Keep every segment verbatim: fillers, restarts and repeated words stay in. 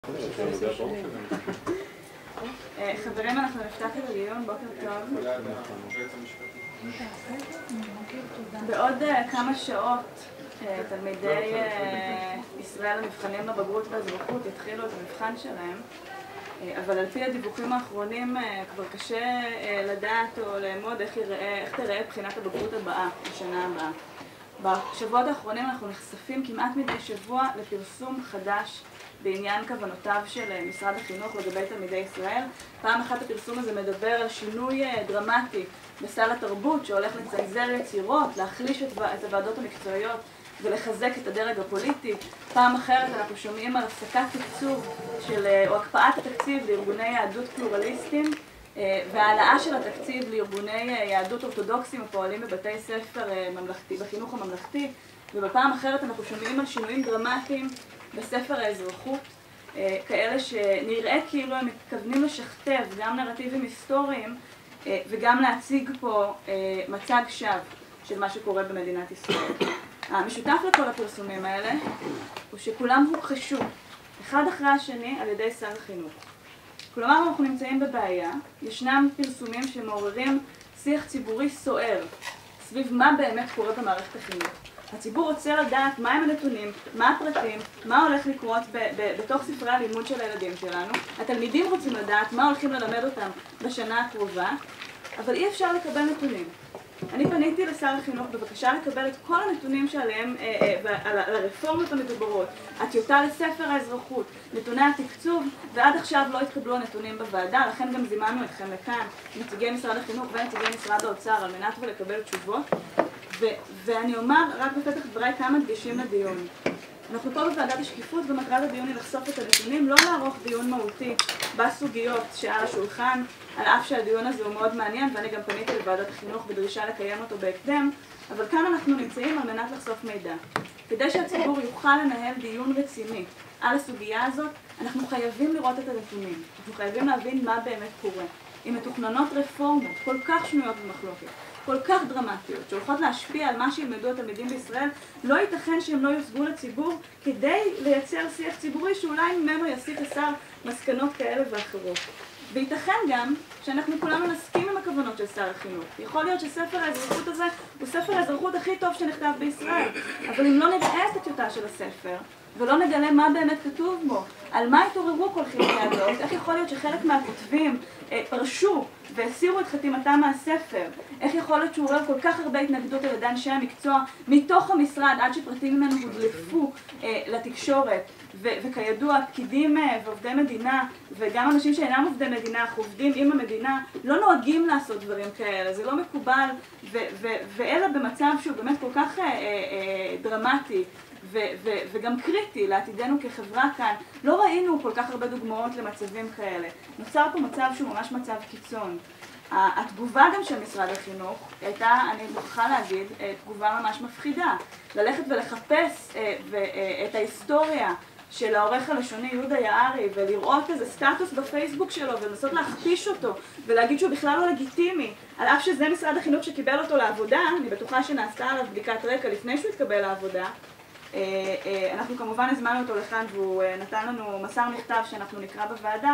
חברים, אנחנו נפתח את הדיון, בוקר טוב. בעוד כמה שעות תלמידי ישראל המבחנים לבגרות והאזרחות יתחילו את המבחן שלהם, אבל על פי הדיווחים האחרונים כבר קשה לדעת או לאמוד איך תראה בחינת הבגרות הבאה, בשנה הבאה. בשבועות האחרונים אנחנו נחשפים כמעט מדי שבוע לפרסום חדש בעניין כוונותיו של משרד החינוך לגבי תלמידי ישראל. פעם אחת הפרסום הזה מדבר על שינוי דרמטי בסל התרבות שהולך לצנזר יצירות, להחליש את הוועדות המקצועיות ולחזק את הדרג הפוליטי. פעם אחרת אנחנו שומעים על הפסקת תקצוב של, או הקפאת התקציב לארגוני יהדות פלורליסטים והעלאה של התקציב לארגוני יהדות אורתודוקסים הפועלים בבתי ספר ממלכתי, בחינוך הממלכתי. ובפעם אחרת אנחנו שומעים על שינויים דרמטיים בספר האזרחות, כאלה שנראה כאילו הם מתכוונים לשכתב גם נרטיבים היסטוריים וגם להציג פה מצג שווא של מה שקורה במדינת ישראל. המשותף לכל הפרסומים האלה הוא שכולם הוכחשו אחד אחרי השני על ידי שר החינוך. כלומר, אנחנו נמצאים בבעיה, ישנם פרסומים שמעוררים שיח ציבורי סוער סביב מה באמת קורה במערכת החינוך. הציבור רוצה לדעת מהם הנתונים, מה הפרטים, מה הולך לקרות בתוך ספרי הלימוד של הילדים שלנו. התלמידים רוצים לדעת מה הולכים ללמד אותם בשנה הקרובה, אבל אי אפשר לקבל נתונים. אני פניתי לשר החינוך בבקשה לקבל את כל הנתונים שעליהם, על הרפורמות המדוברות, הטיוטה לספר האזרחות, נתוני התקצוב, ועד עכשיו לא התקבלו הנתונים בוועדה, לכן גם זימנו אתכם לכאן, נציגי משרד החינוך ונציגי משרד האוצר, על מנת ולקבל תשובות. ואני אומר רק בפתח דבריי כמה דגשים לדיון. אנחנו פה בוועדת השקיפות, ומטרת הדיון היא לחשוף את הנתונים, לא לערוך דיון מהותי בסוגיות שעל השולחן, על אף שהדיון הזה הוא מאוד מעניין, ואני גם פניתי לוועדת החינוך בדרישה לקיים אותו בהקדם, אבל כאן אנחנו נמצאים על מנת לחשוף מידע. כדי שהציבור יוכל לנהל דיון רציני על הסוגיה הזאת, אנחנו חייבים לראות את הנתונים. אנחנו חייבים להבין מה באמת קורה. אם מתוכננות רפורמות כל כך שנויות במחלוקת, כל כך דרמטיות, שהולכות להשפיע על מה שילמדו התלמידים בישראל, לא ייתכן שהם לא יושגו לציבור כדי לייצר שיח ציבורי שאולי ממנו יסיק השר מסקנות כאלה ואחרות. וייתכן גם שאנחנו כולנו נסכים עם הכוונות של שר החינוך. יכול להיות שספר האזרחות הזה הוא ספר האזרחות הכי טוב שנכתב בישראל, אבל אם לא נראה את הטיוטה של הספר ולא נגלה מה באמת כתוב בו, על מה התעוררו כל חילוקי הדעות, איך יכול להיות שחלק מהכותבים אה, פרשו והסירו את חתימתם מהספר, איך יכול להיות שהוא עורר כל כך הרבה התנגדות על ידי אנשי המקצוע מתוך המשרד עד שפרטים ממנו הודלפו אה, לתקשורת, ו- וכידוע פקידים אה, ועובדי מדינה וגם אנשים שאינם עובדי מדינה, אך עובדים עם המדינה, לא נוהגים לעשות דברים כאלה, זה לא מקובל, ו- ו- ואלה במצב שהוא באמת כל כך אה, אה, דרמטי ו- ו- וגם קריטי לעתידנו כחברה כאן. לא ראינו כל כך הרבה דוגמאות למצבים כאלה. נוצר פה מצב שהוא ממש מצב קיצון. התגובה גם של משרד החינוך הייתה, אני מוכרחה להגיד, תגובה ממש מפחידה. ללכת ולחפש את ההיסטוריה של העורך הלשוני יהודה יערי ולראות איזה סטטוס בפייסבוק שלו ולנסות להכפיש אותו ולהגיד שהוא בכלל לא לגיטימי, על אף שזה משרד החינוך שקיבל אותו לעבודה. אני בטוחה שנעשתה עליו בדיקת רקע לפני שהוא התקבל לעבודה. אנחנו כמובן הזמנו אותו לכאן והוא נתן לנו, מסר מכתב שאנחנו נקרא בוועדה.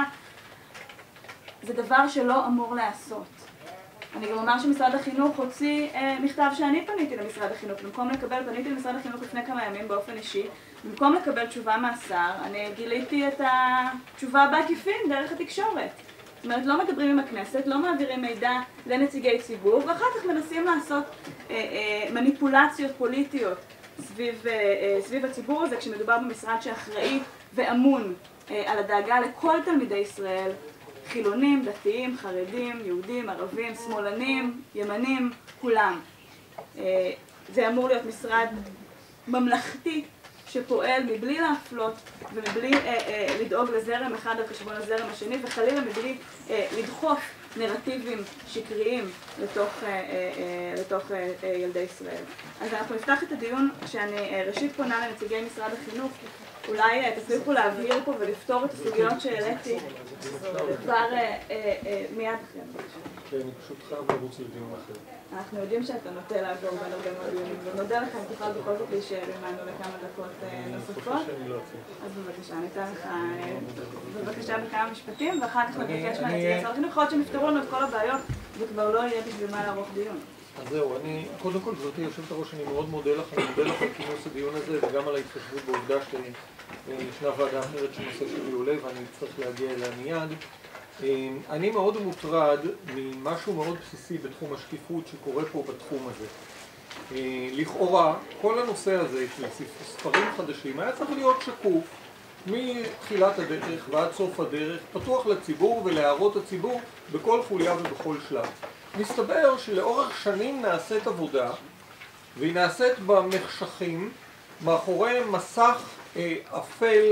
זה דבר שלא אמור לעשות. אני גם אומר שמשרד החינוך הוציא מכתב שאני פניתי למשרד החינוך. במקום לקבל, פניתי למשרד החינוך לפני כמה ימים באופן אישי. במקום לקבל תשובה מהשר, אני גיליתי את התשובה בעקיפין דרך התקשורת. זאת אומרת, לא מדברים עם הכנסת, לא מעבירים מידע לנציגי ציבור, ואחר כך מנסים לעשות אה, אה, מניפולציות פוליטיות סביב, אה, סביב הציבור הזה, כשמדובר במשרד שאחראי ואמון אה, על הדאגה לכל תלמידי ישראל, חילונים, דתיים, חרדים, יהודים, ערבים, שמאלנים, ימנים, כולם. אה, זה אמור להיות משרד ממלכתי שפועל מבלי להפלות ומבלי אה, אה, לדאוג לזרם אחד על חשבון הזרם השני, וחלילה מבלי אה, לדחוף נרטיבים שקריים לתוך, אה, אה, לתוך אה, אה, ילדי ישראל. אז אנחנו נפתח את הדיון כשאני אה, ראשית פונה לנציגי משרד החינוך. אולי אה, תצליחו להבהיר פה ולפתור את הסוגיות שהעליתי כבר אה, אה, אה, מיד אחרי. כי אני פשוט חייב לרוץ לדיון אחר. אנחנו יודעים שאתה נוטה לעבור בין הרבה מאוד דיונים, ונודה לך אם תוכל בכל זאת להישאר עמנו לכמה דקות נוספות. אני חושב שאני לא אצליח. אז בבקשה, אני אתן לך בבקשה בכמה משפטים, ואחר כך נבקש מהנציגי שר החינוך, יכול להיות שהם יפתרו לנו את כל הבעיות, וכבר לא יהיה בשביל מה לערוך דיון. אז זהו, אני, קודם כל, גברתי יושבת הראש, אני מאוד מודה לך, אני מודה לך על כינוס הדיון הזה, וגם על ההתחשבות בעובדה שישנה ועדה אחרת שנושא שלי עולה, ואני צריך להגיע אליה מיד. אני מאוד מוטרד ממשהו מאוד בסיסי בתחום השקיפות שקורה פה בתחום הזה. לכאורה, כל הנושא הזה של ספרים חדשים היה צריך להיות שקוף מתחילת הדרך ועד סוף הדרך, פתוח לציבור ולהערות הציבור בכל חוליה ובכל שלב. מסתבר שלאורך שנים נעשית עבודה, והיא נעשית במחשכים, מאחורי מסך אה, אפל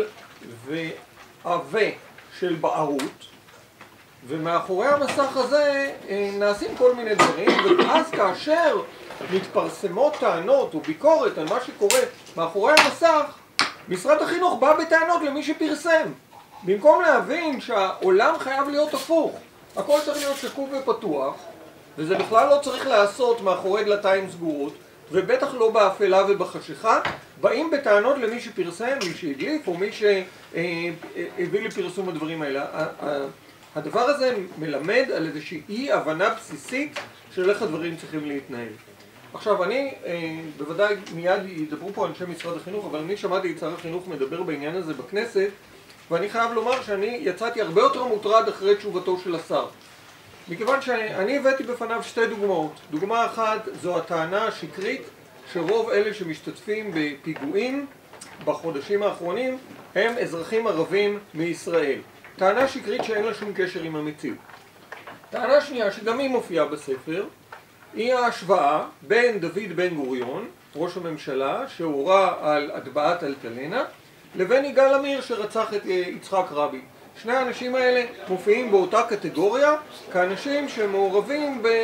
ועבה של בערות, ומאחורי המסך הזה אה, נעשים כל מיני דברים, ואז כאשר מתפרסמות טענות או ביקורת על מה שקורה מאחורי המסך, משרד החינוך בא בטענות למי שפרסם. במקום להבין שהעולם חייב להיות הפוך, הכל צריך להיות שקוף ופתוח, וזה בכלל לא צריך לעשות מאחורי דלתיים סגורות, ובטח לא באפלה ובחשיכה, באים בטענות למי שפרסם, מי שהדליף או מי שהביא לפרסום הדברים האלה. הדבר הזה מלמד על איזושהי אי הבנה בסיסית של איך הדברים צריכים להתנהל. עכשיו, אני, בוודאי מיד ידברו פה אנשי משרד החינוך, אבל אני שמעתי את שר החינוך מדבר בעניין הזה בכנסת, ואני חייב לומר שאני יצאתי הרבה יותר מוטרד אחרי תשובתו של השר. מכיוון שאני הבאתי בפניו שתי דוגמאות. דוגמה אחת זו הטענה השקרית שרוב אלה שמשתתפים בפיגועים בחודשים האחרונים הם אזרחים ערבים מישראל. טענה שקרית שאין לה שום קשר עם המציאות. טענה שנייה שגם היא מופיעה בספר היא ההשוואה בין דוד בן גוריון, ראש הממשלה, שהורה על הטבעת אלטלנה, לבין יגאל עמיר שרצח את יצחק רבין. שני האנשים האלה מופיעים באותה קטגוריה כאנשים שמעורבים ב...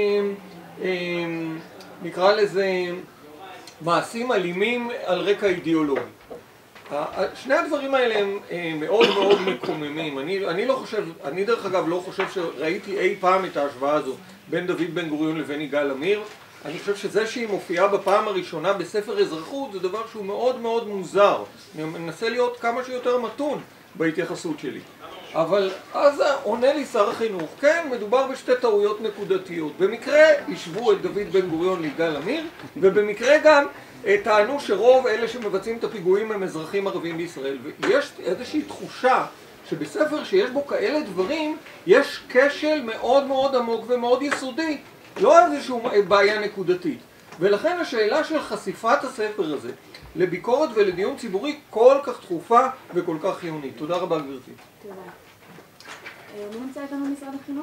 נקרא לזה מעשים אלימים על רקע אידיאולוגי. שני הדברים האלה הם מאוד מאוד מקוממים. אני, אני לא חושב, אני דרך אגב לא חושב שראיתי אי פעם את ההשוואה הזו בין דוד בן גוריון לבין יגאל עמיר. אני חושב שזה שהיא מופיעה בפעם הראשונה בספר אזרחות זה דבר שהוא מאוד מאוד מוזר. אני מנסה להיות כמה שיותר מתון בהתייחסות שלי. אבל אז עונה לי שר החינוך, כן, מדובר בשתי טעויות נקודתיות. במקרה ישבו את דוד בן גוריון ליגאל עמיר, ובמקרה גם טענו שרוב אלה שמבצעים את הפיגועים הם אזרחים ערבים בישראל. ויש איזושהי תחושה שבספר שיש בו כאלה דברים, יש כשל מאוד מאוד עמוק ומאוד יסודי, לא איזושהי בעיה נקודתית. ולכן השאלה של חשיפת הספר הזה לביקורת ולדיון ציבורי כל כך דחופה וכל כך חיונית. תודה רבה גברתי. תודה. מי נמצא איתנו במשרד החינוך?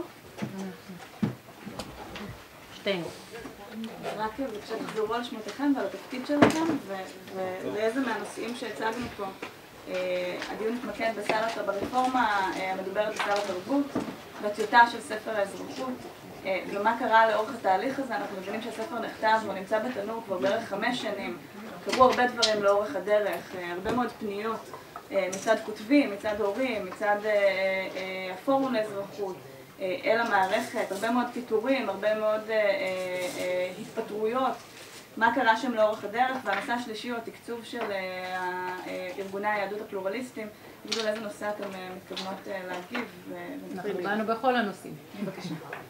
שתינו. רק בבקשה תחזרו על שמותיכם ועל התפקיד שלכם ולאיזה מהנושאים שהצגנו פה. הדיון מתמקד בסל ברפורמה המדוברת בסל התרבות, בטיוטה של ספר האזרחות. ומה קרה לאורך התהליך הזה? אנחנו מבינים שהספר נכתב והוא נמצא בתנור כבר בערך חמש שנים. קרו הרבה דברים לאורך הדרך, הרבה מאוד פניות מצד כותבים, מצד הורים, מצד הפורום לאזרחות, אל המערכת, הרבה מאוד פיתורים, הרבה מאוד התפטרויות. מה קרה שם לאורך הדרך? והנושא השלישי הוא התקצוב של ארגוני היהדות הפלורליסטים. תגידו לאיזה נושא אתם מתכוונות להגיב. אנחנו באנו בכל הנושאים. בבקשה.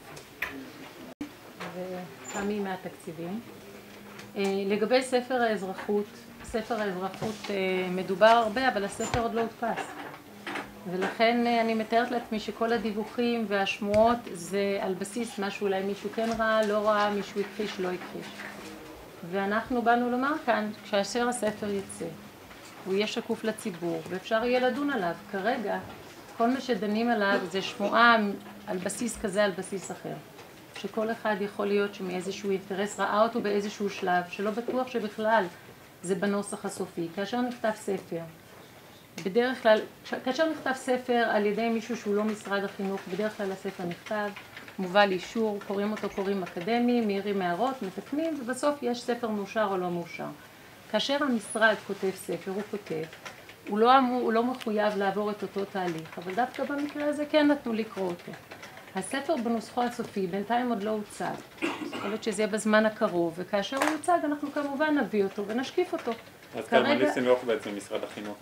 ופעמים מהתקציבים. לגבי ספר האזרחות, ספר האזרחות מדובר הרבה, אבל הספר עוד לא הודפס. ולכן אני מתארת לעצמי שכל הדיווחים והשמועות זה על בסיס מה שאולי מישהו כן ראה, לא ראה, מישהו הכחיש, לא הכחיש. ואנחנו באנו לומר כאן, כשאשר הספר יצא, הוא יהיה שקוף לציבור, ואפשר יהיה לדון עליו. כרגע, כל מה שדנים עליו זה שמועה על בסיס כזה, על בסיס אחר. שכל אחד יכול להיות שמאיזשהו אינטרס ראה אותו באיזשהו שלב, שלא בטוח שבכלל זה בנוסח הסופי. כאשר נכתב ספר, בדרך כלל, כאשר נכתב ספר על ידי מישהו שהוא לא משרד החינוך, בדרך כלל הספר נכתב, מובא לאישור, קוראים אותו קוראים אקדמיים, מעירים הערות, מתקנים, ובסוף יש ספר מאושר או לא מאושר. כאשר המשרד כותב ספר, הוא כותב, הוא לא, הוא לא מחויב לעבור את אותו תהליך, אבל דווקא במקרה הזה כן נתנו לקרוא אותו. הספר בנוסחו הסופי, בינתיים עוד לא הוצג. יכול להיות שזה יהיה בזמן הקרוב, וכאשר הוא יוצג אנחנו כמובן נביא אותו ונשקיף אותו. אז קלמניס סינוח בעצם משרד החינוך.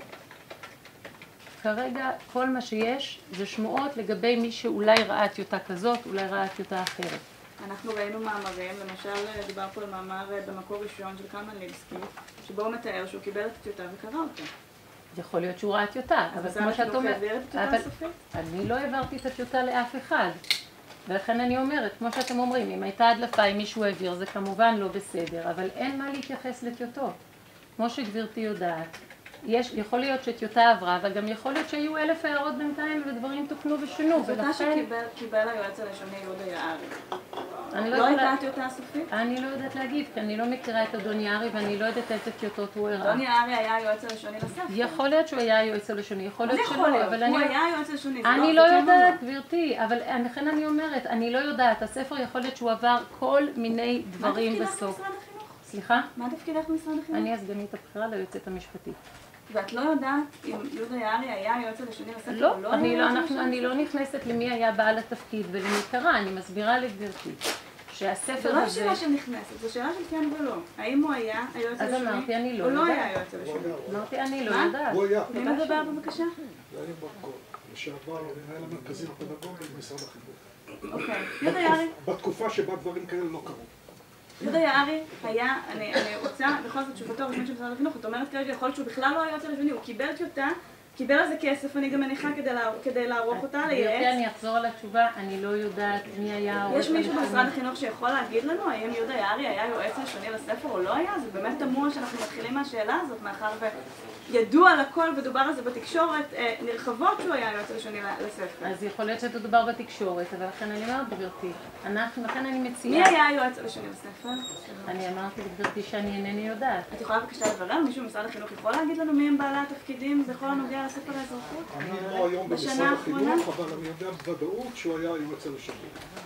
כרגע כל מה שיש זה שמועות לגבי מי שאולי ראה טיוטה כזאת, אולי ראה טיוטה אחרת. אנחנו ראינו מאמרים, למשל דיבר פה על מאמר במקור ראשון של קלמן ליבסקי, שבו הוא מתאר שהוא קיבל את הטיוטה וקרא אותה. יכול להיות שהוא ראה טיוטה, אבל כמו שאת אומרת, אני לא העברתי את הטיוטה לאף אחד. ולכן אני אומרת, כמו שאתם אומרים, אם הייתה הדלפה, אם מישהו העביר, זה כמובן לא בסדר, אבל אין מה להתייחס לטיוטות. כמו שגברתי יודעת, יש, יכול להיות שטיוטה עברה, אבל גם יכול להיות שהיו אלף הערות בינתיים ודברים תוקנו ושונו, ולכן... זאת שקיבל היועץ הלשוני יהודה יערי. לא לא הייתה הטיוטה הסופית? אני לא יודעת להגיד, כי אני לא מכירה את אדון יערי ואני לא יודעת איזה טיוטות הוא הראה. אדון יערי היה היועץ הלשוני לספר. יכול להיות שהוא היה היועץ הלשוני, יכול להיות שלא, אבל אני... הוא היה היועץ הלשוני, אני לא יודעת, גברתי, אבל לכן אני אומרת, אני לא יודעת, הספר יכול להיות שהוא עבר כל מיני דברים בסוף. מה תפקידך במשרד החינוך? סליחה? מה תפקידך במשרד החינוך? אני הסגנית הבכירה ליועצת המשפטית. ואת לא יודעת אם יהודה יערי היה היועץ הלשוני לספר או לא? לא, אני לא, אנחנו, אני לא נכנסת למי היה בעל התפקיד ולמי קרה, אני מסבירה לגברתי. שהספר הזה... זו לא שאלה שנכנסת, זו שאלה של כן ולא. האם הוא היה היועץ הלשוני? אז אמרתי, אני לא יודעת. הוא יודעת. לא היה היועץ הלשוני. אמרתי, אני לא יודעת. הוא היה. מי מדבר בבקשה? זה היה ברקו, לשעבר מנהל המרכזי לפדגוגיה במשרד החינוך. אוקיי. יהודה יערי? בתקופה שבה דברים כאלה לא קרו. יהודה יערי היה, אני רוצה, בכל זאת תשובתו הרשמית של משרד החינוך, את אומרת כרגע, יכול להיות שהוא בכלל לא היועץ הלשוני, הוא קיבל טיוטה, קיבל על זה כסף, אני גם מניחה כדי לערוך אותה, לייעץ. אני אחזור על התשובה, אני לא יודעת מי היה... יש מישהו במשרד החינוך שיכול להגיד לנו האם יהודה יערי היה יועץ לשוני לספר או לא היה? זה באמת תמוה שאנחנו מתחילים מהשאלה הזאת, מאחר וידוע לכל ודובר על זה בתקשורת נרחבות שהוא היה יועץ לשוני לספר. אז יכול להיות שתדובר בתקשורת, אבל לכן אני אומרת גברתי, אנחנו, לכן אני מציעה... מי היה יועץ לשוני לספר? אני אמרתי לגברתי שאני אינני יודעת. את יכולה בבקשה לברר? מישהו במשרד החינוך יכול להגיד לנו מי הם בעלי התפקידים בכל הנוגע לספר האזרחות? אני לא היום במשרד החינוך, אבל אני יודע בוודאות שהוא היה היועץ הלשוני.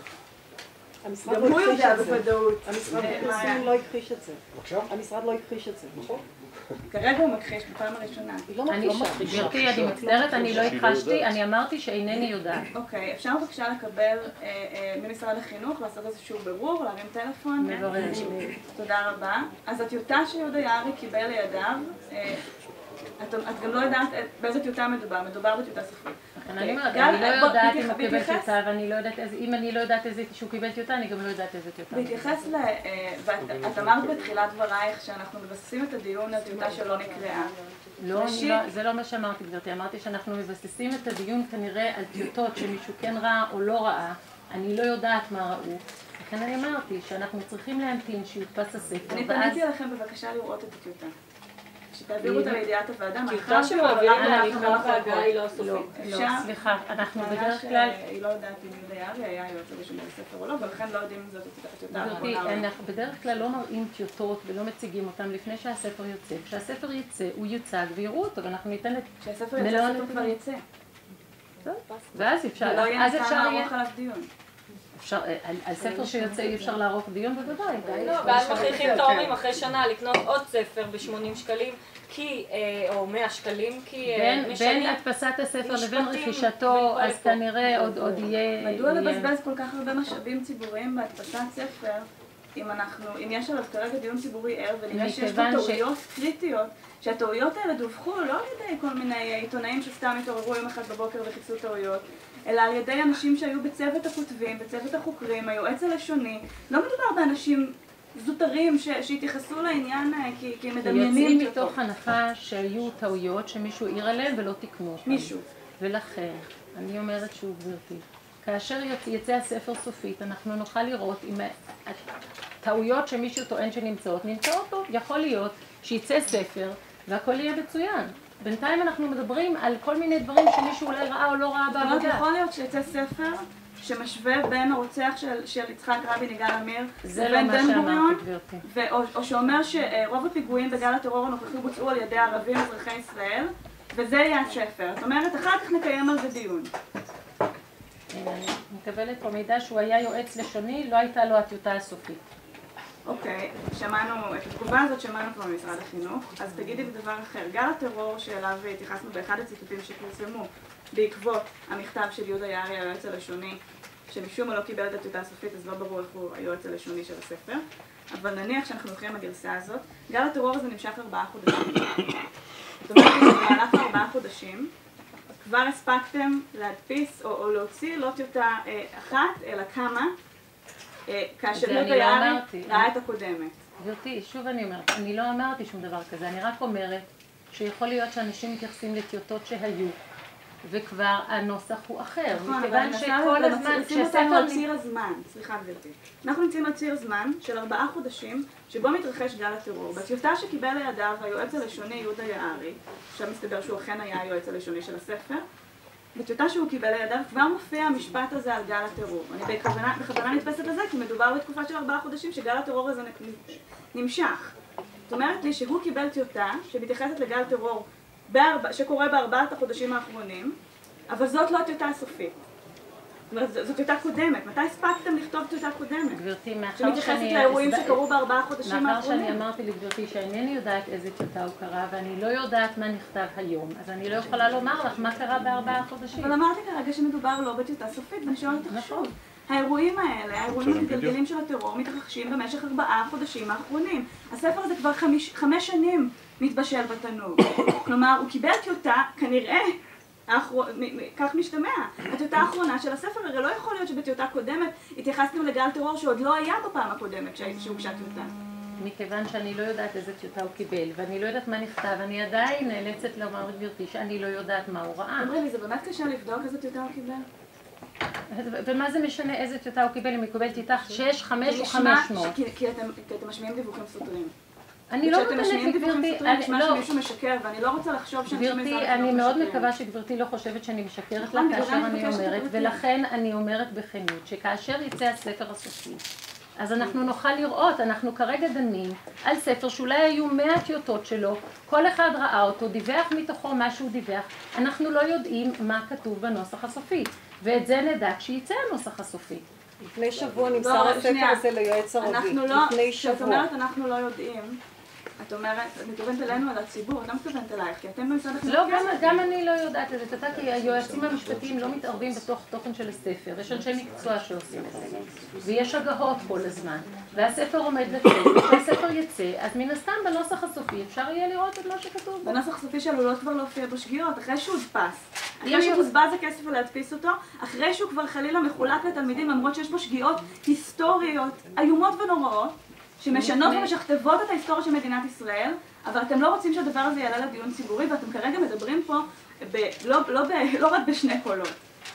גם הוא יודע בוודאות. המשרד הפרסום לא הכחיש את זה. עכשיו? המשרד לא הכחיש את זה. נכון. כרגע הוא מכחיש בפעם הראשונה. אני גברתי, אני מצטערת, אני לא הכחשתי, אני אמרתי שאינני יודעת. אוקיי, אפשר בבקשה לקבל ממשרד החינוך, לעשות איזשהו בירור, להרים טלפון? מברר. תודה רבה. אז הטיוטה שיהודה יערי קיבל לידיו, את גם לא יודעת באיזה טיוטה מדובר, מדובר בטיוטה סופית. אני אומרת, אני לא יודעת אם הוא קיבל טיוטה, ואני לא יודעת איזה, אם אני לא יודעת איזה שהוא קיבל טיוטה, אני גם לא יודעת איזה טיוטה. בהתייחס ל... ואת אמרת בתחילת דברייך שאנחנו מבססים את הדיון על טיוטה שלא נקראה. לא, זה לא מה שאמרתי גברתי, אמרתי שאנחנו מבססים את הדיון כנראה על טיוטות שמישהו כן ראה או לא ראה, אני לא יודעת מה ראו. לכן אני אמרתי שאנחנו צריכים להמתין שיודפס הספר. אני פניתי לכם בבקשה לראות את הטיוטה. שתעבירו אותה לידיעת הוועדה, טיוטה שמעבירים לאחר ההגעה היא לא סופית. לא, סליחה, אנחנו בדרך כלל... היא לא יודעת אם יהודה יערי היה היועץ הלשוני לספר או לא, ולכן לא יודעים אם זאת הטיוטה האחרונה. גברתי, אנחנו בדרך כלל לא מראים טיוטות ולא מציגים אותם לפני שהספר יוצא. כשהספר יצא, הוא יוצג ויראו אותו, ואנחנו ניתן את... כשהספר יצא, הספר כבר יצא. ואז אפשר... לא יהיה ניתן לערוך עליו דיון. על ספר שיוצא אי אפשר לערוך דיון בוודאי. לא, ואז מכריחים את ההורים אחרי שנה לקנות עוד ספר ב-שמונים שקלים, או מאה שקלים, כי בין הדפסת הספר לבין רכישתו, אז כנראה עוד יהיה... מדוע לבזבז כל כך הרבה משאבים ציבוריים בהדפסת ספר, אם אנחנו, אם יש עליו כרגע דיון ציבורי ער, ונראה שיש פה טעויות קריטיות, שהטעויות האלה דווחו לא על ידי כל מיני עיתונאים שסתם התעוררו יום אחד בבוקר וחיפשו טעויות, אלא על ידי אנשים שהיו בצוות הכותבים, בצוות החוקרים, היועץ הלשוני. לא מדובר באנשים זוטרים שהתייחסו לעניין כי מדמיינים. יוצאים מתוך הנחה שהיו טעויות שמישהו העיר עליהם ולא תיקנו אותם. מישהו. ולכן, אני אומרת שוב גברתי, כאשר יצא הספר סופית, אנחנו נוכל לראות אם הטעויות שמישהו טוען שנמצאות, נמצאות לו. יכול להיות שיצא ספר והכל יהיה מצוין. בינתיים אנחנו מדברים על כל מיני דברים שמישהו אולי ראה או לא ראה בעבודה. יכול להיות שיצא ספר שמשווה בין הרוצח של, של יצחק רבין יגאל עמיר לבין בן גוריון, או, או שאומר שרוב הפיגועים בגל הטרור הנוכחי בוצעו על ידי ערבים אזרחי ישראל, וזה יהיה הספר. זאת אומרת, אחר כך נקיים על זה דיון. אני מקבלת פה מידע שהוא היה יועץ לשוני, לא הייתה לו הטיוטה הסופית. אוקיי, שמענו, את התגובה הזאת שמענו כבר במשרד החינוך, אז תגידי בדבר אחר, גל הטרור שאליו התייחסנו באחד הציטוטים שפרסמו בעקבות המכתב של יהודה יערי, היועץ הלשוני, שמשום מה לא קיבל את הטיוטה הסופית, אז לא ברור איך הוא היועץ הלשוני של הספר. אבל נניח שאנחנו הולכים עם הגרסה הזאת, גל הטרור הזה נמשך ארבעה חודשים. זאת אומרת שבמהלך ארבעה חודשים כבר הספקתם להדפיס או, או להוציא לא טיוטה אה, אחת, אלא כמה, אה, כאשר יהודה יערי ראה את הקודמת. גברתי, שוב אני אומרת, אני לא אמרתי שום דבר כזה, אני רק אומרת שיכול להיות שאנשים מתייחסים לטיוטות שהיו, וכבר הנוסח הוא אחר, מכיוון שכל הזמן, נשים אותנו על ציר הזמן, סליחה גברתי, אנחנו נמצאים על ציר זמן של ארבעה חודשים שבו מתרחש גל הטרור. בטיוטה שקיבל לידיו היועץ הלשוני יהודה יערי, עכשיו מסתבר שהוא אכן היה היועץ הלשוני של הספר, בטיוטה שהוא קיבל לידיו כבר מופיע המשפט הזה על גל הטרור. אני בכוונה, בכוונה נתפסת לזה כי מדובר בתקופה של ארבעה חודשים שגל הטרור הזה נמשך. זאת אומרת לי שהוא קיבל טיוטה שמתייחסת לגל טרור בארבע, שקורה בארבעת החודשים האחרונים, אבל זאת לא טיוטה הסופית. זאת אומרת, זו טיוטה קודמת. מתי הספקתם לכתוב טיוטה קודמת? גברתי, מאחר שאני... שמתייחסת לאירועים שקרו בארבעה חודשים האחרונים. מאחר שאני אמרתי לגברתי שאינני יודעת איזה טיוטה הוא קרא, ואני לא יודעת מה נכתב היום, אז אני לא יכולה לומר לך מה קרה בארבעה חודשים. אבל אמרתי כרגע שמדובר לא בטיוטה סופית, ואני שואלת אותך שוב. האירועים האלה, האירועים המתגלגלים של הטרור, מתרחשים במשך ארבעה חודשים האחרונים. הספר הזה כבר חמיש, חמש שנים מתבשל בתנור. כלומר, הוא קיבל טיוטה, כנראה, האחר... כך משתמע. הטיוטה האחרונה של הספר, הרי לא יכול להיות שבטיוטה קודמת התייחסתם לגל טרור שעוד לא היה בפעם הקודמת שהוגשה טיוטה. מכיוון שאני לא יודעת איזה טיוטה הוא קיבל, ואני לא יודעת מה נכתב, אני עדיין נאלצת לומר לגברתי שאני לא יודעת מה הוא ראה. אמרי לי, זה באמת קשה לבדוק איזה טיוטה הוא קיבל? ומה זה משנה איזה טיוטה הוא קיבל, אם הוא קיבל טיוטה שש, חמש או חמש מאות? כי אתם משמיעים דיווחים סותרים. אני לא נותנת לגברתי, נשמע שמישהו משקר, ואני לא רוצה לחשוב שאני משמיעה גברתי, אני מאוד מקווה שגברתי לא חושבת שאני משקרת לה כאשר אני אומרת, ולכן אני אומרת בכנות, שכאשר יצא הספר הסופי, אז אנחנו נוכל לראות, אנחנו כרגע דנים על ספר שאולי היו מאה טיוטות שלו, כל אחד ראה אותו, דיווח מתוכו מה שהוא דיווח, אנחנו לא יודעים מה כתוב בנוסח הסופי, ואת זה נדע כשיצא הנוסח הסופי. לפני שבוע נמסר הספר הזה ליועץ ערבי, לפני שבוע. זאת אומרת, אנחנו לא יודעים. את אומרת, את מתכוונת אלינו, על הציבור, את לא מתכוונת אלייך, כי אתם במשרד החינוך... לא, גם אני לא יודעת את זה, כי היועצים המשפטיים לא מתערבים בתוך תוכן של הספר, יש אנשי מקצוע שעושים את זה, ויש הגהות כל הזמן, והספר עומד לצאת, וכשהספר יצא, אז מן הסתם בנוסח הסופי אפשר יהיה לראות את מה שכתוב. בנוסח הסופי שעלולות כבר להופיע בשגיאות, אחרי שהוא הודפס, אחרי שבוזבז הכסף ולהדפיס אותו, אחרי שהוא כבר חלילה מחולק לתלמידים, למרות שיש בו שגיאות היסטוריות, איומות ונוראות, שמשנות ומשכתבות את ההיסטוריה של מדינת ישראל, אבל אתם לא רוצים שהדבר הזה יעלה לדיון ציבורי, ואתם כרגע מדברים פה ב, לא, לא, ב, לא רק בשני קולות.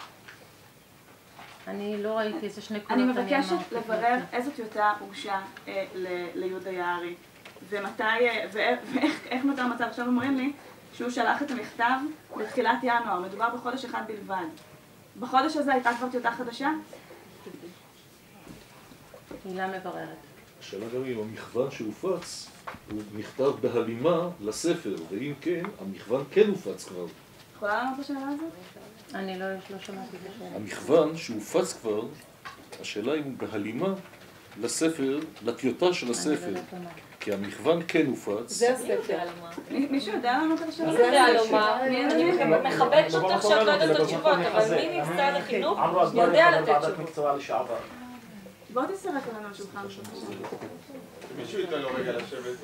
אני לא ראיתי איזה שני קולות. אני מבקשת לברר איזו טיוטה הוגשה אה, ל, ליהודה יערי, ומתי, אה, ואיך, ואיך נותר המצב. עכשיו אומרים לי שהוא שלח את המכתב בתחילת ינואר, מדובר בחודש אחד בלבד. בחודש הזה הייתה כבר טיוטה חדשה? הילה מבררת. השאלה גם אם המכוון שהופץ הוא נכתב בהלימה לספר, ואם כן, המכוון כן הופץ כבר. יכולה לענות לשאלה הזאת? אני לא, לא שמעתי את השאלה. המכוון שהופץ כבר, השאלה אם הוא בהלימה לספר, לטיוטה של הספר. כי המכוון כן הופץ. זה הספר. מישהו יודע לענות על השאלה? מי יודע לומר? אני מכבדת אותך שאת לא יודעת את התשובות, אבל מי ממשרד החינוך יודע לתת תשובות. בוא תצטרף אלינו על שולחן. מישהו ייתן לו רגע לשבת.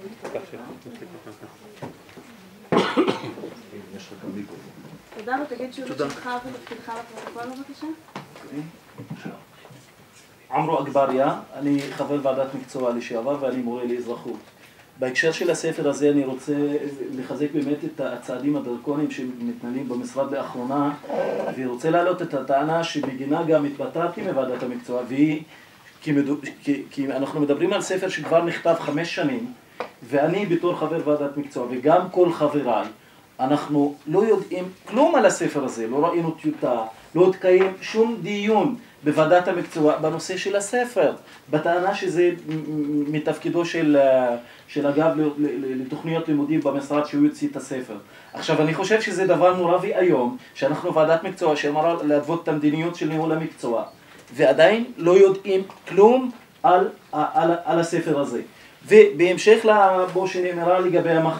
תודה, ותגיד שוב את שלך ותפקידך לפרוטוקול בבקשה. עמרו אגבריה, אני חבר ועדת מקצוע לשעבר ואני מורה לאזרחות. בהקשר של הספר הזה אני רוצה לחזק באמת את הצעדים הדרקוניים שמתנהלים במשרד לאחרונה, ורוצה להעלות את הטענה שבגינה גם התבטאתי מוועדת המקצוע, והיא כי, מדוב, כי, כי אנחנו מדברים על ספר שכבר נכתב חמש שנים, ואני בתור חבר ועדת מקצוע וגם כל חבריי, אנחנו לא יודעים כלום על הספר הזה, לא ראינו טיוטה, לא התקיים שום דיון בוועדת המקצוע בנושא של הספר, בטענה שזה מתפקידו של, של אגב לתוכניות לימודים במשרד שהוא יוציא את הספר. עכשיו אני חושב שזה דבר נורא ואיום, שאנחנו ועדת מקצוע שאמרה להתוות את המדיניות של ניהול המקצוע, ועדיין לא יודעים כלום על, על, על הספר הזה. ובהמשך לבו שנאמרה לגבי המכוון,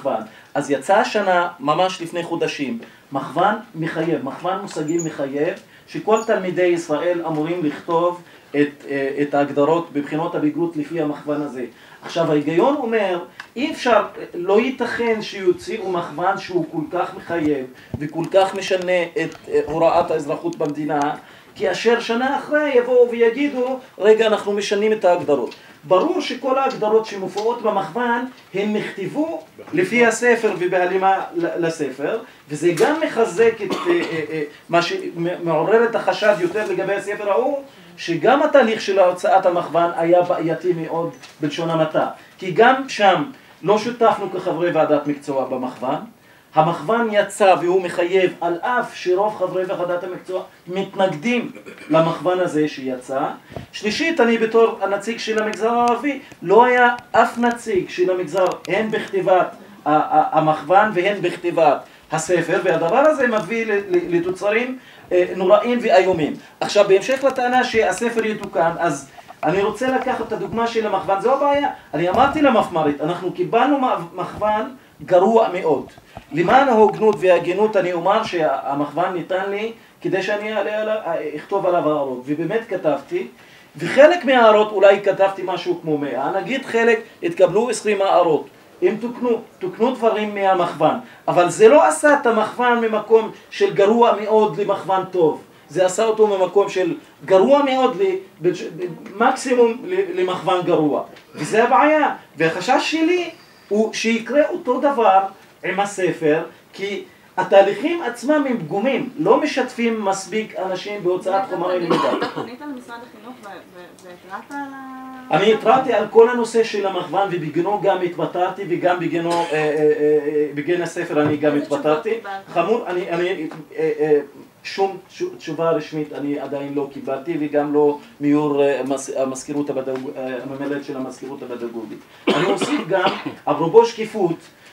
אז יצא השנה, ממש לפני חודשים, מכוון מחייב, מכוון מושגים מחייב, שכל תלמידי ישראל אמורים לכתוב את, את ההגדרות בבחינות הבגרות לפי המכוון הזה. עכשיו ההיגיון אומר, אי אפשר, לא ייתכן שיוציאו מכוון שהוא כל כך מחייב וכל כך משנה את הוראת האזרחות במדינה, כי אשר שנה אחרי יבואו ויגידו, רגע אנחנו משנים את ההגדרות. ברור שכל ההגדרות שמופיעות במכוון הם נכתבו לפי הספר ובהלימה לספר, וזה גם מחזק את מה שמעורר את החשד יותר לגבי הספר ההוא, שגם התהליך של הוצאת המכוון היה בעייתי מאוד בלשון המעטה, כי גם שם לא שותפנו כחברי ועדת מקצוע במכוון, המכוון יצא והוא מחייב על אף שרוב חברי ועדת המקצוע מתנגדים למכוון הזה שיצא. שלישית, אני בתור הנציג של המגזר הערבי, לא היה אף נציג של המגזר, הן בכתיבת המכוון והן בכתיבת הספר, והדבר הזה מביא לתוצרים נוראים ואיומים. עכשיו בהמשך לטענה שהספר יתוקן, אז אני רוצה לקחת את הדוגמה של המכוון, זו הבעיה. אני אמרתי למפמ"רית, אנחנו קיבלנו מכוון גרוע מאוד. למען ההוגנות וההגינות אני אומר שהמכוון ניתן לי כדי שאני אכתוב עליו הערות, ובאמת כתבתי, וחלק מהערות אולי כתבתי משהו כמו מאה, נגיד חלק התקבלו עשרים הערות, הם תוקנו, תוקנו דברים מהמכוון, אבל זה לא עשה את המכוון ממקום של גרוע מאוד למכוון טוב, זה עשה אותו ממקום של גרוע מאוד, מקסימום למכוון גרוע, וזה הבעיה, והחשש שלי הוא שיקרה אותו דבר עם הספר, כי התהליכים עצמם הם פגומים, לא משתפים מספיק אנשים בהוצאת חומרי למידה. אתה פנית למשרד החינוך והתרעת על ה... אני התרעתי על כל הנושא של המכוון, ובגינו גם התבטרתי, וגם בגינו, בגין הספר אני גם התבטרתי. חמור, אני, שום תשובה רשמית אני עדיין לא קיבלתי, וגם לא מיור המזכירות הממלאת של המזכירות הפדגוגית. אני אוסיף גם, אפרופו שקיפות,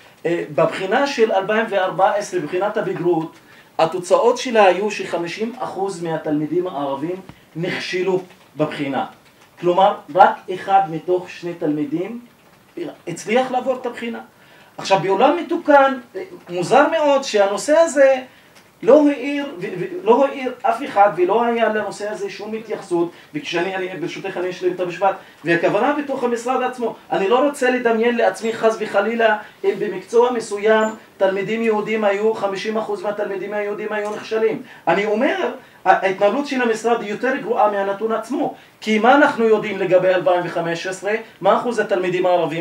בבחינה של אלפיים וארבע עשרה, בבחינת הבגרות, התוצאות שלה היו ש-חמישים אחוז מהתלמידים הערבים נכשלו בבחינה. כלומר, רק אחד מתוך שני תלמידים הצליח לעבור את הבחינה. עכשיו, בעולם מתוקן, מוזר מאוד שהנושא הזה לא העיר, לא העיר אף אחד ולא היה לנושא הזה שום התייחסות, וכשאני, אני, ברשותך אני אשלים את המשפט, והכוונה בתוך המשרד עצמו, אני לא רוצה לדמיין לעצמי חס וחלילה אם במקצוע מסוים תלמידים יהודים היו, חמישים אחוז מהתלמידים היהודים היו נכשלים. אני אומר, ההתנהלות של המשרד היא יותר גרועה מהנתון עצמו, כי מה אנחנו יודעים לגבי אלפיים וחמש עשרה, מה אחוז התלמידים הערבים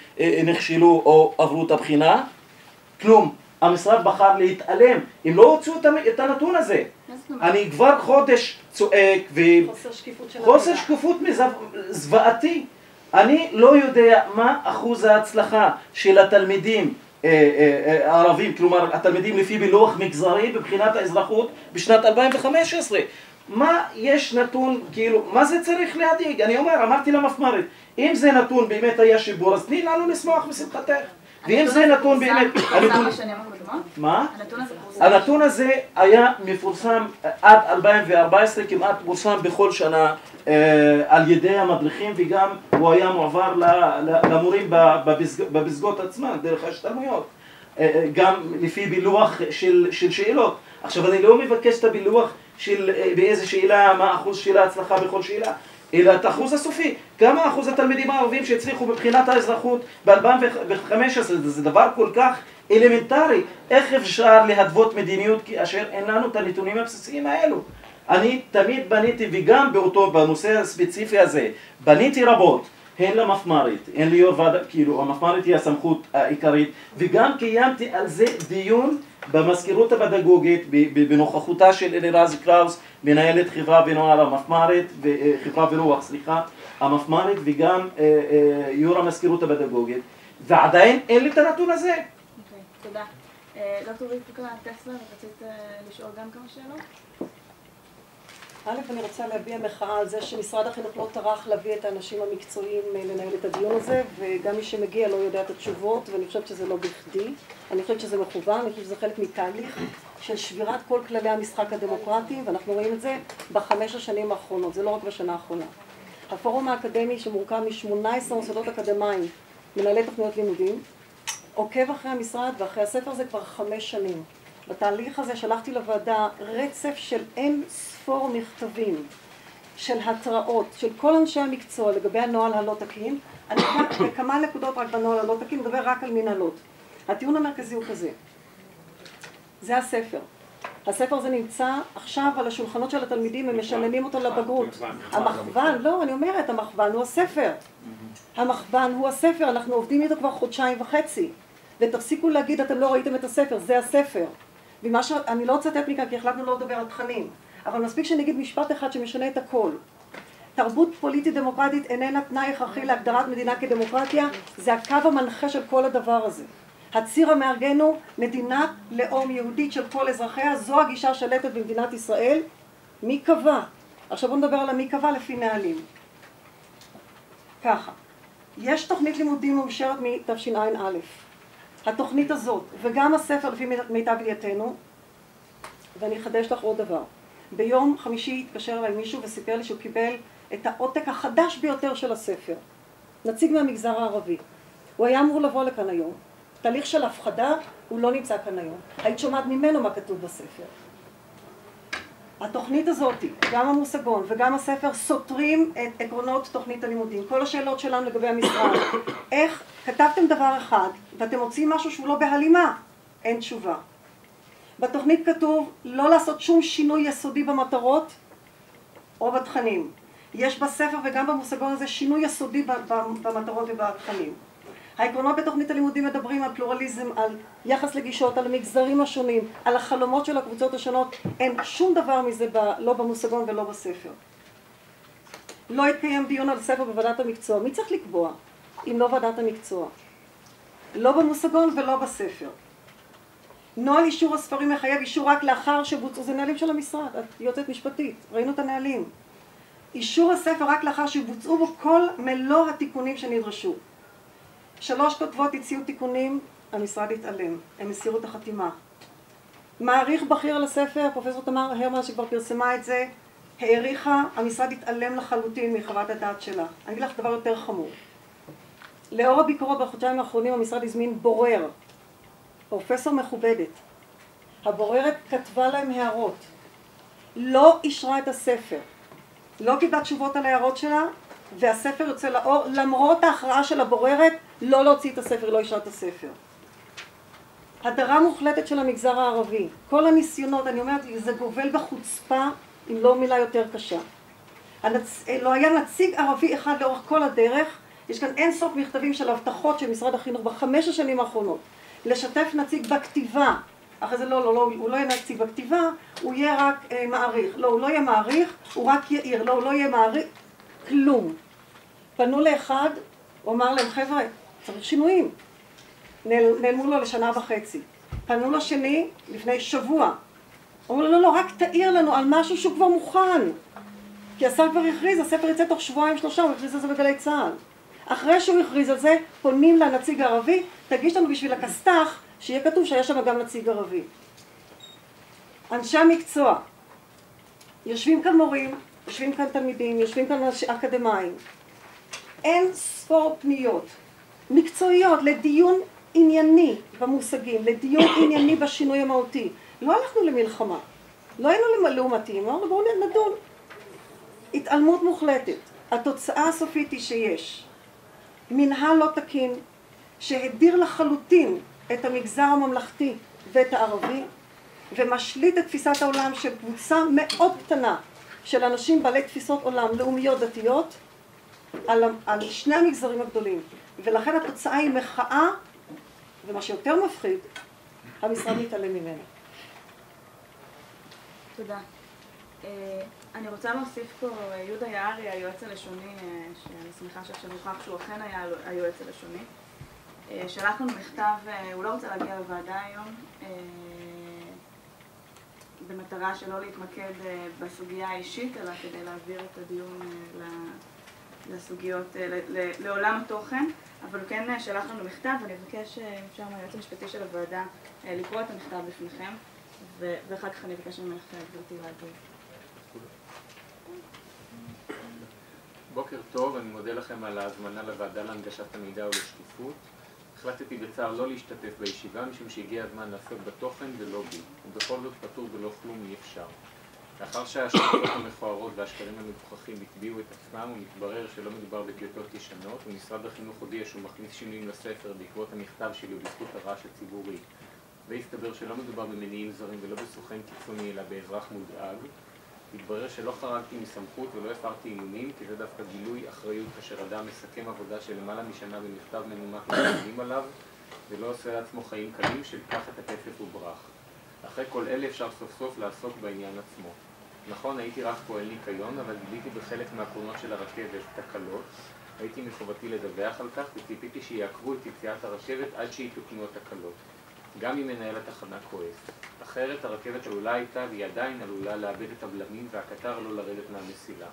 שנכשלו או עברו את הבחינה? כלום. המשרד בחר להתעלם, אם לא הוצאו את הנתון הזה. אני כבר חודש צועק וחוסר שקיפות זוועתי. אני לא יודע מה אחוז ההצלחה של התלמידים הערבים, כלומר התלמידים לפי פילוח מגזרי בבחינת האזרחות בשנת אלפיים וחמש עשרה. מה יש נתון, כאילו, מה זה צריך להדאיג? אני אומר, אמרתי למפמ"רית, אם זה נתון באמת היה שיבור, אז תני לנו לשמוח בשמחתך. ואם זה נתון באמת... מה? הנתון הזה היה מפורסם עד אלפיים וארבע עשרה, כמעט פורסם בכל שנה על ידי המדריכים, וגם הוא היה מועבר למורים בפסגות עצמן, דרך ההשתלמויות, גם לפי פילוח של שאלות. עכשיו אני לא מבקש את הפילוח של באיזה שאלה, מה האחוז של ההצלחה בכל שאלה, אלא את האחוז הסופי, כמה אחוז התלמידים הערבים שהצליחו בבחינת האזרחות ב-אלפיים וחמש עשרה, זה דבר כל כך אלמנטרי, איך אפשר להדוות מדיניות כאשר אין לנו את הנתונים הבסיסיים האלו? אני תמיד בניתי, וגם באותו, בנושא הספציפי הזה, בניתי רבות, הן למפמ"רית, הן ליו"ר ועדה, כאילו המפמ"רית היא הסמכות העיקרית, וגם קיימתי על זה דיון במזכירות הפדגוגית בנוכחותה של אלירז קראוס, מנהלת חברה ונוער המפמ"רית, חברה ורוח, סליחה, המפמ"רית, וגם יו"ר המזכירות הפדגוגית, ועדיין אין לי את הנתון הזה. אוקיי, תודה. דוקטור רבקה טסלר, רצית לשאול גם כמה שאלות? א', אני רוצה להביע מחאה על זה שמשרד החינוך לא טרח להביא את האנשים המקצועיים לנהל את הדיון הזה, וגם מי שמגיע לא יודע את התשובות, ואני חושבת שזה לא בכדי. אני חושבת שזה מכוון, אני חושבת שזה חלק מתהליך של שבירת כל כללי המשחק הדמוקרטי, ואנחנו רואים את זה בחמש השנים האחרונות, זה לא רק בשנה האחרונה. הפורום האקדמי שמורכב מ-שמונה עשרה מוסדות אקדמיים, מנהלי תוכניות לימודים, עוקב אחרי המשרד ואחרי הספר זה כבר חמש שנים. בתהליך הזה שלחתי לוועדה רצף של אין ספור מכתבים, של התראות, של כל אנשי המקצוע לגבי הנוהל הלא תקין. אני אקח בכמה נקודות רק בנוהל הלא תקין, מדבר רק על מנהלות. הטיעון המרכזי הוא כזה. זה הספר. הספר הזה נמצא עכשיו על השולחנות של התלמידים, הם משננים אותו לבגרות. המכוון, לא, אני אומרת, המכוון הוא הספר. המכוון הוא הספר, אנחנו עובדים איתו כבר חודשיים וחצי. ותפסיקו להגיד, אתם לא ראיתם את הספר, זה הספר. ומה ש... אני לא רוצה לתת מכאן, כי החלטנו לא לדבר על תכנים. אבל מספיק שנגיד משפט אחד שמשנה את הכל. תרבות פוליטית דמוקרטית איננה תנאי הכרחי להגדרת מדינה כדמוקרטיה, זה הקו המנחה של כל הדבר הזה. הציר המארגן הוא מדינת לאום יהודית של כל אזרחיה, זו הגישה השלטת במדינת ישראל. מי קבע? עכשיו בואו נדבר על המי קבע לפי נהלים. ככה, יש תוכנית לימודים מאושרת מתשע"א. התוכנית הזאת, וגם הספר לפי מיטב ידיעתנו, ואני אחדש לך עוד דבר. ביום חמישי התקשר אליי מישהו וסיפר לי שהוא קיבל את העותק החדש ביותר של הספר. נציג מהמגזר הערבי. הוא היה אמור לבוא לכאן היום. תהליך של הפחדה, הוא לא נמצא כאן היום. היית שומעת ממנו מה כתוב בספר. התוכנית הזאת, גם המושגון וגם הספר, סותרים את עקרונות תוכנית הלימודים. כל השאלות שלנו לגבי המשרד. איך כתבתם דבר אחד ואתם מוצאים משהו שהוא לא בהלימה? אין תשובה. בתוכנית כתוב לא לעשות שום שינוי יסודי במטרות או בתכנים. יש בספר וגם במושגון הזה שינוי יסודי במטרות ובתכנים. העקרונות בתוכנית הלימודים מדברים על פלורליזם, על יחס לגישות, על המגזרים השונים, על החלומות של הקבוצות השונות. אין שום דבר מזה ב, לא במושגון ולא בספר. לא התקיים דיון על ספר בוועדת המקצוע. מי צריך לקבוע אם לא ועדת המקצוע? לא במושגון ולא בספר. נוהל אישור הספרים מחייב אישור רק לאחר שבוצעו, זה נהלים של המשרד, את יוצאת משפטית, ראינו את הנהלים. אישור הספר רק לאחר שבוצעו בו כל מלוא התיקונים שנדרשו. שלוש כותבות הציעו תיקונים, המשרד התעלם, הם הסירו את החתימה. מעריך בכיר על הספר, פרופסור תמר הרמן שכבר פרסמה את זה, העריכה, המשרד התעלם לחלוטין מחוות הדעת שלה. אני אגיד לך דבר יותר חמור. לאור הביקורות בחודשיים האחרונים המשרד הזמין בורר, פרופסור מכובדת. הבוררת כתבה להם הערות, לא אישרה את הספר, לא קיבלה תשובות על ההערות שלה, והספר יוצא לאור, למרות ההכרעה של הבוררת, לא להוציא את הספר, לא אישרה את הספר. הדרה מוחלטת של המגזר הערבי. כל הניסיונות, אני אומרת, זה גובל בחוצפה, אם לא מילה יותר קשה. הנצ... לא היה נציג ערבי אחד לאורך כל הדרך, יש כאן אין סוף מכתבים של הבטחות של משרד החינוך בחמש השנים האחרונות. לשתף נציג בכתיבה, אחרי זה לא, לא, לא, הוא לא יהיה נציג בכתיבה, הוא יהיה רק אה, מעריך. לא, הוא לא יהיה מעריך, הוא רק יעיר. לא, הוא לא יהיה מעריך, כלום. פנו לאחד, הוא אמר להם, חבר'ה, צריך שינויים. נעל, נעלמו לו לשנה וחצי. פנו לו שני, לפני שבוע. אמרו לו, לא, לא, רק תעיר לנו על משהו שהוא כבר מוכן. כי השר כבר הכריז, הספר יצא תוך שבועיים שלושה, הוא הכריז על זה בגלי צה"ל. אחרי שהוא הכריז על זה, פונים לנציג הערבי, תגיש לנו בשביל הכסת"ח, שיהיה כתוב שהיה שם גם נציג ערבי. אנשי המקצוע, יושבים כאן מורים, יושבים כאן תלמידים, יושבים כאן אקדמיים. אין ספור פניות מקצועיות לדיון ענייני במושגים, לדיון ענייני בשינוי המהותי. לא הלכנו למלחמה, לא היינו לעומתיים, אמרנו בואו נדון. התעלמות מוחלטת. התוצאה הסופית היא שיש מנהל לא תקין שהדיר לחלוטין את המגזר הממלכתי ואת הערבי ומשליט את תפיסת העולם של קבוצה מאוד קטנה של אנשים בעלי תפיסות עולם לאומיות דתיות על, על שני המגזרים הגדולים. ולכן התוצאה היא מחאה, ומה שיותר מפחיד, המשרד מתעלם ממנו. תודה. אני רוצה להוסיף פה יהודה יערי, היועץ הלשוני, שאני שמחה שעכשיו הוכח שהוא אכן היה היועץ הלשוני. שלח לנו מכתב, הוא לא רוצה להגיע לוועדה היום, במטרה שלא להתמקד בסוגיה האישית, אלא כדי להעביר את הדיון לסוגיות, לעולם התוכן, אבל הוא כן שלח לנו מכתב, ואני אבקש, אם אפשר, מהיועץ המשפטי של הוועדה לקרוא את המכתב בפניכם, ואחר כך אני אבקש ממך, גברתי, להגיב. בוקר טוב, אני מודה לכם על ההזמנה לוועדה להנגשת המידע ולשקיפות. החלטתי בצער לא להשתתף בישיבה, משום שהגיע הזמן לעסוק בתוכן ולא בי, ובכל זאת פטור ולא כלום אי אפשר. לאחר שההשקעות המכוערות והשקרים המגוחכים הטביעו את עצמם, ומתברר שלא מדובר בטיוטות ישנות, ומשרד החינוך הודיע שהוא מכניס שינויים לספר בעקבות המכתב שלי ובזכות הרעש הציבורי, והסתבר שלא מדובר במניעים זרים ולא בסוכן קיצוני אלא באזרח מודאג. התברר שלא חרגתי מסמכות ולא הפרתי איומים, כי זה דווקא גילוי אחריות כאשר אדם מסכם עבודה של למעלה משנה במכתב מנומק ומקבלים עליו, ולא עושה לעצמו חיים קלים של קח את הכסף וברח. אחרי כל אלה אפשר סוף סוף לעסוק בעניין עצמו. נכון, הייתי רק פועל ניקיון, אבל גיליתי בחלק מהקרונות של הרכבת תקלות. הייתי מחובתי לדווח על כך וציפיתי שיעקבו את יציאת הרכבת עד שיתוקנו התקלות. גם אם מנהל התחנה כועס. אחרת הרכבת עלולה הייתה והיא עדיין עלולה לאבד את הבלמים והקטר לא לרדת מהמסילה.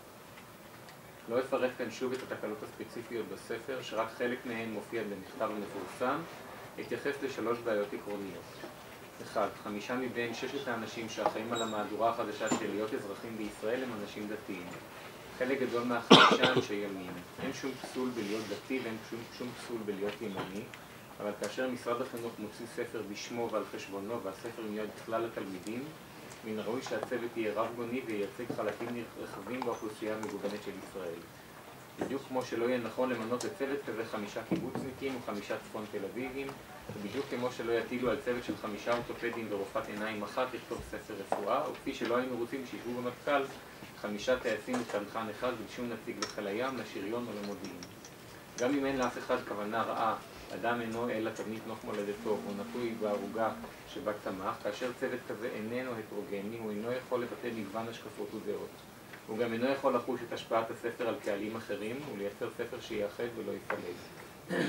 לא אפרט כאן שוב את התקלות הספציפיות בספר, שרק חלק מהן מופיע במכתב המפורסם, אתייחס לשלוש בעיות עקרוניות. אחד, חמישה מבין ששת האנשים שאחראים על המהדורה החדשה של להיות אזרחים בישראל הם אנשים דתיים. חלק גדול מהחמישה אנשי ימין. אין שום פסול בלהיות דתי ואין שום, שום פסול בלהיות ימני, אבל כאשר משרד החינוך מוציא ספר בשמו ועל חשבונו והספר מיועד בכלל לתלמידים, מן הראוי שהצוות יהיה רב-גוני וייצג חלקים רחבים באוכלוסייה המגוונת של ישראל. בדיוק כמו שלא יהיה נכון למנות לצוות כזה חמישה קיבוצניקים או חמישה צפון תל אביבים, ובדיוק כמו שלא יטילו על צוות של חמישה אורתופדים ורופאת עיניים אחת לכתוב ספר רפואה, או כפי שלא היינו רוצים שישבו במטכ"ל חמישה טייסים וצנחן אחד ושום נציג לחיל הים, לשריון או למודיעין. גם אם אין לאף אחד כוונה רעה, אדם אינו אלא תבנית נוף מולדתו, הוא נטוי בערוגה שבה צמח, כאשר צוות כזה איננו הטרוגני, הוא אינו יכול לבטא מגוון השקפות ודעות. הוא גם אינו יכול לחוש את השפעת הספר על קהלים אחרים, ולייצר ספר שיאחד ולא יפלג.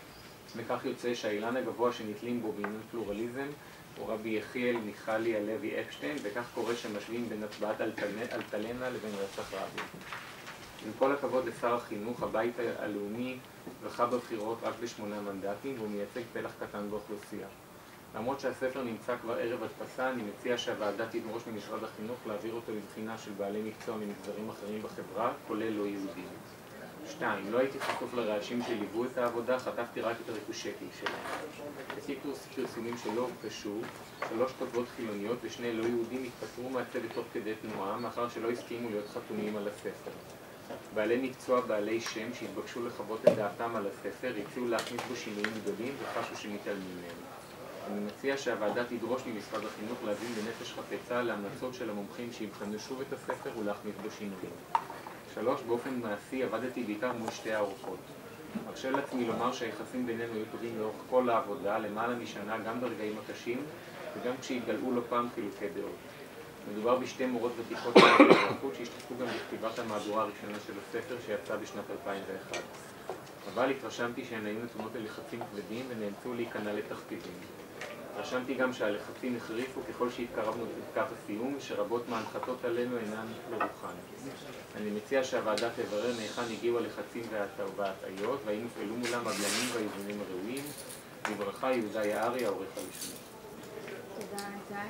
וכך יוצא שהאילן הגבוה שנתלים בו בעניין פלורליזם הוא רבי יחיאל מיכאלי הלוי אפשטיין, וכך קורה שמשווים בין הצבעת אלטלנה לבין רצח רבין. עם כל הכבוד לשר החינוך, הבית הלאומי זכה בבחירות רק בשמונה מנדטים, והוא מייצג פלח קטן באוכלוסייה. למרות שהספר נמצא כבר ערב הדפסה, אני מציע שהוועדה תדרוש ממשרד החינוך להעביר אותו לבחינה של בעלי מקצוע ממגזרים אחרים בחברה, כולל לא יהודים. שתיים, לא הייתי חשוף לרעשים שליוו את העבודה, חטפתי רק את הריקושטים שלהם. לפי פרסומים שלא הופגשו, שלוש כותבות חילוניות ושני לא יהודים התפטרו מהצוות תוך כדי תנועה, מאחר שלא הסכימו להיות חתומים על הספר. בעלי מקצוע, בעלי שם, שהתבקשו לחוות את דעתם על הספר, הציעו להכניס בו שינויים גדולים וחשו שמתעלמים מהם. אני מציע שהוועדה תדרוש ממשרד החינוך להבין בנפש חפצה להמלצות של המומחים שיבחנו שוב את הספר ולהכניס בו שינויים. שלוש, באופן מעשי עבדתי בעיקר מול שתי האורחות. ארשה לעצמי לומר שהיחסים בינינו היו טובים לאורך כל העבודה, למעלה משנה, גם ברגעים הקשים, וגם כשהתגלעו לא פעם חילוקי דעות. מדובר בשתי מורות ותיקות של האזרחות שהשתתפו גם בכתיבת המהדורה הראשונה של הספר שיצא בשנת אלפיים ואחת. אבל התרשמתי שהן היו נתונות ללחצים כבדים ונאלצו להיכנע לתכתיבים. התרשמתי גם שהלחצים החריפו ככל שהתקרבנו לקראת הסיום, ושרבות מההנחתות עלינו אינן לרוחן. אני מציע שהוועדה תברר מהיכן הגיעו הלחצים וההטעיות, והאם הופעלו מולם הבלמים והאיזונים הראויים. בברכה, יהודה יערי, העורך הראשון. תודה, איתי.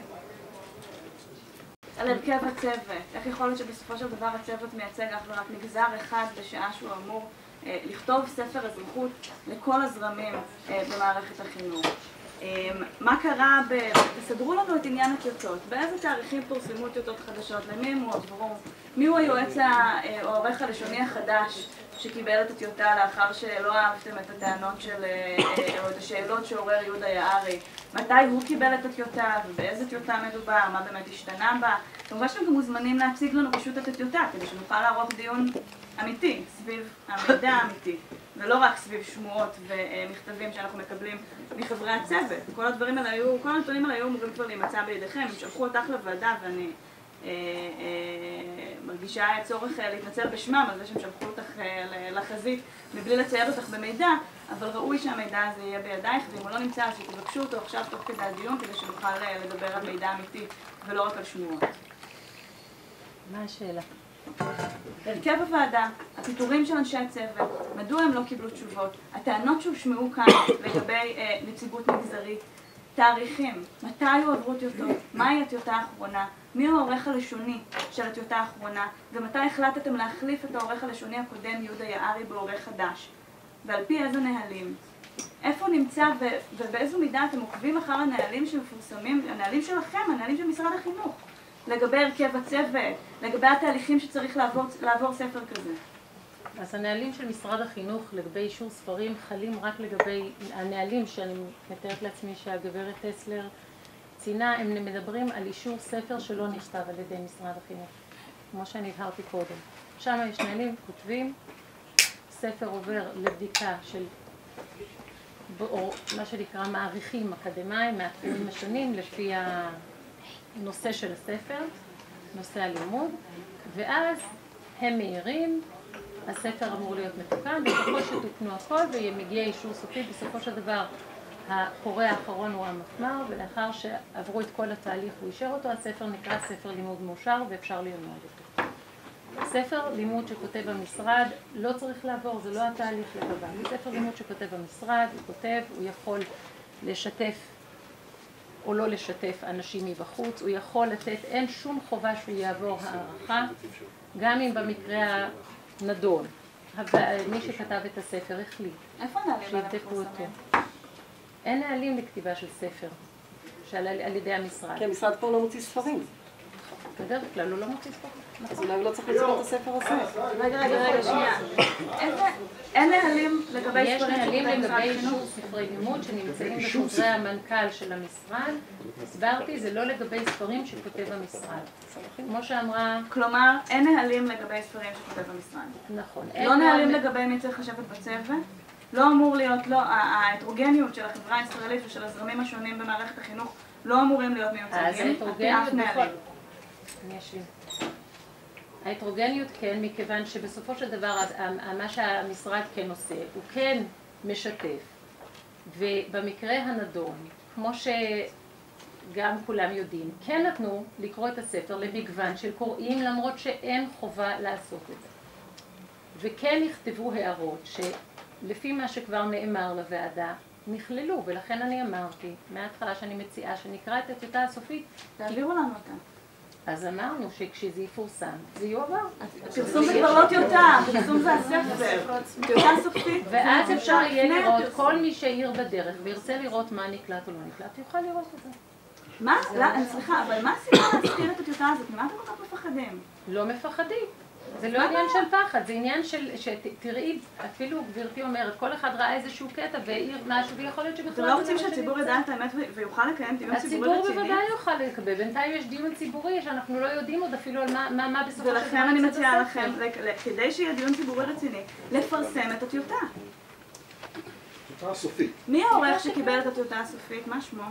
על הרכב הצוות, איך יכול להיות שבסופו של דבר הצוות מייצג אך ורק מגזר אחד בשעה שהוא אמור אה, לכתוב ספר אזרחות לכל הזרמים אה, במערכת החינוך? אה, מה קרה, ב... תסדרו לנו את עניין הטיוטות, באיזה תאריכים פורסמו טיוטות חדשות, למי הם הועברו, מי הוא היועץ או העורך הלשוני החדש שקיבל את הטיוטה לאחר שלא אהבתם את הטענות של, או את השאלות שעורר יהודה יערי, מתי הוא קיבל את הטיוטה ובאיזה טיוטה מדובר, מה באמת השתנה בה. כמובן שאתם גם מוזמנים להציג לנו פשוט את הטיוטה כדי שנוכל לערוך דיון אמיתי סביב המידע האמיתי, ולא רק סביב שמועות ומכתבים שאנחנו מקבלים מחברי הצוות. כל הדברים האלה היו, כל הנתונים האלה היו אמורים כבר להימצא בידיכם, הם שלחו אותך לוועדה ואני אה, אה, מרגישה צורך להתנצל בשמם על זה שהם שלחו אותך לחזית מבלי לצייד אותך במידע, אבל ראוי שהמידע הזה יהיה בידייך, ואם הוא לא נמצא אז שתבקשו אותו עכשיו תוך כדי הדיון כדי שנוכל לדבר על מידע אמיתי ולא רק על שמועות. מה השאלה? הרכב הוועדה, הפיטורים של אנשי הצוות, מדוע הם לא קיבלו תשובות, הטענות שהושמעו כאן לגבי אה, נציגות מגזרית, תאריכים, מתי הועברו טיוטות, מהי הטיוטה האחרונה, מי הוא העורך הלשוני של הטיוטה האחרונה, ומתי החלטתם להחליף את העורך הלשוני הקודם יהודה יערי בעורך חדש. ועל פי איזה נהלים. איפה נמצא ו- ובאיזו מידה אתם עוקבים אחר הנהלים שמפורסמים, הנהלים שלכם, הנהלים של משרד החינוך, לגבי הרכב הצוות, לגבי התהליכים שצריך לעבור, לעבור ספר כזה. אז הנהלים של משרד החינוך לגבי אישור ספרים חלים רק לגבי הנהלים שאני מתארת לעצמי שהגברת טסלר ציינה, הם מדברים על אישור ספר שלא נכתב על ידי משרד החינוך, כמו שאני הבהרתי קודם. שם יש נהלים, כותבים, ספר עובר לבדיקה של או מה שנקרא מעריכים אקדמיים מהתחומים השונים לפי הנושא של הספר, נושא הלימוד, ואז הם מהירים, הספר אמור להיות מתוקן, בסופו שתוקנו הכל ומגיע אישור סופי, בסופו של דבר הקורא האחרון הוא המפמ"ר, ולאחר שעברו את כל התהליך הוא אישר אותו, הספר נקרא ספר לימוד מאושר ואפשר ללמוד אותו. ספר לימוד שכותב המשרד לא צריך לעבור, זה לא התהליך לגביו. ספר לימוד שכותב המשרד, הוא כותב, הוא יכול לשתף או לא לשתף אנשים מבחוץ, הוא יכול לתת, אין שום חובה שהוא יעבור הערכה, גם אם במקרה הנדון, מי שכתב את הספר החליט. איפה נעלים שיבדקו אותו. אין נהלים לכתיבה של ספר, שעל על ידי המשרד. כי המשרד פה לא מוציא ספרים. בדרך כלל הוא לא מוציא ספרים. אז אולי הוא לא צריך לצפות את הספר הזה. רגע, רגע, רגע, שנייה. אין נהלים לגבי יש ספרים נהלים שכותב משרד לגבי החינוך? אישור ספרי לימוד שנמצאים בחוזרי המנכ"ל של המשרד. הסברתי, זה לא לגבי ספרים שכותב המשרד. כמו שאמרה... כלומר, אין נהלים לגבי ספרים שכותב המשרד. נכון. לא נהלים לגבי מי צריך לשבת בצוות? לא אמור להיות, לא, ההטרוגניות של החברה הישראלית ושל הזרמים השונים במערכת החינוך לא אמורים להיות מיוצגים. אז ההטרוגניות בכל... אני אשלים. ההטרוגניות כן, מכיוון שבסופו של דבר מה שהמשרד כן עושה, הוא כן משתף. ובמקרה הנדון, כמו שגם כולם יודעים, כן נתנו לקרוא את הספר למגוון של קוראים, למרות שאין חובה לעשות את זה. וכן נכתבו הערות שלפי מה שכבר נאמר לוועדה, נכללו, ולכן אני אמרתי מההתחלה שאני מציעה שנקרא את הטיוטה הסופית. תעבירו לנו אותה. אז אמרנו שכשזה יפורסם, זה יועבר. פרסום זה כבר לא טיוטה, פרסום זה הספר. טיוטה סופית. ואז אפשר יהיה לראות, כל מי שיעיר בדרך וירצה לראות מה נקלט או לא נקלט, יוכל לראות את זה. מה? אני סליחה, אבל מה הסיבה להזכיר את הטיוטה הזאת? ממה אתם כל כך מפחדים? לא מפחדים. זה לא עניין של פחד, זה עניין של, שתראי, אפילו גברתי אומרת, כל אחד ראה איזשהו קטע והעיר משהו, ויכול להיות שבכלל... אתם לא רוצים שהציבור ידע את האמת ויוכל לקיים דיון ציבורי רציני? הציבור בוודאי יוכל לקבל, בינתיים יש דיון ציבורי שאנחנו לא יודעים עוד אפילו על מה, מה בסופו של דבר... ולכן אני מציעה לכם, כדי שיהיה דיון ציבורי רציני, לפרסם את הטיוטה. טיוטה הסופית. מי העורך שקיבל את הטיוטה הסופית? מה שמו?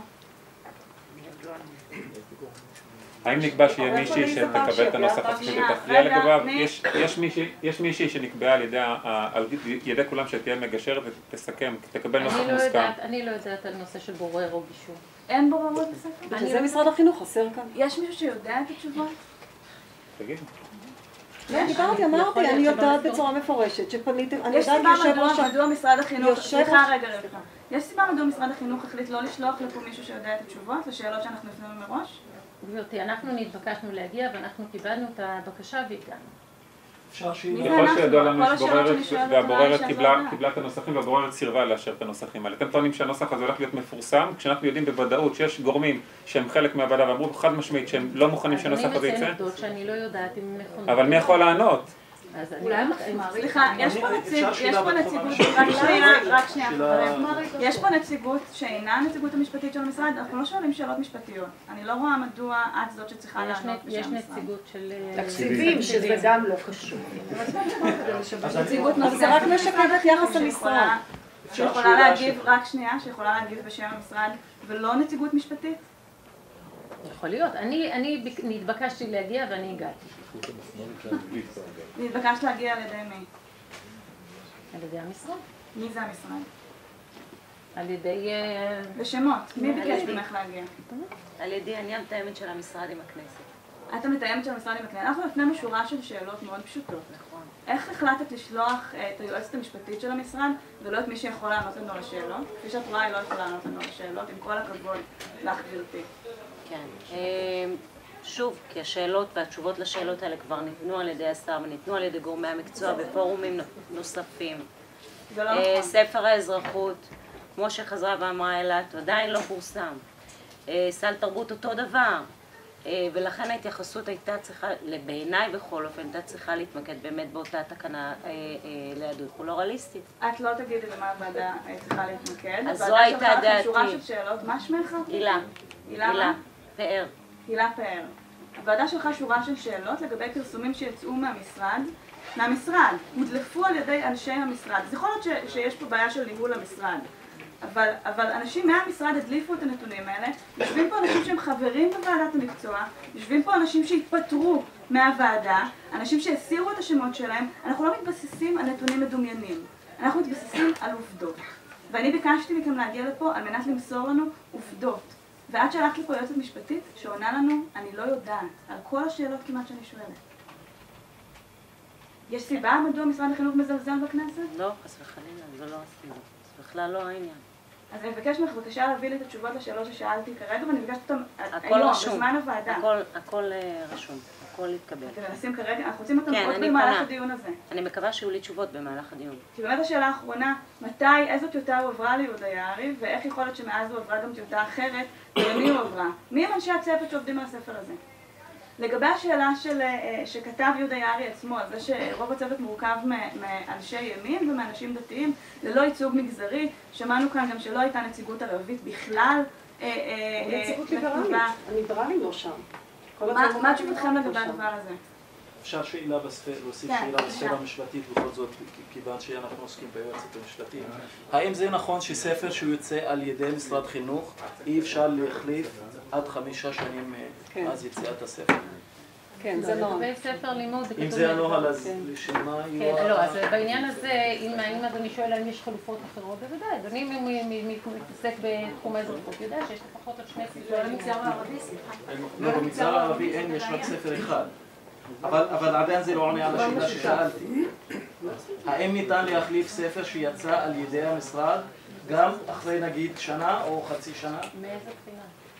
האם נקבע שיהיה מישהי שתקבל את הנוסח הסופי ותכריע לגביו? יש מישהי שנקבעה על ידי כולם שתהיה מגשרת ותסכם, תקבל נוסח מוסכם. אני לא יודעת על נושא של בורר או גישור. אין בוררות בספר? בגלל זה משרד החינוך חסר כאן. יש מישהו שיודע את התשובות? תגיד. לא, דיברתי, אמרתי, אני יודעת בצורה מפורשת שפניתם, אני יש יודעת סיבה מדוע משרד החינוך, סליחה רגע רגע, יש סיבה מדוע משרד החינוך החליט לא לשלוח לפה מישהו שיודע את התשובות לשאלות שאנחנו הפנינו מראש? גברתי, אנחנו נתבקשנו להגיע ואנחנו קיבלנו את הבקשה והגענו. ככל שידוע לנו יש בוררת, והבוררת קיבלה את הנוסחים והבוררת סירבה לאשר את הנוסחים האלה. אתם טוענים שהנוסח הזה הולך להיות מפורסם, כשאנחנו יודעים בוודאות שיש גורמים שהם חלק מהוועדה ואמרו חד משמעית שהם לא מוכנים שהנוסח הזה יצא? אני מציין עובדות שאני לא יודעת אם הם נכונים. אבל מי יכול לענות? סליחה, יש פה נציג, יש פה נציגות, רק שנייה, רק שנייה, יש פה נציגות שאינה הנציגות המשפטית של המשרד, אנחנו לא שואלים שאלות משפטיות. אני לא רואה מדוע את זאת שצריכה לענות בשם המשרד. יש נציגות של... תקציבים, שזה גם לא קשור. אבל זה רק משקף יחס המשרד. שיכולה להגיב, רק שנייה, שיכולה להגיב בשם המשרד, ולא נציגות משפטית? יכול להיות. אני נתבקשתי להגיע ואני הגעתי. נתבקשת להגיע על ידי מי? על ידי המשרד. מי זה המשרד? על ידי... בשמות. מי ביקש ממך להגיע? על ידי, אני המתאמת של המשרד עם הכנסת. את המתאמת של המשרד עם הכנסת. אנחנו לפני משורה של שאלות מאוד פשוטות. נכון. איך החלטת לשלוח את היועצת המשפטית של המשרד ולא את מי שיכול לענות לנו על השאלות? כפי שאת רואה, היא לא יכולה לענות לנו על השאלות, עם כל הכבוד לך גברתי. כן. שוב, כי השאלות והתשובות לשאלות האלה כבר ניתנו על ידי השר וניתנו על ידי גורמי המקצוע בפורומים נוספים. זה לא נכון. ספר האזרחות, כמו שחזרה ואמרה אילת, עדיין לא פורסם. סל תרבות אותו דבר. ולכן ההתייחסות הייתה צריכה, בעיניי בכל אופן, הייתה צריכה להתמקד באמת באותה תקנה ליהדות פלורליסטית. את לא תגידי למה הוועדה צריכה להתמקד. אז זו הייתה דעתי. הוועדה שלך שורה של שאלות, מה שמך? הילה. הילה פאר. הילה פאר. הוועדה שלך שורה של שאלות לגבי פרסומים שיצאו מהמשרד, מהמשרד, הודלפו על ידי אנשי המשרד. אז יכול להיות שיש פה בעיה של ניהול המשרד. אבל, אבל אנשים מהמשרד הדליפו את הנתונים האלה, יושבים פה אנשים שהם חברים בוועדת המקצוע, יושבים פה אנשים שהתפטרו מהוועדה, אנשים שהסירו את השמות שלהם, אנחנו לא מתבססים על נתונים מדומיינים, אנחנו מתבססים על עובדות. ואני ביקשתי מכם להגיע לפה על מנת למסור לנו עובדות. ואת שלחת לפה יועצת משפטית שעונה לנו, אני לא יודעת, על כל השאלות כמעט שאני שואלת. יש סיבה מדוע משרד החינוך מזלזל בכנסת? לא, חס וחלילה, זה לא הסיבה. זה בכלל לא העניין. אז אני מבקש ממך בבקשה להביא לי את התשובות לשאלות ששאלתי כרגע, ואני מבקשת אותם היום, בזמן הוועדה. הכל, הכל רשום, הכל יתקבל. אתם מנסים כרגע, אנחנו רוצים אותם עוד במהלך הדיון הזה. אני מקווה שיהיו לי תשובות במהלך הדיון. כי באמת השאלה האחרונה, מתי, איזו טיוטה הועברה ליהודה יערי, ואיך יכול להיות שמאז הועברה גם טיוטה אחרת, ולמי הועברה? מי הם אנשי הצוות שעובדים על הספר הזה? לגבי השאלה של, שכתב יהודה יערי עצמו, על זה שרוב הצוות מורכב מאנשי ימין ומאנשים דתיים, ללא ייצוג מגזרי, שמענו כאן גם שלא הייתה נציגות ערבית בכלל. נציגות ליברלית, הליברלים לא שם. מה תשובתכם לגבי הדבר הזה? אפשר שאלה בספירה, להוסיף שאלה בספירה המשפטית בכל זאת, כיוון שאנחנו עוסקים ביועצת המשפטית. האם זה נכון שספר שהוא יוצא על ידי משרד חינוך, אי אפשר להחליף עד חמישה שנים מאז יציאת הספר? כן, זה לא. לגבי ספר לימוד, אם זה הנוהל, אז לשמה כן, לא, אז בעניין הזה, אם אדוני שואל האם יש חלופות אחרות, בוודאי, אדוני מתעסק בתחום האזרחות, יודע שיש לפחות עוד שני ספרים. לא במגזר הערבי, סליחה. לא, במגזר הערבי אין, יש רק ספר אחד. אבל עדיין זה לא עונה על השאלה ששאלתי. האם ניתן להחליף ספר שיצא על ידי המשרד גם אחרי נגיד שנה או חצי שנה? מאיזה בחינה?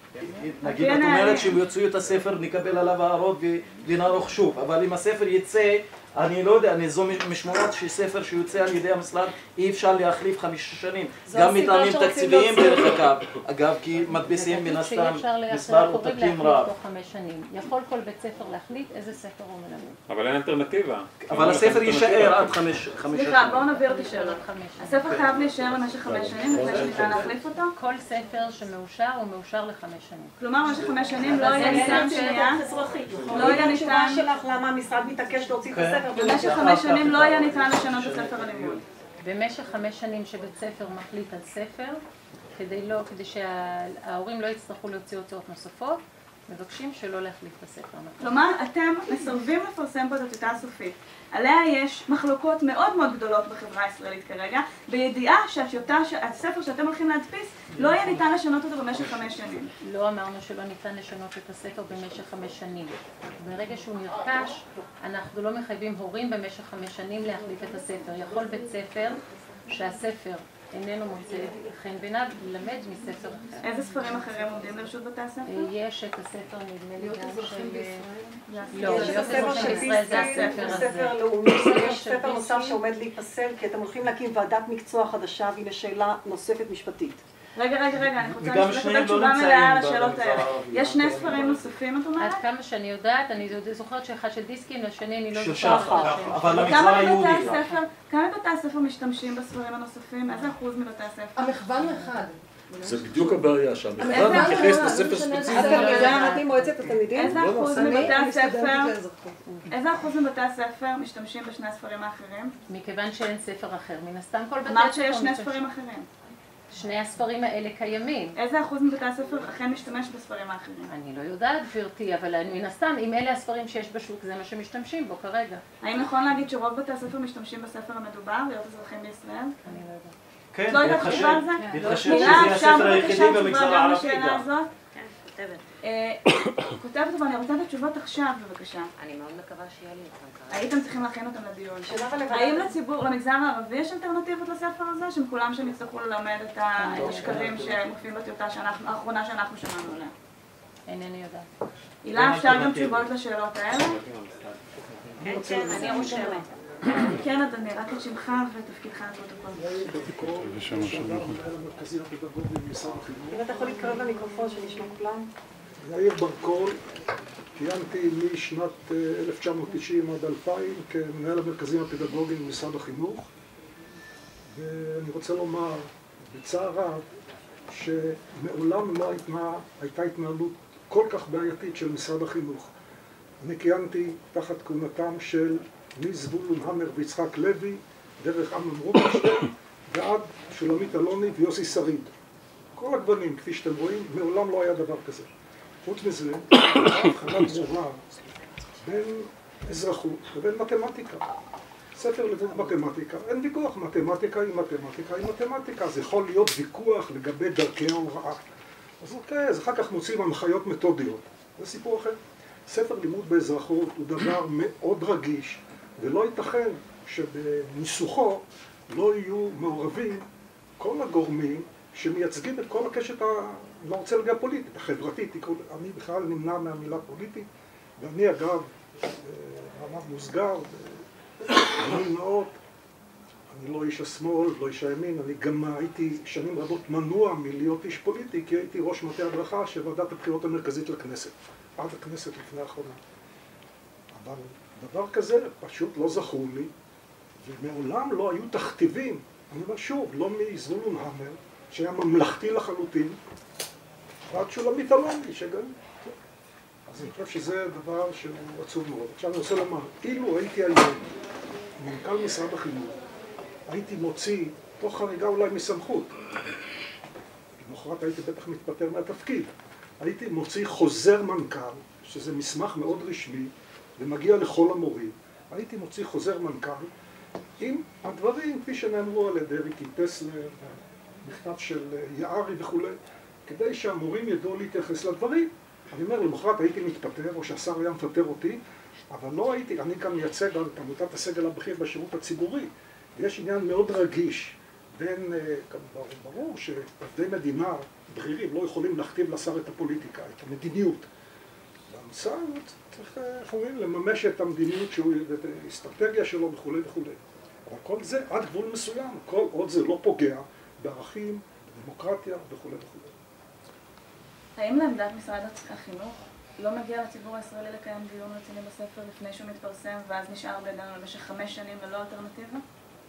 נגיד את אומרת שהם יוציאו את הספר, נקבל עליו הערות ונערוך שוב, אבל אם הספר יצא, אני לא יודע, אני זו משמעות שספר שיוצא על ידי המשרד אי אפשר להחליף חמישה שנים, גם מטעמים תקציביים דרך אגב, אגב כי מדפיסים מן הסתם מספר עותקים רב. יכול כל בית ספר להחליט איזה ספר הוא מלמד. אבל אין אלטרנטיבה. אבל הספר יישאר עד חמש שנים. סליחה, בואו נבהיר את השאלות. הספר חייב להישאר למשך חמש שנים לפני שניתן להחליף אותו? כל ספר שמאושר הוא מאושר לחמש שנים. כלומר, במשך חמש שנים לא יהיה ניתן שנייה, לא יהיה ניתן שלך למה המשרד מתעקש להוציא את הספר. במשך חמש שנים לא יהיה ניתן לשנות את ספר הלימוד. במשך חמש שנים שבית ספר מחליט על ספר, כדי לא, כדי שההורים לא יצטרכו להוציא הוצאות נוספות, מבקשים שלא להחליף את הספר. כלומר, אתם מסרבים לפרסם פה את הטיוטה הסופית. עליה יש מחלוקות מאוד מאוד גדולות בחברה הישראלית כרגע, בידיעה שהטיוטה, הספר שאתם הולכים להדפיס, לא יהיה ניתן לשנות אותו במשך חמש שנים. לא אמרנו שלא ניתן לשנות את הספר במשך חמש שנים. ברגע שהוא נרכש, אנחנו לא מחייבים הורים במשך חמש שנים להחליף את הספר. יכול בית ספר שהספר איננו מוצא חן בעיניו ללמד מספר אחר. איזה ספרים אחרים עומדים לרשות בתי הספר? יש את הספר נדמה לי גם של... לא, יש את הספר של ביסטי, ספר לאומי, יש ספר נוסף שעומד להיפסל כי אתם הולכים להקים ועדת מקצוע חדשה והיא לשאלה נוספת משפטית. רגע, רגע, רגע, אני רוצה לקבל תשובה מלאה על השאלות האלה. יש שני ספרים נוספים, את אומרת? עד כמה שאני יודעת, אני זוכרת שאחד של דיסקין, והשני אני לא זוכרת. של שחר, אבל המגזר היהודי. כמה בתי הספר משתמשים בספרים הנוספים? איזה אחוז מבתי הספר? המכוון אחד. זה בדיוק הבעיה שם. המכוון מתייחס לספר ספציפי. אתם מועצת התלמידים? איזה אחוז מבתי הספר, איזה אחוז מבתי הספר משתמשים בשני הספרים האחרים? מכיוון שאין ספר אחר, מן הסתם כל בתי הספר... אמרת שיש שני ספרים אחרים. שני הספרים האלה קיימים. איזה אחוז מבתי הספר אכן משתמש בספרים האחרים? אני לא יודעת, גברתי, אבל מן הסתם, אם אלה הספרים שיש בשוק, זה מה שמשתמשים בו כרגע. האם נכון להגיד שרוב בתי הספר משתמשים בספר המדובר, להיות אזרחים בישראל? אני לא יודעת. כן, לא יודעת תשובה על זה? בהתחשב שזה הספר היחידי במגזר הערבי גם. כותבת, אבל אני רוצה את התשובות עכשיו, בבקשה. אני מאוד מקווה שיהיה לי אותם כרגע. הייתם צריכים להכין אותם לדיון. האם לציבור, למגזר הערבי יש אלטרנטיבות לספר הזה? שהם כולם שהם יצטרכו ללמד את השקרים שמופיעים בטיוטה האחרונה שאנחנו שמענו עליה? אינני יודעת. הילה, אפשר גם תשובות לשאלות האלה? כן, כן, אני רושמת. כן, אדוני, רק את שמך ותפקידך לפרוטוקול. בשם המנהל המרכזי הפדגוגי במשרד החינוך. אם אתה יכול להתקרב למיקרופון שנשמע כולם. יאיר ברקול, כיהנתי משנת אלף תשע מאות תשעים עד אלפיים כמנהל המרכזים הפדגוגיים במשרד החינוך, ואני רוצה לומר בצער רב שמעולם לא הייתה, הייתה התנהלות כל כך בעייתית של משרד החינוך. אני כיהנתי תחת כהונתם של מזבולון המר ויצחק לוי, דרך אמנון רובינשטיין ועד שולמית אלוני ויוסי שריד. כל הגוונים, כפי שאתם רואים, מעולם לא היה דבר כזה. חוץ מזה, הבחנה ברורה בין אזרחות לבין מתמטיקה. ספר לבין מתמטיקה, אין ויכוח, מתמטיקה היא מתמטיקה היא מתמטיקה. זה יכול להיות ויכוח לגבי דרכי ההוראה. אז אוקיי, אז אחר כך מוצאים הנחיות מתודיות. זה סיפור אחר. ספר לימוד באזרחות הוא דבר מאוד רגיש, ולא ייתכן שבניסוחו לא יהיו מעורבים כל הגורמים שמייצגים את כל הקשת, ה... לא רוצה להגיד הפוליטית, החברתית. אני בכלל נמנע מהמילה פוליטית, ואני אגב, רמת מוסגר, אני מאוד, אני לא איש השמאל, לא איש הימין, אני גם הייתי שנים רבות מנוע מלהיות איש פוליטי, כי הייתי ראש מטה הדרכה של ועדת הבחירות המרכזית לכנסת, עד הכנסת לפני האחרונה. אבל דבר כזה פשוט לא זכור לי, ומעולם לא היו תכתיבים, אני אומר שוב, לא מזבולון המר, שהיה ממלכתי לחלוטין, ועד שולמית אלוני, שגם... אז אני חושב שזה דבר שהוא עצוב מאוד. עכשיו אני רוצה לומר, אילו הייתי היום מנכ"ל משרד החינוך, הייתי מוציא, תוך חריגה אולי מסמכות, למחרת הייתי בטח מתפטר מהתפקיד, הייתי מוציא חוזר מנכ"ל, שזה מסמך מאוד רשמי, ומגיע לכל המורים, הייתי מוציא חוזר מנכ"ל, עם הדברים, כפי שנאמרו על ידי ריקי טסלר, מכתב של יערי וכו', כדי שהמורים ידעו להתייחס לדברים. אני אומר, למחרת הייתי מתפטר, או שהשר היה מפטר אותי, אבל לא הייתי, אני כאן מייצג על עמותת הסגל הבכיר בשירות הציבורי. יש עניין מאוד רגיש בין, ברור שעובדי מדינה בכירים לא יכולים להכתיב לשר את הפוליטיקה, את המדיניות. והשר צריך, איך אומרים, לממש את המדיניות שהוא, את האסטרטגיה שלו וכו' וכו'. אבל כל זה עד גבול מסוים, כל עוד זה לא פוגע בערכים, דמוקרטיה וכו' וכו'. האם לעמדת משרד החינוך לא מגיע לציבור הישראלי לקיים דיון רציני בספר לפני שהוא מתפרסם ואז נשאר בידינו במשך חמש שנים ללא אלטרנטיבה?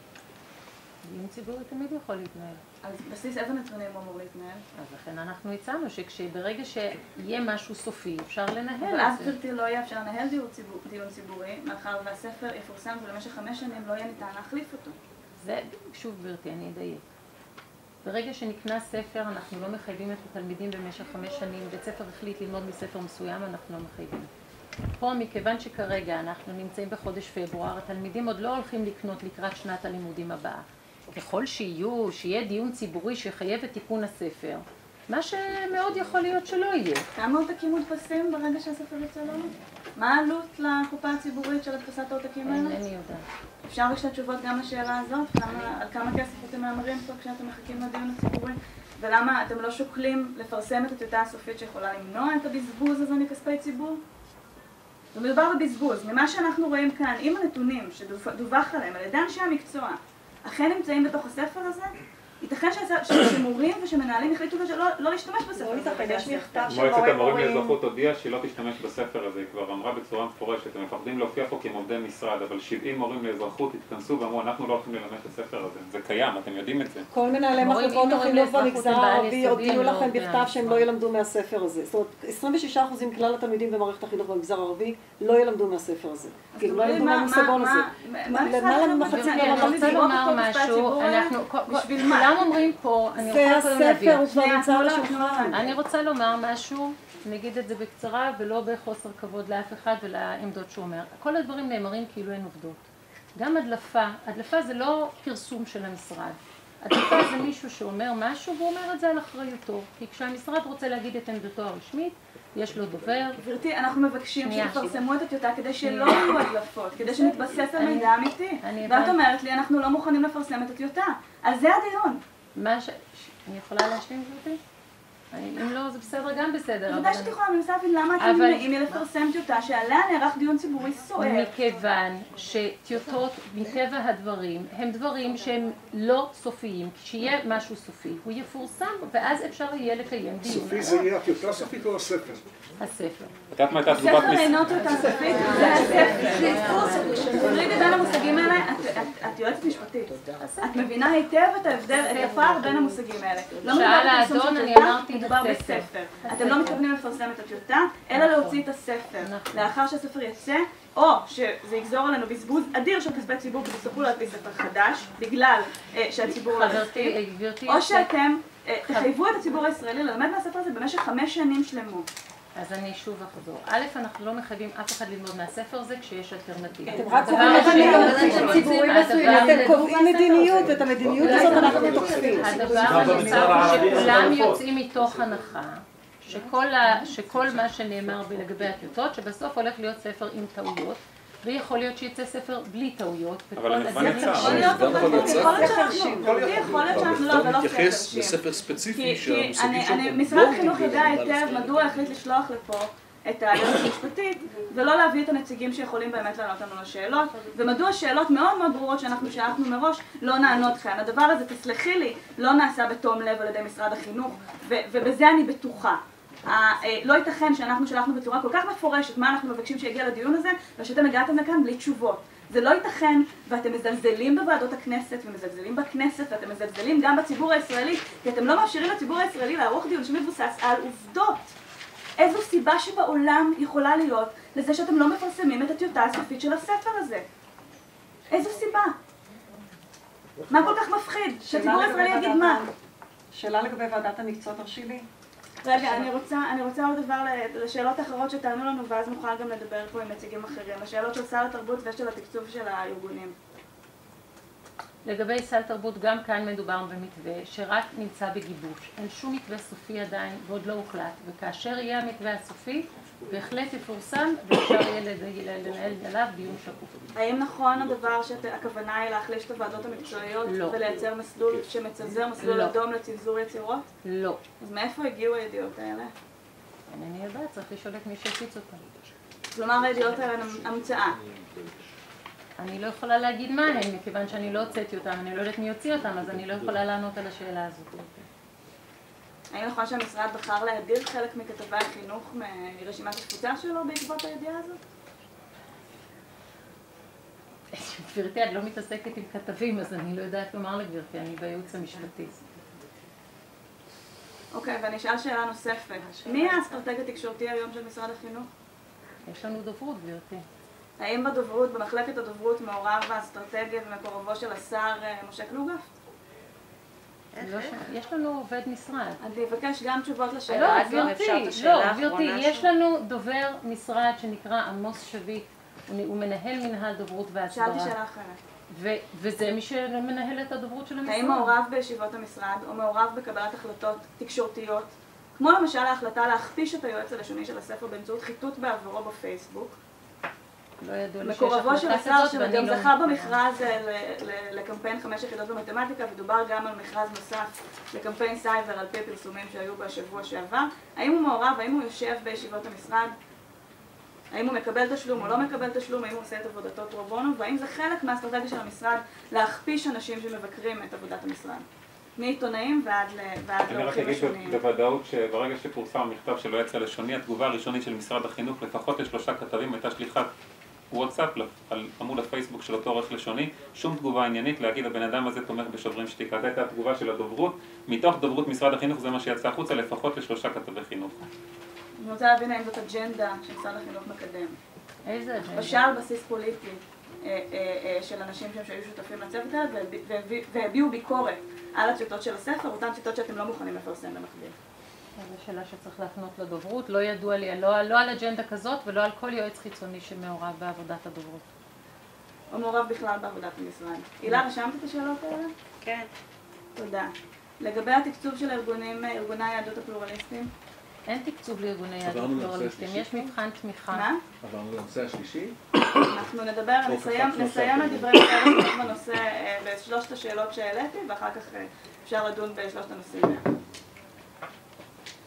דיון ציבורי תמיד יכול להתנהל. אז בסיס איזה נתונים הוא אמור להתנהל? אז לכן אנחנו הצענו שכשברגע שיהיה משהו סופי אפשר לנהל את אבל זה. אז גברתי לא יהיה אפשר לנהל דיון ציבור, דיון ציבורי, מאחר והספר יפורסם ולמשך חמש שנים לא יהיה ניתן להחליף אותו. זה, שוב גברתי, אני אדייק. ברגע שנקנה ספר, אנחנו לא מחייבים את התלמידים במשך חמש שנים, בית ספר החליט ללמוד מספר מסוים, אנחנו לא מחייבים. פה, מכיוון שכרגע אנחנו נמצאים בחודש פברואר, התלמידים עוד לא הולכים לקנות לקראת שנת הלימודים הבאה. ככל שיהיו, שיהיה דיון ציבורי שיחייב את תיקון הספר, מה שמאוד יכול להיות שלא יהיה. כמה עותקים מודפסים ברגע שהספר יוצא לנו? מה העלות לקופה הציבורית של הדפסת העותקים האלה? אינני יודעת. אפשר בשתי תשובות גם לשאלה הזאת? כמה, על כמה כסף אתם מאמרים פה כשאתם מחכים לדיון הציבורי? ולמה אתם לא שוקלים לפרסם את הטיוטה הסופית שיכולה למנוע את הבזבוז הזה מכספי ציבור? ומדובר בבזבוז. ממה שאנחנו רואים כאן, עם הנתונים שדווח עליהם על ידי אנשי המקצוע, אכן נמצאים בתוך הספר הזה, ייתכן שמורים ושמנהלים החליטו לא להשתמש בספר הזה. יש מכתב של מועצת מורים המורים הורים. לאזרחות הודיעה שהיא לא תשתמש בספר הזה, היא כבר אמרה בצורה מפורשת, הם מפחדים להופיע פה כי הם עובדי משרד, אבל שבעים מורים לאזרחות התכנסו ואמרו אנחנו לא הולכים ללמד את הספר הזה, זה קיים, אתם יודעים את זה. כל מנהלי מחלקות החינוך במגזר הערבי הודיעו לכם בכתב שהם לא ילמדו מהספר הזה. זאת אומרת, עשרים ושישה אחוז מכלל התלמידים במערכת החינוך במגזר הערבי לא ילמדו מהספר הזה. כי הם לא ילמדו מהמושגון הזה. למעלה ממחצית אני רוצה לומר משהו, אנחנו, כולם אומרים פה, אני זה רוצה קודם הספר, להביא. הוא כבר נמצא על השולחן. אני רוצה לומר משהו, נגיד את זה בקצרה ולא בחוסר כבוד לאף אחד ולעמדות שהוא אומר. כל הדברים נאמרים כאילו אין עובדות. גם הדלפה, הדלפה זה לא פרסום של המשרד. הדלפה זה מישהו שאומר משהו והוא אומר את זה על אחריותו. כי כשהמשרד רוצה להגיד את עמדתו הרשמית, יש לו דובר. גברתי, אנחנו מבקשים שתפרסמו את הטיוטה כדי שלא יהיו הדלפות, כדי שנתבסס על מידע אמיתי. ואת אומרת לי, אנחנו לא מוכנים לפרסם את הטיוטה. על זה הדיון. מה ש... אני יכולה להשלים גברתי? אם לא, זה בסדר, גם בסדר. בוודאי שאת יכולה, אני מנסה להבין למה אתם נמנעים מלפרסם טיוטה שעליה נערך דיון ציבורי סוער. מכיוון שטיוטות, מטבע הדברים, הם דברים שהם לא סופיים. כשיהיה משהו סופי, הוא יפורסם, ואז אפשר יהיה לקיים דיון. סופי זה יהיה הטיוטה סופית או הספר? הספר. יודעת מה הייתה תגובת הספר אינו טיוטה סופית, זה הספר. תפרידי בין המושגים האלה, את יועצת משפטית. את מבינה היטב את ההבדל, את הפער בין המושגים האלה. לא מדובר בפרסום של טיוטה, מדובר בספר. אתם לא מתכוונים לפרסם את הטיוטה, אלא להוציא את הספר. לאחר שהספר יצא, או שזה יגזור עלינו בזבוז אדיר של כספי ציבור, כי תצטרכו להדפיס ספר חדש, בגלל שהציבור לא יסכים, או שאתם תחייבו את הציבור הישראלי ללמד מהספר הזה במשך חמש שנים שלמות. אז אני שוב אחזור. א', אנחנו לא מחייבים אף אחד ללמוד מהספר הזה כשיש אלטרנטיבה. אתם רק קובעים ציבורים מסוימים, אתם קובעים מדיניות, ואת המדיניות הזאת אנחנו תוקפים. הדבר הנוסף הוא שכולם יוצאים מתוך הנחה שכל מה שנאמר לגבי הטיוטות, שבסוף הולך להיות ספר עם טעויות, ויכול להיות שיצא ספר בלי טעויות. אבל המבחן יצא. יכול להיות שאנחנו לא, זה לא מתייחס לספר ספציפי שהמושגים שם... משרד החינוך יודע היטב מדוע החליט לשלוח לפה את היועצת המשפטית ולא להביא את הנציגים שיכולים באמת לענות לנו לשאלות, ומדוע שאלות מאוד מאוד ברורות שאנחנו שלחנו מראש לא נענות כאן. הדבר הזה, תסלחי לי, לא נעשה בתום לב על ידי משרד החינוך, ובזה אני בטוחה. לא ייתכן שאנחנו שלחנו בצורה כל כך מפורשת מה אנחנו מבקשים שיגיע לדיון הזה, ושאתם הגעתם לכאן בלי תשובות. זה לא ייתכן, ואתם מזלזלים בוועדות הכנסת, ומזלזלים בכנסת, ואתם מזלזלים גם בציבור הישראלי, כי אתם לא מאפשרים לציבור הישראלי לערוך דיון שמבוסס על עובדות. איזו סיבה שבעולם יכולה להיות לזה שאתם לא מפרסמים את הטיוטה הסופית של הספר הזה? איזו סיבה? מה כל כך מפחיד? שהציבור הישראלי יגיד מה? שאלה לגבי ועדת המקצוע, תרשי לי. רגע, אני רוצה, אני רוצה עוד דבר לשאלות אחרות שתענו לנו, ואז נוכל גם לדבר פה עם נציגים אחרים. השאלות של סל התרבות ושל התקצוב של הארגונים. לגבי סל תרבות, גם כאן מדובר במתווה שרק נמצא בגיבוש. אין שום מתווה סופי עדיין, ועוד לא הוחלט. וכאשר יהיה המתווה הסופי, בהחלט יפורסם, ואפשר יהיה לנהל עליו דיון שקוף. האם נכון הדבר שהכוונה היא להחליש את הוועדות המקצועיות ולייצר מסלול שמצנזר, מסלול אדום לצנזור יצירות? לא. אז מאיפה הגיעו הידיעות האלה? אני יודעת, צריך לשאול את מי שהפיץ אותם. כלומר, הידיעות האלה הן המצאה. אני לא יכולה להגיד מה הן, מכיוון שאני לא הוצאתי אותם, אני לא יודעת מי יוציא אותם, אז אני לא יכולה לענות על השאלה הזאת. האם נכון שהמשרד בחר להדיר חלק מכתבי החינוך מרשימת התפוצה שלו בעקבות הידיעה הזאת? גברתי, אני לא מתעסקת עם כתבים, אז אני לא יודעת לומר לגברתי, אני בייעוץ המשפטי. אוקיי, ואני אשאל שאלה נוספת. מי האסטרטג התקשורתי היום של משרד החינוך? יש לנו דוברות, גברתי. האם בדוברות, במחלקת הדוברות, מעורב האסטרטגיה ומקורבו של השר משה קלוגף? יש לנו עובד משרד. אני אבקש גם תשובות לשאלה. לא, גברתי, לא, גברתי, יש לנו דובר משרד שנקרא עמוס שביט, הוא מנהל מנהל דוברות והסברה. שאלתי שאלה אחרת. וזה מי שמנהל את הדוברות של המשרד. האם מעורב בישיבות המשרד, או מעורב בקבלת החלטות תקשורתיות, כמו למשל ההחלטה להכפיש את היועץ הלשוני של הספר באמצעות חיטוט בעבורו בפייסבוק? לא ידוע לי שיש מקורבו של השר שגם לא זכה במכרז לקמפיין חמש יחידות במתמטיקה, ודובר גם על מכרז נוסף לקמפיין סייבר על פי פרסומים שהיו בשבוע שעבר. האם הוא מעורב, האם הוא יושב בישיבות המשרד, האם הוא מקבל תשלום או לא מקבל תשלום, האם הוא עושה את עבודתו פרו בונו, והאם זה חלק מהאסטרטגיה של המשרד להכפיש אנשים שמבקרים את עבודת המשרד, מעיתונאים ועד לעורכים לשוניים. אני רק אגיד בוודאות שברגע שפורסם המכתב של היועץ הלשוני, התגובה הראשונית של משרד החינוך, לפחות לשלושה כתבים, הייתה שליחת וואטסאפ על עמוד הפייסבוק של אותו עורך לשוני, שום תגובה עניינית להגיד הבן אדם הזה תומך בשוברים שתיקה. זו הייתה התגובה של הדוברות, מתוך דוברות משרד החינוך זה מה שיצא החוצה, לפחות לשלושה כתבי חינוך. אני רוצה להבין האם זאת אג'נדה שמשרד החינוך מקדם. איזה אג'נדה? או שעל בסיס פוליטי של אנשים שהיו שותפים לצוות הזה והביעו ביקורת על הטיוטות של הספר, אותן טיוטות שאתם לא מוכנים לפרסם במקביל. זו שאלה שצריך להפנות לדוברות, לא ידוע לי, לא, לא על אג'נדה כזאת ולא על כל יועץ חיצוני שמעורב בעבודת הדוברות. או מעורב בכלל בעבודת המשרד. הילה, רשמת את השאלות האלה? כן. תודה. לגבי התקצוב של ארגונים, ארגוני היהדות הפלורליסטים? אין תקצוב לארגוני יהדות הפלורליסטים, יש מבחן תמיכה. מה? עברנו לנושא השלישי? אנחנו נדבר, נסיים, נסיים את דברי משרד בנושא, בשלושת השאלות שהעליתי, ואחר כך אפשר לדון בשלושת הנושאים.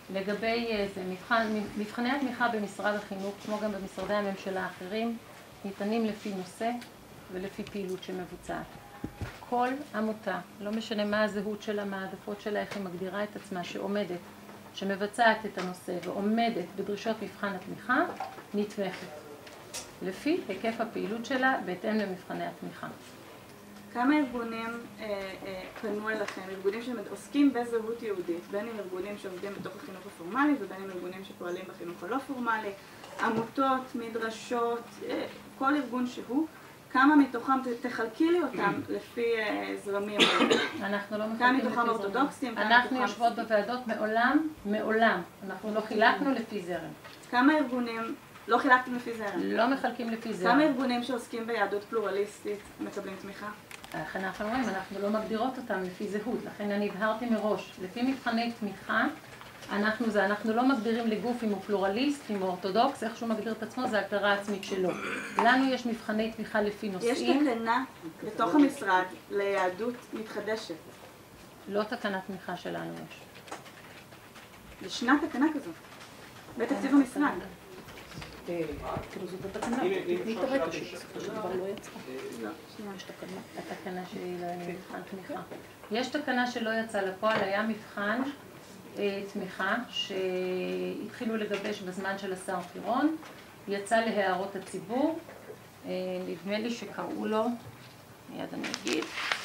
לגבי זה, מבחן, מבחני התמיכה במשרד החינוך, כמו גם במשרדי הממשלה האחרים, ניתנים לפי נושא ולפי פעילות שמבוצעת. כל עמותה, לא משנה מה הזהות שלה, מה העדפות שלה, איך היא מגדירה את עצמה, שעומדת, שמבצעת את הנושא ועומדת בדרישות מבחן התמיכה, נתמכת. לפי היקף הפעילות שלה בהתאם למבחני התמיכה. כמה ארגונים אה, אה, פנו אליכם, ארגונים שעוסקים בזהות יהודית, בין אם ארגונים שעובדים בתוך החינוך הפורמלי ובין אם ארגונים שפועלים בחינוך הלא פורמלי, עמותות, מדרשות, אה, כל ארגון שהוא, כמה מתוכם, תחלקי לי אותם לפי אה, זרמים. אנחנו לא מחלקים כמה לפי מתוכם זרמים. אורתודוקסים, אנחנו יושבות בוועדות מעולם, מעולם. אנחנו לא חילקנו לפי זרם. כמה ארגונים, לא חילקתם לפי זרם? לא מחלקים לפי זרם. כמה ארגונים שעוסקים ביהדות פלורליסטית מקבלים תמיכה? לכן אנחנו אומרים, אנחנו לא מגדירות אותם לפי זהות, לכן אני הבהרתי מראש, לפי מבחני תמיכה, אנחנו זה, אנחנו לא מגדירים לגוף אם הוא פלורליסט, אם הוא אורתודוקס, איך שהוא מגדיר את עצמו, זה הגדרה עצמית שלו. לנו יש מבחני תמיכה לפי נושאים. יש תקנה בתוך המשרד ליהדות מתחדשת. לא תקנת תמיכה שלנו יש. ישנה תקנה כזו, בתקציב המשרד. כאילו זאת התקנה, תתני את הרקע שבסופו של דבר לא יצאה. לא, שנייה. יש תקנה. התקנה שהיא לא מבחן תמיכה. יש תקנה שלא יצאה לפועל, היה מבחן תמיכה שהתחילו לגבש בזמן של השר פירון, יצא להערות הציבור, נדמה לי שקראו לו, מיד אני אגיד,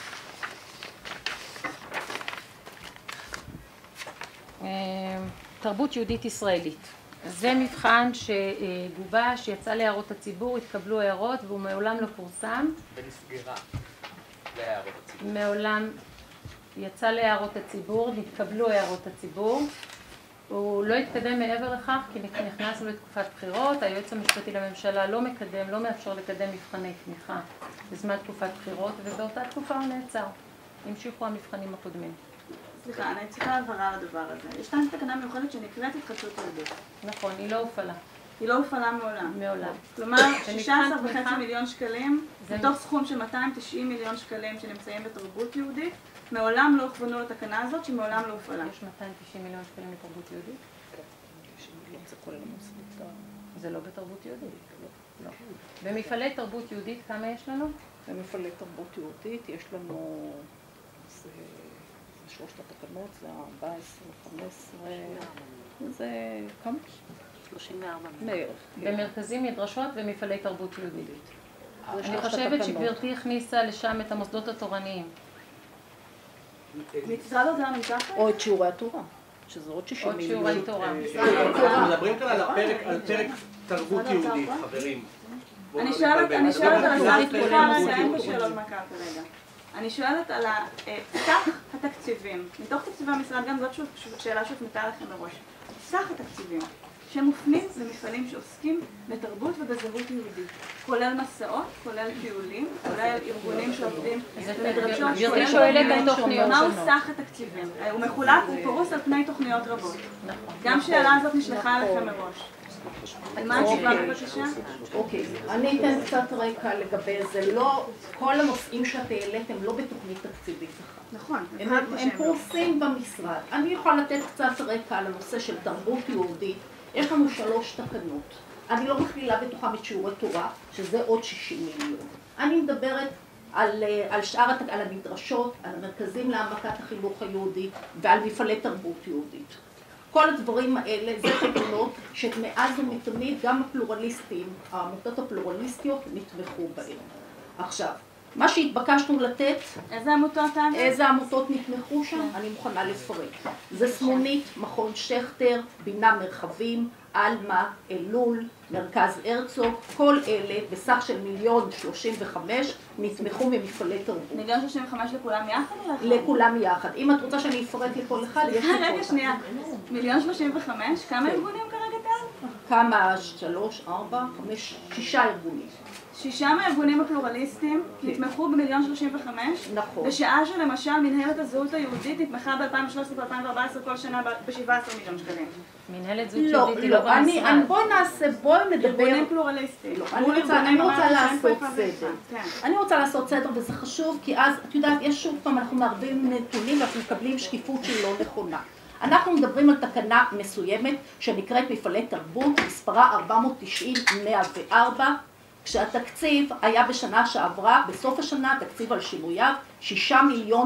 תרבות יהודית ישראלית. זה מבחן שגובש, יצא להערות הציבור, התקבלו הערות והוא מעולם לא פורסם. ונסגרה להערות הציבור. מעולם יצא להערות הציבור, נתקבלו הערות הציבור. הוא לא התקדם מעבר לכך כי נכנסנו לתקופת בחירות, היועץ המשפטי לממשלה לא מקדם, לא מאפשר לקדם מבחני תמיכה בזמן תקופת בחירות ובאותה תקופה הוא נעצר. המשיכו המבחנים הקודמים. סליחה, אני צריכה הבהרה לדבר הזה. יש כאן תקנה מיוחדת שנקראת התחדשות יהודית. נכון, היא לא הופעלה. היא לא הופעלה מעולם. מעולם. כלומר, שישה עשר וחצי מיליון שקלים, מתוך סכום של מאתיים ותשעים מיליון שקלים שנמצאים בתרבות יהודית, מעולם לא הוכוונו לתקנה הזאת שמעולם לא הופעלה. יש מאתיים ותשעים מיליון שקלים לתרבות יהודית? תשעים מיליון זה כולל המוסדות. זה לא בתרבות יהודית. לא. במפעלי תרבות יהודית כמה יש לנו? במפעלי תרבות יהודית יש לנו... שלושת התקנות, זה ארבע עשרה, חמש עשרה, זה כמה? שלושים וארבע. במרכזים, מדרשות ומפעלי תרבות יהודית. אני חושבת שגברתי הכניסה לשם את המוסדות התורניים. מצד עוד לא נמצא כאן? או את שיעורי התורה, שזה עוד שישים מיליון. עוד שיעורי תורה. אנחנו מדברים כאן על פרק תרבות יהודית, חברים. אני שואלת על השר, סליחה רגע, אין פה שאלות מהקהל כרגע. אני שואלת על סך התקציבים, מתוך תקציבי המשרד, גם זאת שאלה שהופנתה לכם מראש, סך התקציבים שמופנים למפעלים שעוסקים בתרבות ובזהות יהודית, כולל מסעות, כולל טיולים, כולל ארגונים שעובדים במדרשות, גברתי שואלת על תוכניות מהו שונות. סך התקציבים? הוא מחולק, הוא פרוס על פני תוכניות רבות. גם שאלה הזאת נשלחה לכם מראש. על מה התשובה בבקשה? אוקיי, אני אתן קצת רקע לגבי זה. לא, כל הנושאים שאת העלית הם לא בתוכנית תקציבית אחת. נכון. הם פרוסים במשרד. אני יכולה לתת קצת רקע על הנושא של תרבות יהודית. יש לנו שלוש תקנות. אני לא מכלילה בתוכם את שיעורי תורה, שזה עוד שישים מיליון. אני מדברת על, על שאר, על המדרשות, על המרכזים להעמקת החינוך היהודי ועל מפעלי תרבות יהודית. כל הדברים האלה זה תקנות שמאז ומתמיד גם הפלורליסטים, העמותות הפלורליסטיות נתמכו בהם. עכשיו, מה שהתבקשנו לתת, איזה עמותות אגב? איזה עמותות נתמכו שם, אני מוכנה לפרט. זה סמונית, מכון שכטר, בינה מרחבים, אלמה, אלול, מרכז הרצוג, כל אלה בסך של מיליון שלושים וחמש נתמכו ממפעלי תרבות. מיליון שלושים וחמש לכולם יחד או לאחד? לכולם יחד. אם את רוצה שאני אפרט לכל אחד, יש לי כל אחד. רגע שנייה, מיליון שלושים וחמש, כמה ארגונים כרגע כאן? כמה? שלוש, ארבע, חמש, שישה ארגונים. שישה מהארגונים הפלורליסטים נתמכו במיליון שלושים וחמש, נכון. בשעה שלמשל מנהלת הזהות היהודית נתמכה ב-אלפיים ושלוש עשרה ו-אלפיים וארבע עשרה כל שנה ב-שבעה עשר מיליון שקלים. מנהלת זהות לא, יהודית היא לא במשרד. לא, בואי נעשה, בואי נדבר. ארגונים פלורליסטים. לא, אני רוצה, אני רוצה לעשות סדר. אני רוצה לעשות סדר וזה חשוב כי אז, את יודעת, יש שוב פעם, אנחנו מערבים נתונים ואנחנו מקבלים שקיפות שהיא לא נכונה. אנחנו מדברים על תקנה מסוימת שנקראת מפעלי תרבות, מספרה ארבע מאות תשעים מאה וארבע, כשהתקציב היה בשנה שעברה, בסוף השנה התקציב על שינוייו, שישה מיליון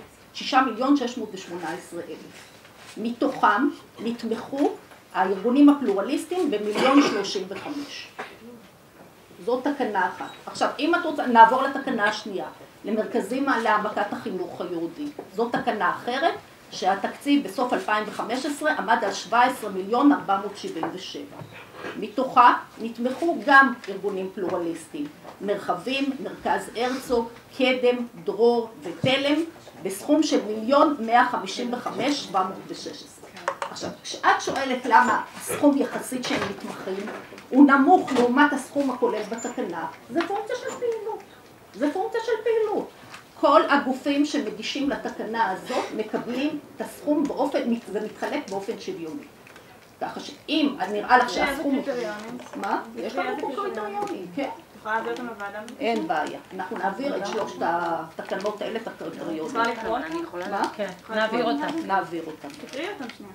שש מאות ושמונה עשרה אלף. מתוכם נתמכו הארגונים הפלורליסטיים במיליון שלושים וחמש. זאת תקנה אחת. עכשיו, אם את רוצה, נעבור לתקנה השנייה, למרכזים להעמקת החינוך היהודי. זאת תקנה אחרת, שהתקציב בסוף אלפיים וחמש עשרה עמד על שבעה עשר מיליון ארבע מאות שבעים ושבע. מתוכה נתמכו גם ארגונים פלורליסטיים, מרחבים, מרכז הרצוג, קדם, דרור ותלם, בסכום של מיליון מאה חמישים וחמש שבע מאות ושש עשרה. עכשיו, כשאת שואלת למה הסכום יחסית שהם מתמחים, הוא נמוך לעומת הסכום הכולל בתקנה, זה פונקציה של פעילות. זה פונקציה של פעילות. כל הגופים שמגישים לתקנה הזאת מקבלים את הסכום באופן, זה מתחלק באופן שוויוני. ככה שאם נראה לך שהסכום... מה? יש לנו פה קריטריונים, כן. יכולה להעביר אותם לוועדה? אין בעיה. אנחנו נעביר את שלושת התקנות האלה, את הקריטריונים. יכולה לקרוא אותם? מה? כן, נעביר אותם. נעביר אותם. תקראי אותם שנייה.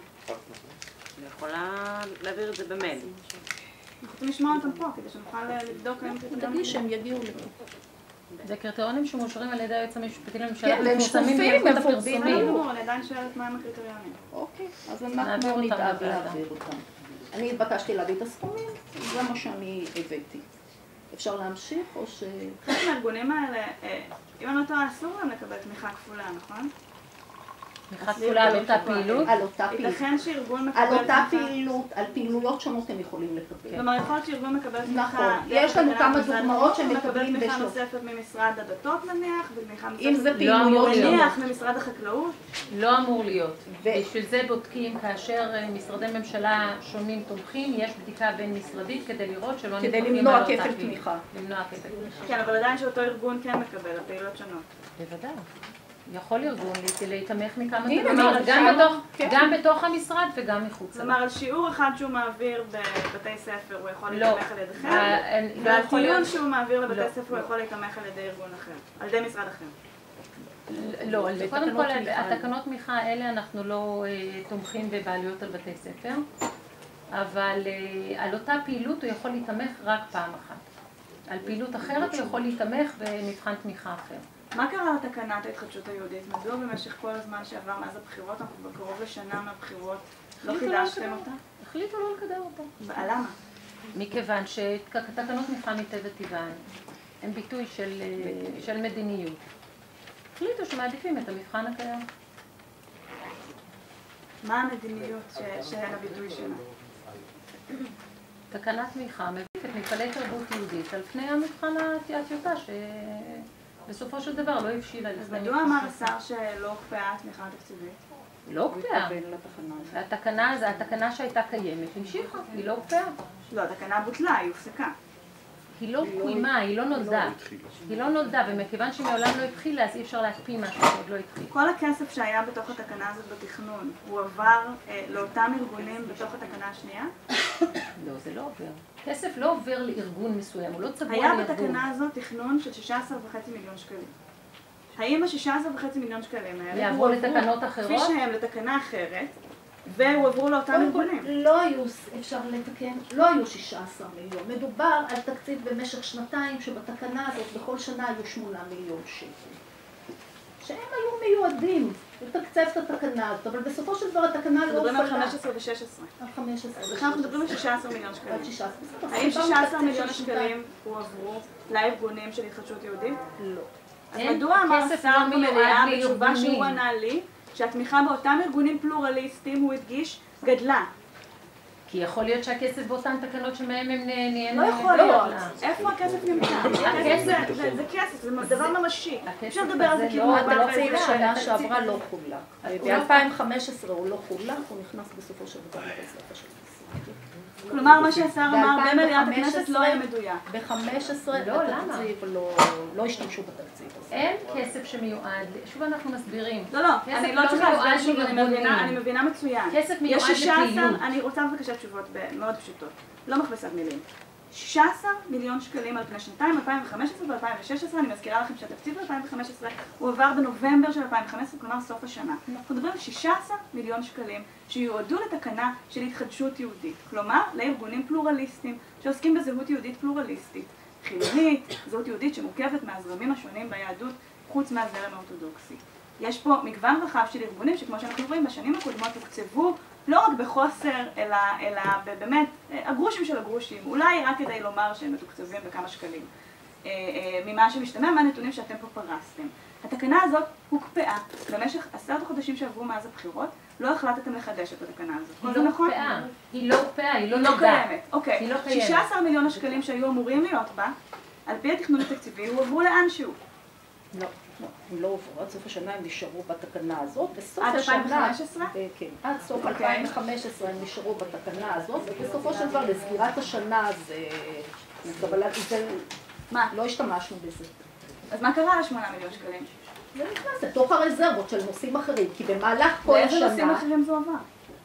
אני יכולה להעביר את זה במייל. אנחנו רוצים לשמוע אותם פה, כדי שנוכל לבדוק האם קריטריונים. תגידי שהם יגיעו לפה. זה קריטריונים שמאושרים על ידי היועץ המשפטי לממשלה. כן, והם שקופים, הם פורסים. אני עדיין שואלת מהם הקריטריונים. אוקיי, אז אנחנו נדאג להעביר אותם. אני התבקשתי להביא את הסכומים, זה מה שאני הבאתי. אפשר להמשיך או ש... חלק מהארגונים האלה, אם אני לא טועה, אסור להם לקבל תמיכה כפולה, נכון? תמיכה כפולה על אותה פעילות? על אותה פעילות. ייתכן שארגון מקבל על אותה פעילות, על פעילויות שונות הם יכולים לקבל. כלומר, יכול להיות שארגון מקבל תמיכה... נכון, יש לנו כמה דוגמאות שמקבלים תמיכה נוספת ממשרד הדתות נניח, ותמיכה נוספת... אם זה פעילויות נניח ממשרד החקלאות? לא אמור להיות. בשביל זה בודקים כאשר משרדי ממשלה שונים תומכים, יש בדיקה בין משרדית כדי לראות שלא נתמכים על אותה פעילות. כדי למנוע כפל תמיכה. למנוע כפל תמיכה. כן, אבל עדיין שאותו ארגון כן מקבל, הפעילויות שונות. בוודאי. יכול ארגון להתמך מכמה תקנות, גם בתוך המשרד וגם מחוץ. כלומר, על שיעור אחד שהוא מעביר בבתי ספר הוא יכול להתמך על ידיכם, ועל טיול שהוא מעביר לבתי ספר הוא יכול להתמך על ידי ארגון אחר, על ידי משרד אחר. לא, קודם כל, התקנות תמיכה האלה אנחנו לא תומכים בבעלויות על בתי ספר, אבל על אותה פעילות הוא יכול להתמך רק פעם אחת. על פעילות אחרת הוא יכול להתמך במבחן תמיכה אחר. מה קרה לתקנת ההתחדשות היהודית? מדוע במשך כל הזמן שעבר מאז הבחירות, אנחנו בקרוב לשנה מהבחירות, לא חידשתם אותה? החליטו לא לקדם אותה. למה? מכיוון שתקנות תמיכה מטבע טבען הם ביטוי של, של מדיניות. החליטו שמעדיפים את המבחן הקיים. מה המדיניות שאין הביטוי שלה? תקנת תמיכה מביא את מפעלי תרבות יהודית על פני המבחן הטיוטה ש... בסופו של דבר לא הבשילה. אז מדוע אמר השר שלא הוקפאה התמיכה התקציבית? לא הוקפאה. התקנה, התקנה שהייתה קיימת המשיכה, היא לא הוקפאה. לא, התקנה בוטלה, היא הופסקה. היא לא קוימה, היא לא נולדה. היא לא נולדה, ומכיוון שמעולם לא התחילה, אז אי אפשר להקפיא משהו שעוד לא התחיל. כל הכסף שהיה בתוך התקנה הזאת בתכנון, הוא עבר לאותם ארגונים בתוך התקנה השנייה? לא, זה לא עובר. כסף לא עובר לארגון מסוים, הוא לא צבוע לארגון. היה בתקנה הזאת תכנון של שישה עשר וחצי מיליון שקלים. האם ה-שישה עשר וחצי מיליון שקלים האלה יעברו לתקנות אחרות? כפי שהם לתקנה אחרת, והועברו לאותם ארגונים? לא היו, אפשר לתקן, לא היו שישה עשר מיליון. מדובר על תקציב במשך שנתיים שבתקנה הזאת בכל שנה היו שמונה מיליון שקל. שהם היו מיועדים לתקצב את התקנה הזאת, אבל בסופו של דבר התקנה לא מדברים על חמש עשרה ו-שש עשרה. על חמש עשרה. אז אנחנו מדברים על שישה עשר מיליון שקלים. האם שישה עשר מיליון שקלים הועברו לארגונים של התחדשות יהודית? לא. אז מדוע אמר השר במליאה בתשובה שהוא ענה לי שהתמיכה באותם ארגונים פלורליסטיים, הוא הדגיש, גדלה? כי יכול להיות שהכסף באותן תקנות שמהם הם נהיים... לא יכול להיות. איפה הכסף נמצא? זה כסף, זה דבר ממשי. אפשר לדבר על זה כאילו... התקציב שנה שעברה לא חולק. ב-אלפיים וחמש עשרה הוא לא חולק, הוא נכנס בסופו של דבר לבסוף של המשרד. כלומר, מה שהשר אמר במליאת הכנסת לא היה מדויק. ב-חמש עשרה התקציב לא השתמשו בתקציב הזה. אין כסף שמיועד, שוב אנחנו מסבירים. לא, לא, אני לא צריכה להסביר שוב, אני מבינה מצוין. כסף מיועד לפעילות. אני רוצה בבקשה תשובות מאוד פשוטות, לא מכבסת מילים. שישה עשר מיליון שקלים על פני שנתיים, אלפיים וחמש עשרה ו-אלפיים ושש עשרה, אני מזכירה לכם שהתקציב ב-אלפיים וחמש עשרה הוא עבר בנובמבר של אלפיים וחמש עשרה, כלומר סוף השנה. אנחנו מדברים על שישה עשר מיליון שקלים שיועדו לתקנה של התחדשות יהודית, כלומר לארגונים פלורליסטיים שעוסקים בזהות יהודית פלורליסטית, חילונית, זהות יהודית שמורכבת מהזרמים השונים ביהדות חוץ מהזרם האורתודוקסי. יש פה מגוון רחב של ארגונים שכמו שאנחנו רואים בשנים הקודמות הוקצבו לא רק בחוסר, אלא, אלא באמת הגרושים של הגרושים, אולי רק כדי לומר שהם מתוקצבים בכמה שקלים. ממה שמשתמע מהנתונים שאתם פה פרסתם. התקנה הזאת הוקפאה במשך עשרת החודשים שעברו מאז הבחירות, לא החלטתם לחדש את התקנה הזאת. היא לא הוקפאה, היא לא הוקפאה, היא לא נולדה. קיימת, אוקיי. שישה עשר מיליון השקלים שהיו אמורים להיות בה, על פי התכנון התקציבי, הועברו לאנשהו. לא. הם לא עוברו, עד סוף השנה הם נשארו בתקנה הזאת, בסוף עד השנה... אלפיים וחמש עשרה? כן, עד סוף אלפיים וחמש עשרה הם נשארו בתקנה הזאת, ובסופו של דבר לסגירת השנה זה... זה... מה? לא השתמשנו בזה. אז מה קרה לשמונה מיליון שקלים? זה נכנס לתוך הרזרבות של נושאים אחרים, כי במהלך כל השנה... לאיזה נושאים אחרים זה עבר?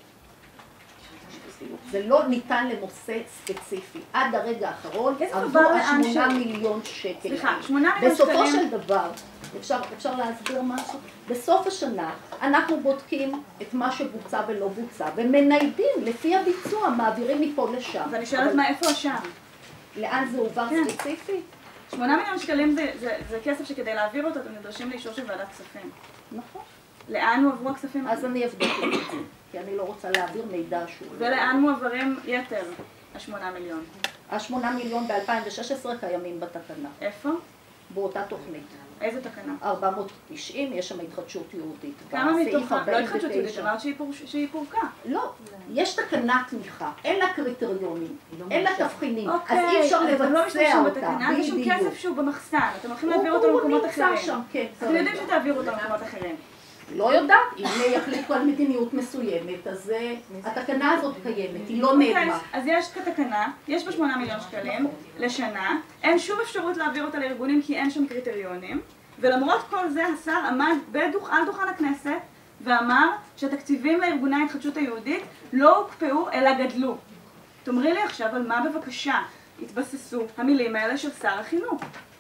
זה לא ניתן לנושא ספציפי. עד הרגע האחרון עברו השמונה מיליון שקל. סליחה, שמונה מיליון שקלים... בסופו של דבר, אפשר, אפשר להסביר משהו? בסוף השנה אנחנו בודקים את מה שבוצע ולא בוצע, ומניידים לפי הביצוע, מעבירים מפה לשם. ואני שואלת מה, איפה השם? לאן זה עובר ספציפי? שמונה מיליון שקלים זה, זה, זה כסף שכדי להעביר אותו אתם נדרשים לאישור של ועדת כספים. נכון. לאן הועברו הכספים? אז אני אבדוק את זה, כי אני לא רוצה להעביר מידע שהוא... ולאן מועברים יתר השמונה מיליון? השמונה מיליון ב-אלפיים ושש עשרה קיימים בתקנה. איפה? באותה תוכנית. איזה תקנה? ארבע מאות ותשעים, יש שם התחדשות יהודית. כמה מתוכה? לא התחדשות יהודית, אמרת שהיא פורקה. לא, יש תקנת תמיכה, אין לה קריטריונים, אין לה תבחינים, אז אוקיי, אי אפשר אז אתם לא לבצע משתמשים אותה, בתקנה, יש שם בדיוק. כסף שהוא במחסן, אתם הולכים להעביר אותו למקומות אחרים. הוא נמצא שם, כן. אתם יודעים שתעבירו אותו למקומות אחרים. לא יודעת, אם יחליטו על מדיניות מסוימת, אז התקנה הזאת קיימת, היא לא נעלמה. אז יש כתקנה, יש בה שמונה מיליון שקלים לשנה, אין שום אפשרות להעביר אותה לארגונים כי אין שם קריטריונים, ולמרות כל זה השר עמד בדוח, על דוכן הכנסת ואמר שהתקציבים לארגוני ההתחדשות היהודית לא הוקפאו אלא גדלו. תאמרי לי עכשיו על מה בבקשה התבססו המילים האלה של שר החינוך.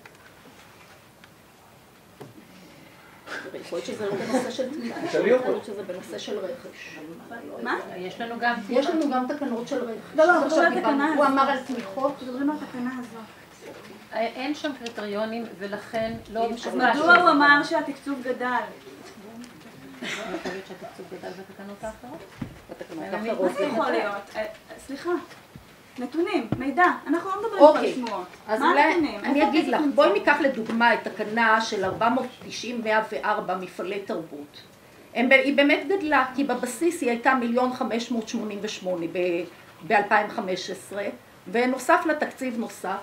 יכול להיות שזה לא בנושא של תמיכה, יכול להיות שזה בנושא של רכש. מה? יש לנו גם... יש לנו גם תקנות של רכש. לא, לא, עכשיו התקנה הזאת. הוא אמר על תמיכות. תדברים על התקנה הזאת. אין שם קריטריונים ולכן לא... אז מדוע הוא אמר שהתקצוב גדל? יכול להיות שהתקצוב גדל בתקנות האחרות? בתקנות האחרות. מה זה יכול להיות? סליחה. נתונים, מידע, אנחנו לא מדברים פה על שמועות. אז אולי אני אגיד לך, בואי ניקח לדוגמה את תקנה של ארבע מאות ותשעים מאה וארבע מפעלי תרבות. היא באמת גדלה, כי בבסיס היא הייתה מיליון חמש מאות שמונים ושמונה ב-אלפיים וחמש עשרה, ונוסף לתקציב נוסף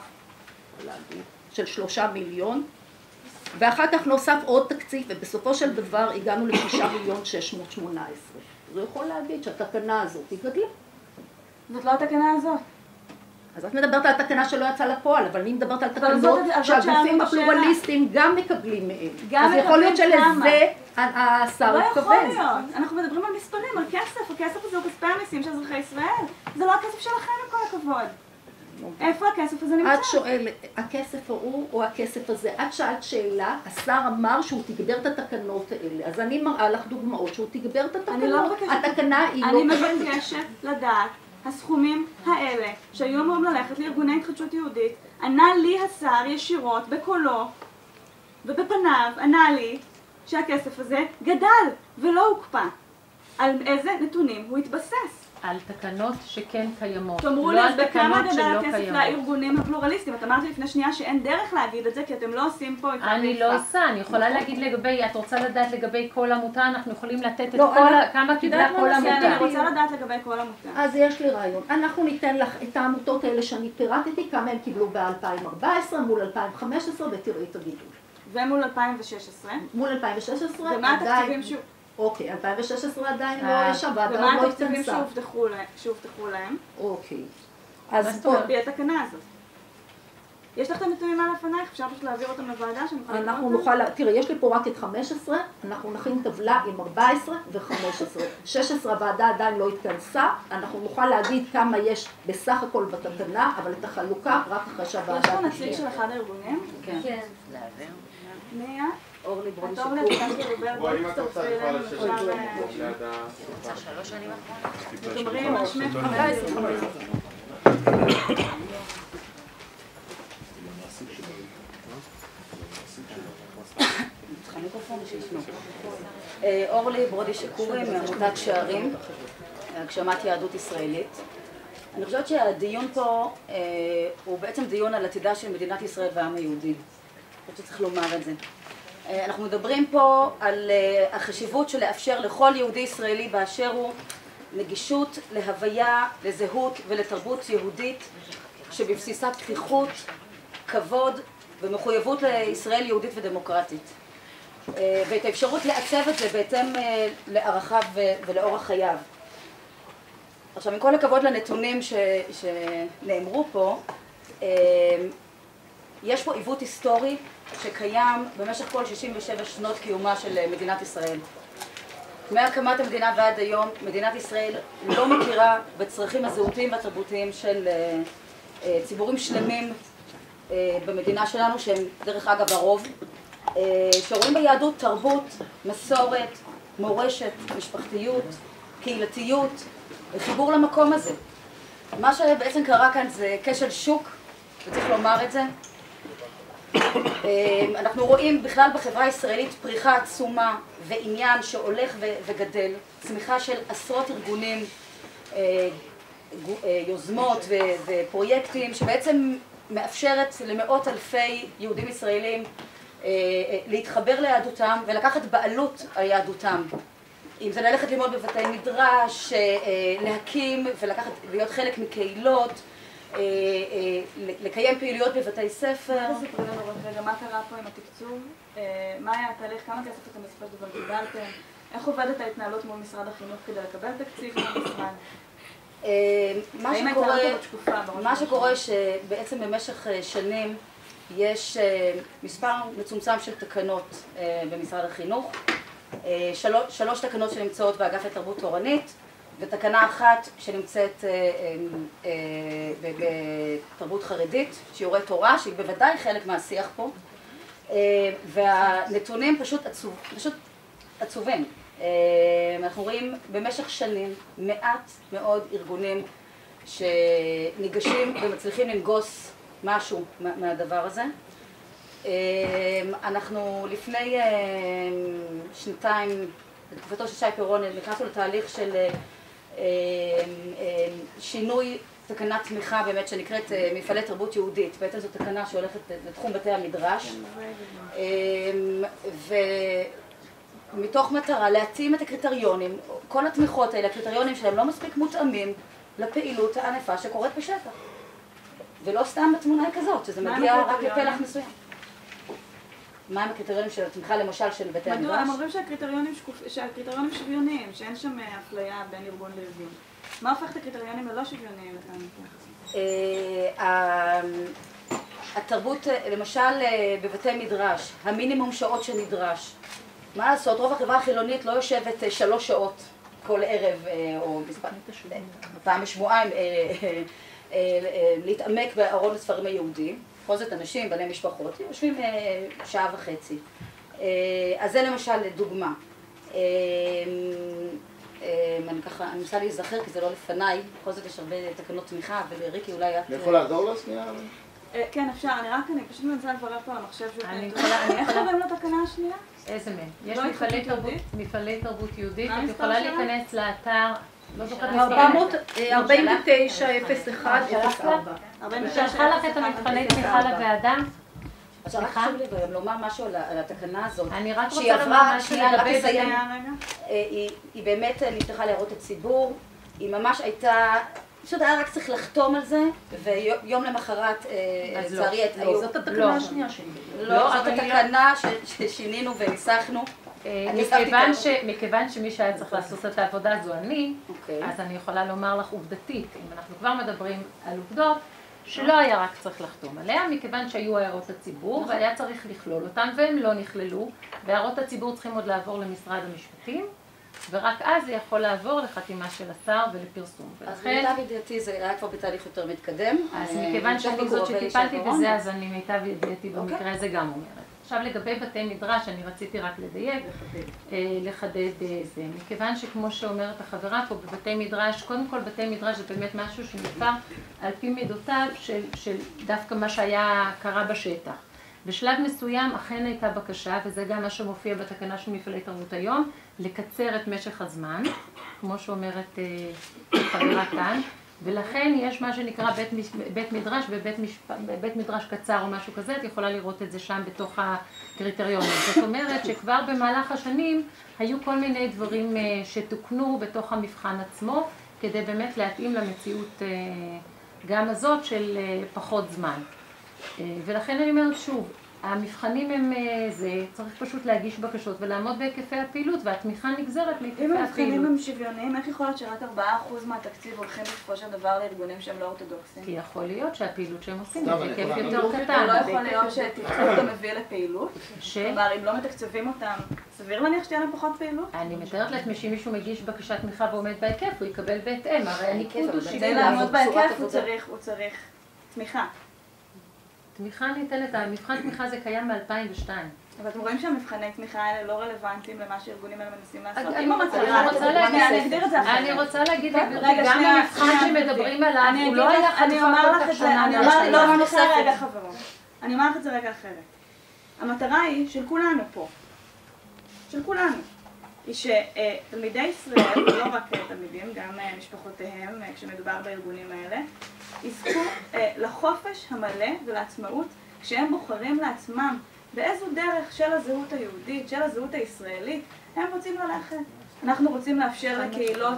של שלושה מיליון, ואחר כך נוסף עוד תקציב, ובסופו של דבר הגענו לשישה מיליון שש מאות שמונה עשרה. זה יכול להגיד שהתקנה הזאת היא גדלה. זאת לא התקנה הזאת. אז את מדברת על התקנה שלא יצאה לפועל, אבל אני מדברת על תקנות שהגופים הפלורליסטיים גם מקבלים מהם. אז יכול להיות שלזה השר התכוון. לא יכול התכוון. להיות. אנחנו מדברים על מספרים, על כסף. הכסף הזה הוא כספי המיסים של אזרחי ישראל. זה לא הכסף שלכם, עם כל הכבוד. איפה הכסף הזה נמצא? את שואלת, הכסף ההוא או הכסף הזה? את שאלת שאלה, השר אמר שהוא תגבר את התקנות האלה. אז אני מראה לך דוגמאות שהוא תגבר את התקנות. אני לא מבקשת. התקנה היא לא... אני מבקשת לדעת. הסכומים האלה שהיו אמורים ללכת לארגוני התחדשות יהודית, ענה לי השר ישירות בקולו ובפניו, ענה לי שהכסף הזה גדל ולא הוקפא. על איזה נתונים הוא התבסס? על תקנות שכן קיימות. תאמרו לי, אז בכמה גדל הכסף לארגונים הפלורליסטיים? את אמרת לי לפני שנייה שאין דרך להגיד את זה, כי אתם לא עושים פה... אני לא עושה, אני יכולה להגיד לגבי, את רוצה לדעת לגבי כל עמותה, אנחנו יכולים לתת את כל, כמה קיבלה כל עמותה. אני רוצה לדעת לגבי כל עמותה. אז יש לי רעיון. אנחנו ניתן לך את העמותות האלה שאני פירטתי, כמה הם קיבלו ב-אלפיים וארבע עשרה מול אלפיים וחמש עשרה, ותראי את הגידול. ומול אלפיים ושש עשרה? מול אלפיים ושש עשרה, ומה התקציבים שהוא... אוקיי, אלפיים ושש עשרה עדיין לא יש שם, ועדיין ומה לא התקציבים התכנסה. שהובטחו להם? אוקיי. אז פה... על פי התקנה הזאת. יש לך את הנתונים האלה לפנייך? אפשר פשוט להעביר אותם לוועדה שנוכל לקרוא אנחנו אותם? נוכל, תראי, יש לי פה רק את חמש עשרה, אנחנו נכין טבלה עם ארבע עשרה ו-חמש עשרה. שש עשרה הוועדה עדיין לא התכנסה, אנחנו נוכל להגיד כמה יש בסך הכל בתקנה, אבל את החלוקה רק אחרי שהוועדה... יש פה נציג של אחד הארגונים? כן. להעביר. מי את? אורלי ברוני את אורלי, את אורלי לדבר, בואי תצטרפי אלינו בשלב... שלוש שנים אחרונות. תאמרי מה שמך חמש עשרה. אורלי ברודי שקורי מעמותת שערים, הגשמת יהדות ישראלית. אני חושבת שהדיון פה הוא בעצם דיון על עתידה של מדינת ישראל והעם היהודי. אני חושבת שצריך לומר את זה. אנחנו מדברים פה על החשיבות של לאפשר לכל יהודי ישראלי באשר הוא נגישות להוויה, לזהות ולתרבות יהודית שבבסיסה פתיחות, כבוד ומחויבות לישראל יהודית ודמוקרטית. ואת האפשרות לעצב את זה בהתאם לערכיו ולאורח חייו. עכשיו, עם כל הכבוד לנתונים ש... שנאמרו פה, יש פה עיוות היסטורי שקיים במשך כל שישים ושבע שנות קיומה של מדינת ישראל. מהקמת המדינה ועד היום, מדינת ישראל לא מכירה בצרכים הזהותיים והתרבותיים של ציבורים שלמים במדינה שלנו, שהם דרך אגב הרוב, שרואים ביהדות תרבות, מסורת, מורשת, משפחתיות, קהילתיות וחיבור למקום הזה. מה שבעצם קרה כאן זה כשל שוק, וצריך לומר את זה. אנחנו רואים בכלל בחברה הישראלית פריחה עצומה ועניין שהולך וגדל, צמיחה של עשרות ארגונים, יוזמות ופרויקטים שבעצם מאפשרת למאות אלפי יהודים ישראלים להתחבר ליהדותם ולקחת בעלות על יהדותם. אם זה ללכת ללמוד בבתי מדרש, להקים ולקחת, להיות חלק מקהילות, לקיים פעילויות בבתי ספר. מה תספרי לנו רק רגע, מה קרה פה עם התקצוב? מה היה התהליך? כמה כסף אתם בסופו של דבר קיבלתם? איך עובדת ההתנהלות מול משרד החינוך כדי לקבל תקציב מהמשרד? מה שקורה שבעצם במשך שנים יש מספר מצומצם של תקנות במשרד החינוך, שלוש, שלוש תקנות שנמצאות באגף לתרבות תורנית ותקנה אחת שנמצאת בתרבות חרדית, שיעורי תורה, שהיא בוודאי חלק מהשיח פה, והנתונים פשוט, עצוב, פשוט עצובים. אנחנו רואים במשך שנים מעט מאוד ארגונים שניגשים ומצליחים לנגוס משהו מהדבר הזה. אנחנו לפני שנתיים, בתקופתו של שי פירון, נכנסנו לתהליך של שינוי תקנת תמיכה באמת שנקראת מפעלי תרבות יהודית. בעצם זו תקנה שהולכת לתחום בתי המדרש. ומתוך מטרה להתאים את הקריטריונים, כל התמיכות האלה, הקריטריונים שלהם לא מספיק מותאמים לפעילות הענפה שקורית בשטח. ולא סתם התמונה היא כזאת, שזה מגיע רק לפלח מסוים. מה הם הקריטריונים של התמיכה למשל של בתי המדרש? מדוע? הם אומרים שהקריטריונים שוויוניים, שאין שם אפליה בין ארגון לארגון. מה הופך את הקריטריונים ללא שוויוניים לכאן? התרבות, למשל בבתי מדרש, המינימום שעות שנדרש. מה לעשות? רוב החברה החילונית לא יושבת שלוש שעות כל ערב, או פעם בשבועיים, להתעמק בארון הספרים היהודי. בכל זאת אנשים, בעלי משפחות, יושבים שעה וחצי. אז זה למשל דוגמה. אני ככה, אני מנסה להיזכר כי זה לא לפניי, בכל זאת יש הרבה תקנות תמיכה, ולריקי אולי את... אני יכול לעזור לה שנייה? כן, אפשר, אני רק, אני פשוט מנסה לברר פה על המחשב של... איך קוראים לתקנה השנייה? איזה מין? יש מפעלי תרבות יהודית, את יכולה להיכנס לאתר, לא זוכרת ארבעים ותשע אפס אחד אפס ארבע. ושלחה לך את המבחני תמיכה לוועדה? אז רק חשוב לי גם לומר משהו על התקנה הזאת. אני רק רוצה לומר משהו לגבי זה. היא באמת נפתחה להערות הציבור, היא ממש הייתה, פשוט היה רק צריך לחתום על זה, ויום למחרת לצערי היו... זאת התקנה השנייה שלי. לא, זאת התקנה ששינינו וניסחנו. מכיוון שמי שהיה צריך לעשות את העבודה זו אני, אז אני יכולה לומר לך עובדתית, אם אנחנו כבר מדברים על עובדות, שלא היה רק צריך לחתום עליה, מכיוון שהיו הערות הציבור, והיה צריך לכלול אותם, והם לא נכללו, והערות הציבור צריכים עוד לעבור למשרד המשפטים, ורק אז זה יכול לעבור לחתימה של השר ולפרסום. אז מיטב ידיעתי זה היה כבר בתהליך יותר מתקדם. אז מכיוון שאני זאת שטיפלתי בזה, אז אני מיטב ידיעתי במקרה הזה גם אומרת. עכשיו לגבי בתי מדרש, אני רציתי רק לדייק, לחדד זה. מכיוון שכמו שאומרת החברה פה, בבתי מדרש, קודם כל בתי מדרש זה באמת משהו שנקבע על פי מידותיו של, של דווקא מה שהיה קרה בשטח. בשלב מסוים אכן הייתה בקשה, וזה גם מה שמופיע בתקנה של מפעלי תרבות היום, לקצר את משך הזמן, כמו שאומרת חברה כאן, ולכן יש מה שנקרא בית, בית מדרש ובית משפ... בית מדרש קצר או משהו כזה, את יכולה לראות את זה שם בתוך הקריטריונים. זאת אומרת שכבר במהלך השנים היו כל מיני דברים שתוקנו בתוך המבחן עצמו, כדי באמת להתאים למציאות גם הזאת של פחות זמן. ולכן אני אומרת שוב, המבחנים הם זה, צריך פשוט להגיש בקשות ולעמוד בהיקפי הפעילות, והתמיכה נגזרת מהיקפי הפעילות. אם המבחנים הם שוויוניים, איך יכול להיות שרק ארבעה אחוז מהתקציב הולכים בסופו של דבר לארגונים שהם לא אורתודוקסיים? כי יכול להיות שהפעילות שהם עושים זה בהיקף יותר קטן. לא יכול להיות שתקצוב גם מביא לפעילות? כלומר, אם לא מתקצבים אותם, סביר להניח שתהיה להם פחות פעילות? אני מתארת לעצמי שאם מישהו מגיש בקשת תמיכה ועומד בהיקף, הוא יקבל בהתאם. הרי הניקוד הוא שבעים. כדי לעמוד בהיקף הוא צריך תמיכה. תמיכה ניתנת, המבחן תמיכה זה קיים מ-אלפיים ושתיים. אבל אתם רואים שהמבחני תמיכה האלה לא רלוונטיים למה שהארגונים האלה מנסים לעשות. אני רוצה להגיד, גם המבחן שמדברים עליו, הוא לא היה חלופה כל כך שונה. לא, סליחה רגע חברות. אני אומר לך את זה רגע אחרת. המטרה היא של כולנו פה, של כולנו, היא שתלמידי ישראל, לא רק תלמידים, גם משפחותיהם, כשמדובר בארגונים האלה, יזכו לחופש המלא ולעצמאות כשהם בוחרים לעצמם באיזו דרך של הזהות היהודית, של הזהות הישראלית, הם רוצים ללכת. אנחנו רוצים לאפשר לקהילות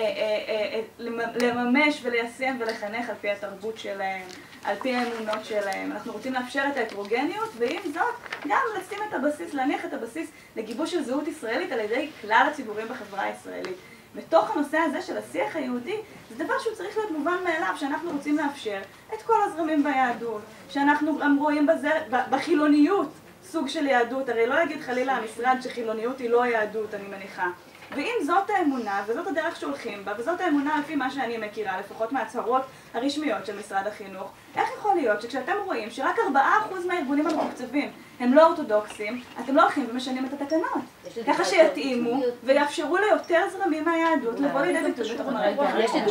לממש וליישם ולחנך על פי התרבות שלהם, על פי האמונות שלהם. אנחנו רוצים לאפשר את ההטרוגניות, ועם זאת גם לשים את הבסיס, להניח את הבסיס לגיבוש של זהות ישראלית על ידי כלל הציבורים בחברה הישראלית. בתוך הנושא הזה של השיח היהודי, זה דבר שהוא צריך להיות מובן מאליו, שאנחנו רוצים לאפשר את כל הזרמים ביהדות, שאנחנו רואים בזה, בחילוניות סוג של יהדות, הרי לא יגיד חלילה המשרד שחילוניות היא לא יהדות, אני מניחה. ואם זאת האמונה, וזאת הדרך שהולכים בה, וזאת האמונה לפי מה שאני מכירה, לפחות מההצהרות הרשמיות של משרד החינוך, איך יכול להיות שכשאתם רואים שרק ארבעה אחוז מהארגונים המתוקצבים הם לא אורתודוקסים, אתם לא הולכים ומשנים את התקנות? ככה שיתאימו ויאפשרו ליותר זרמים מהיהדות לבוא לידי ביטוי בתוך מערכת.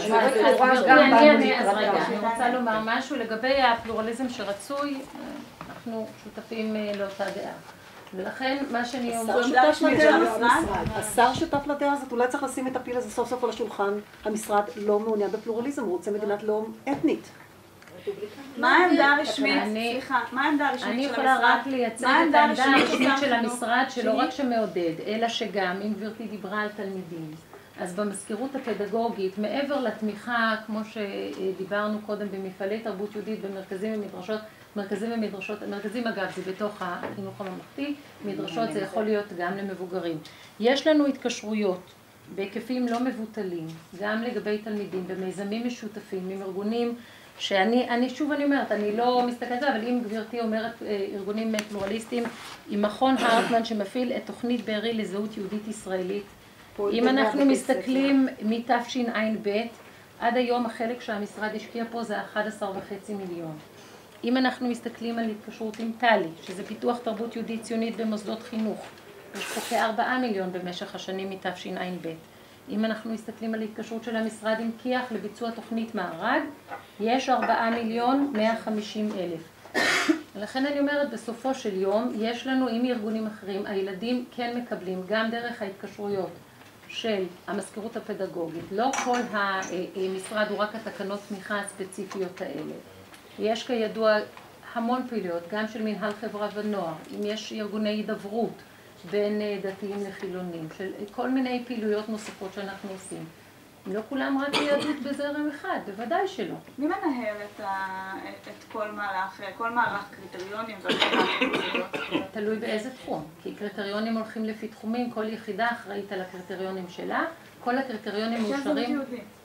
אז רגע, אני רוצה לומר משהו לגבי הפלורליזם שרצוי, אנחנו שותפים לאותה דעה. ולכן מה שאני אומרת... השר שותף לדעה הזאת, אולי צריך לשים את הפיל הזה סוף סוף על השולחן. המשרד לא מעוניין בפלורליזם, הוא רוצה מדינת לאום אתנית. מה העמדה הרשמית? סליחה, מה העמדה הרשמית של המשרד? אני יכולה רק לייצג את העמדה הרשמית של המשרד, שלא רק שמעודד, אלא שגם, אם גברתי דיברה על תלמידים, אז במזכירות הפדגוגית, מעבר לתמיכה, כמו שדיברנו קודם במפעלי תרבות יהודית, במרכזים ומדרשות, מרכזים ומדרשות, מרכזים אגב זה בתוך החינוך הממלכתי, מדרשות זה יכול להיות גם למבוגרים. יש לנו התקשרויות בהיקפים לא מבוטלים, גם לגבי תלמידים, במיזמים משותפים, עם ארגונים שאני, אני שוב אני אומרת, אני לא מסתכלת, אבל אם גברתי אומרת ארגונים פלורליסטיים, עם מכון הרטמן שמפעיל את תוכנית בארי לזהות יהודית ישראלית, אם אנחנו מסתכלים מתשע"ב, עד היום החלק שהמשרד השקיע פה זה אחד עשר וחצי מיליון. אם אנחנו מסתכלים על התקשרות עם טלי, שזה פיתוח תרבות יהודית ציונית במוסדות חינוך, יש פה כארבעה מיליון במשך השנים מתשע"ב. אם אנחנו מסתכלים על התקשרות של המשרד עם כיח לביצוע תוכנית מארג, יש ארבעה מיליון מאה וחמישים אלף. ולכן אני אומרת, בסופו של יום, יש לנו עם ארגונים אחרים, הילדים כן מקבלים גם דרך ההתקשרויות של המזכירות הפדגוגית. לא כל המשרד הוא רק התקנות תמיכה הספציפיות האלה. יש כידוע המון פעילויות, גם של מנהל חברה ונוער, אם יש ארגוני הידברות בין דתיים לחילונים, של כל מיני פעילויות נוספות שאנחנו עושים. לא כולם רק יהדות בזרם אחד, בוודאי שלא. מי מנהל את, ה... את כל מהלך, כל מערך קריטריונים? תלוי באיזה תחום, כי קריטריונים הולכים לפי תחומים, כל יחידה אחראית על הקריטריונים שלה, כל הקריטריונים מאושרים.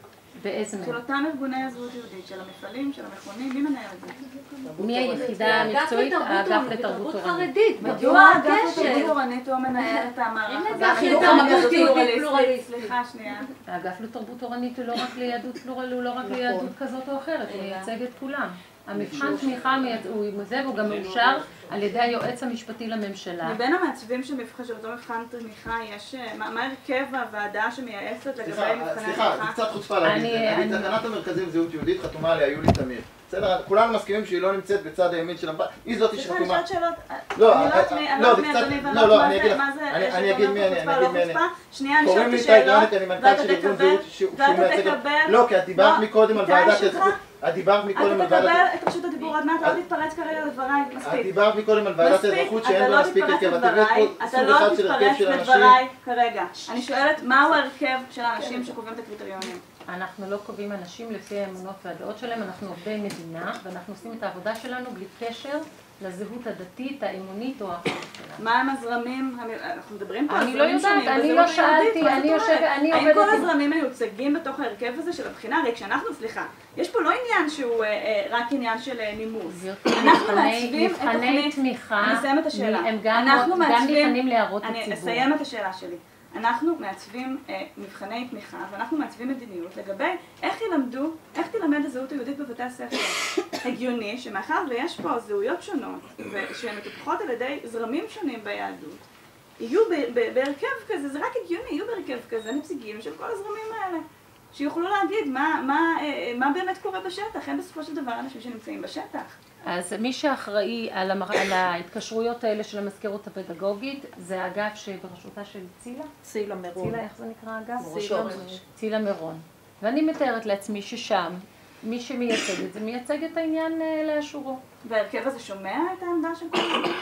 באיזה של מהם? אותם ארגוני הזהות יהודית, של המפעלים, של המכונים, מי מנהל את זה? מי היחידה המקצועית? האגף לתרבות חרדית. מדוע האגף לתרבות תורנית הוא מנהל את המערך הזה? החינוך הממלכתי פלורליסטי. סליחה, שנייה. האגף לתרבות תורנית הוא לא רק ליהדות פלורל, הוא לא רק ליהדות כזאת או אחרת, הוא מייצג את כולם. המבחן תמיכה הוא זה והוא גם מאושר על ידי היועץ המשפטי לממשלה. מבין המעצבים של אותו מבחן תמיכה יש, מה הרכב הוועדה שמייעצת לגבי מבחני תמיכה? סליחה, זה קצת חוצפה להגיד את זה. תקנת המרכזים זהות יהודית חתומה עליה יולי תמיר. בסדר, כולנו מסכימים שהיא לא נמצאת בצד הימין של המפה, היא זאתי שחתומה. אני שאלות, לא, אני לא יודעת מי אדוני ולא לא, אני אגיד מי אני, אני אגיד מי אני. שנייה, אני קוראים לי שאלתי איתי שאלות, גרניק, אני מנכ"ל של ארגון זהות שהוא מייצג... לא, כי את דיברת מקודם על ועדת אזרחות. את דיברת מקודם על ועדת... אתה תקבל את רשות הדיבור עוד מעט, לא תתפרץ כרגע לדבריי, מספיק. את דיברת מקודם על ועדת אזרחות שאין לה מספיק הרכב. אתה לא תתפרץ לדבריי כרגע. אני שואלת, מהו ההרכב של האנשים שקובעים את הקריטריונים? אנחנו לא קובעים אנשים לפי האמונות והדעות שלהם, אנחנו עובדי מדינה, ואנחנו עושים את העבודה שלנו בלי קשר לזהות הדתית, האמונית או האחרת שלנו. מה הם הזרמים? אנחנו מדברים פה על אני לא זרמים שונים. יודעת, אני לא שאלתי, אני יושבת, אני עובדת... האם כל הזרמים מיוצגים בתוך ההרכב הזה של הבחינה? הרי כשאנחנו, סליחה, יש פה לא עניין שהוא רק עניין של נימוס. אנחנו מעצבים את תוכנית... תמיכה, אני אסיים את השאלה. הם גם נבחנים להראות הציבור. אני אסיים את השאלה שלי. אנחנו מעצבים אה, מבחני תמיכה ואנחנו מעצבים מדיניות לגבי איך ילמדו, איך תלמד הזהות היהודית בבתי הספר. הגיוני שמאחר ויש פה זהויות שונות שהן מטופחות על ידי זרמים שונים ביהדות, יהיו בהרכב כזה, זה רק הגיוני, יהיו בהרכב כזה נציגים של כל הזרמים האלה, שיוכלו להגיד מה, מה, אה, מה באמת קורה בשטח, אין בסופו של דבר אנשים שנמצאים בשטח. אז מי שאחראי על, המר... על ההתקשרויות האלה של המזכירות הפדגוגית זה האגף שבראשותה של צילה? צילה מירון. צילה, איך זה נקרא האגף? צילה, צילה מירון. ואני מתארת לעצמי ששם מי שמייצג את זה מייצג את העניין לאשורו. וההרכב הזה שומע את העמדה של כל הזמן?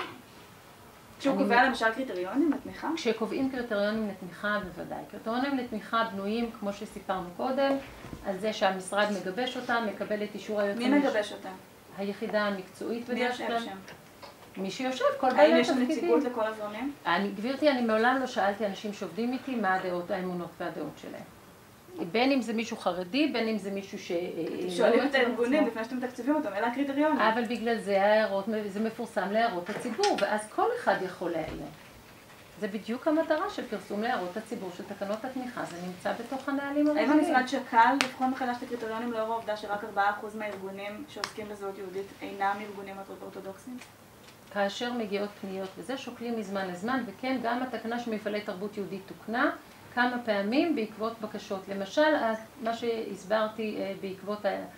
כשהוא קובע למשל קריטריונים לתמיכה? כשקובעים קריטריונים לתמיכה בוודאי. קריטריונים לתמיכה בנויים, כמו שסיפרנו קודם, על זה שהמשרד מגבש אותם, מקבל את אישור היועץ. מי מגבש אותם? היחידה המקצועית בדרך כלל. מי יושב שם? מי שיושב, כל בעלי התפקידים. האם יש התפקידים. נציגות לכל הזרמים? אני, גבירתי, אני מעולם לא שאלתי אנשים שעובדים איתי מה הדעות, האמונות והדעות שלהם. בין אם זה מישהו חרדי, בין אם זה מישהו ש... שואלים את הארגונים לפני שאתם מתקצבים אותם, אלה הקריטריונים. אבל בגלל זה ההערות, זה מפורסם להערות הציבור, ואז כל אחד יכול להעיר. זה בדיוק המטרה של פרסום להערות הציבור של תקנות התמיכה, זה נמצא בתוך הנהלים הרגילים. האם המשרד שקל לבחון מחדש את הקריטריונים לאור העובדה שרק ארבעה אחוז מהארגונים שעוסקים בזהות יהודית אינם ארגונים אורתודוקסיים? כאשר מגיעות פניות, וזה שוקלים מזמן לזמן, וכן, גם התקנה של מפעלי תרבות יהודית תוקנה כמה פעמים בעקבות בקשות. למשל, מה שהסברתי בעקבות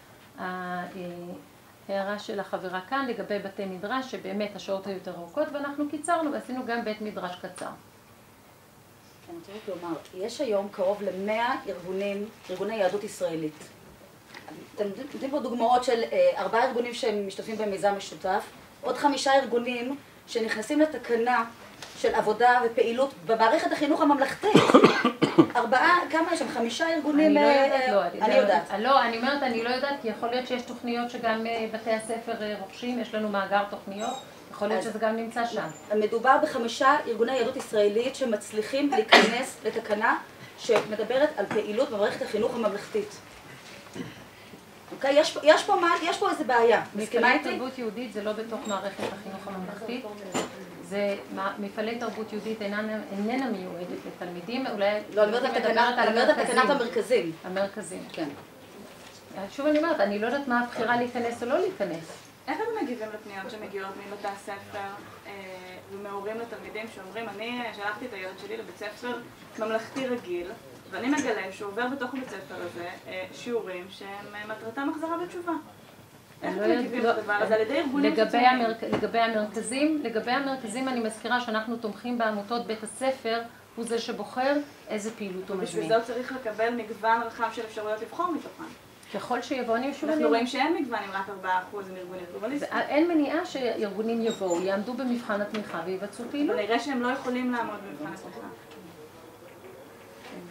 ההערה של החברה כאן לגבי בתי מדרש, שבאמת השעות היו יותר ארוכות, ואנחנו קיצרנו ועשינו גם בית מדרש קצר. אני רוצה לומר, יש היום קרוב למאה ארגונים, ארגוני יהדות ישראלית. אתם יודעים פה דוגמאות של ארבעה ארגונים שמשתתפים במיזם משותף, עוד חמישה ארגונים שנכנסים לתקנה של עבודה ופעילות במערכת החינוך הממלכתית. ארבעה, כמה יש שם? חמישה ארגונים... אני לא יודעת, לא. אני יודעת. לא, אני אומרת, אני לא יודעת, כי יכול להיות שיש תוכניות שגם בתי הספר רוכשים, יש לנו מאגר תוכניות, יכול להיות שזה גם נמצא שם. מדובר בחמישה ארגוני יהדות ישראלית שמצליחים להיכנס לתקנה שמדברת על פעילות במערכת החינוך הממלכתית. אוקיי, יש, יש פה, יש פה איזה בעיה. מפעלי תרבות יהודית זה לא בתוך מערכת החינוך הממלכתית. זה מפעלי תרבות יהודית איננה מיועדת לתלמידים, אולי... לא, אני אומרת את תקנת המרכזים. המרכזים. כן. שוב אני אומרת, אני לא יודעת מה הבחירה להיכנס או לא להיכנס. איך אתם מגיבים לפניות שמגיעות מבתי הספר ומהורים לתלמידים שאומרים, אני שלחתי את הילד שלי לבית ספר ממלכתי רגיל, ואני מגלה שהוא עובר בתוך הבית ספר הזה שיעורים שהם מטרתם החזרה בתשובה. איך אתם מגיבים לדבר הזה? על ידי ארגונים חיצוניים? לגבי המרכזים, לגבי המרכזים אני מזכירה שאנחנו תומכים בעמותות בית הספר, הוא זה שבוחר איזה פעילות הוא מזמין. בשביל זה הוא צריך לקבל מגוון רחב של אפשרויות לבחור מתוכן. ככל שיבואו, אני שוב... אנחנו רואים שאין מגוון עם רק ארבעה אחוז עם ארגונים פלורליסטיים. אין מניעה שארגונים יבואו, יעמדו במבחן התמיכה ויבצעו פעילות. אבל נראה שהם לא יכולים לעמוד במבחן התמיכה.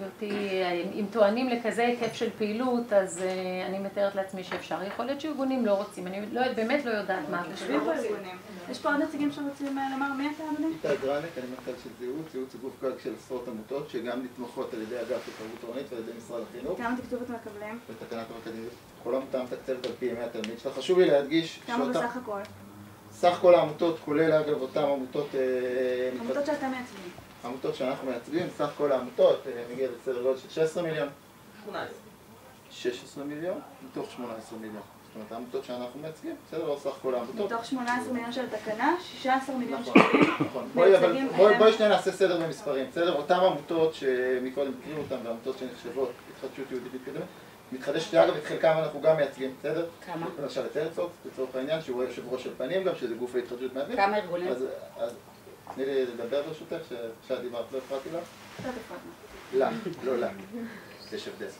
גברתי, אם טוענים לכזה היקף של פעילות, אז אני מתארת לעצמי שאפשר. יכול להיות שארגונים לא רוצים, אני באמת לא יודעת מה. יושבים פה ארגונים. יש פה עוד נציגים שרוצים לומר מי אתה, אדוני? איתי גרניק, אני מנכ"ל של זהות, זהות זה גוף גג של עשרות עמותות, שגם נתמכות על ידי אגף לתרבות תורנית ועל ידי משרד החינוך. כמה תקצוב אתם מקבלים? בתקנת האקדמיות. כל עמותה מתקצבת על פי ימי התלמיד שלה. חשוב לי להדגיש כמה בסך הכל? סך כל העמותות, כולל אגב אותם עמותות... עמותות שאתם מייצגים. עמותות שאנחנו מייצגים, סך כל העמותות מגיע לסדר גודל של שש עשרה מיליון. שמונה עשרה. שש עשרה מיליון מתוך שמונה עשרה מיליון. זאת אומרת, העמותות שאנחנו מייצגים, בסדר, לא סך כל העמותות. מתוך שמונה עשרה מיליון של תקנה, שישה עשר מיליון שקלים. נכון. בואי שנייה נעשה סדר במספרים, בסדר? אותם עמותות שמקודם הקריאו אותם, והעמותות שנחשבות התחדשות יהודית מתקדמת, מתחדשת אגב, את חלקם אנחנו גם מייצגים, בסדר? כמה? למשל את הרצוג, לצורך העניין, שהוא יושב ראש של פנים גם, שזה גוף להתחדשות מהדין. כמה ארגונים? אז תני לי לדבר ברשותך, שאת דיברת, לא הפרעתי לך? לא הפרעתי. לא, לא לא. יש הבדל.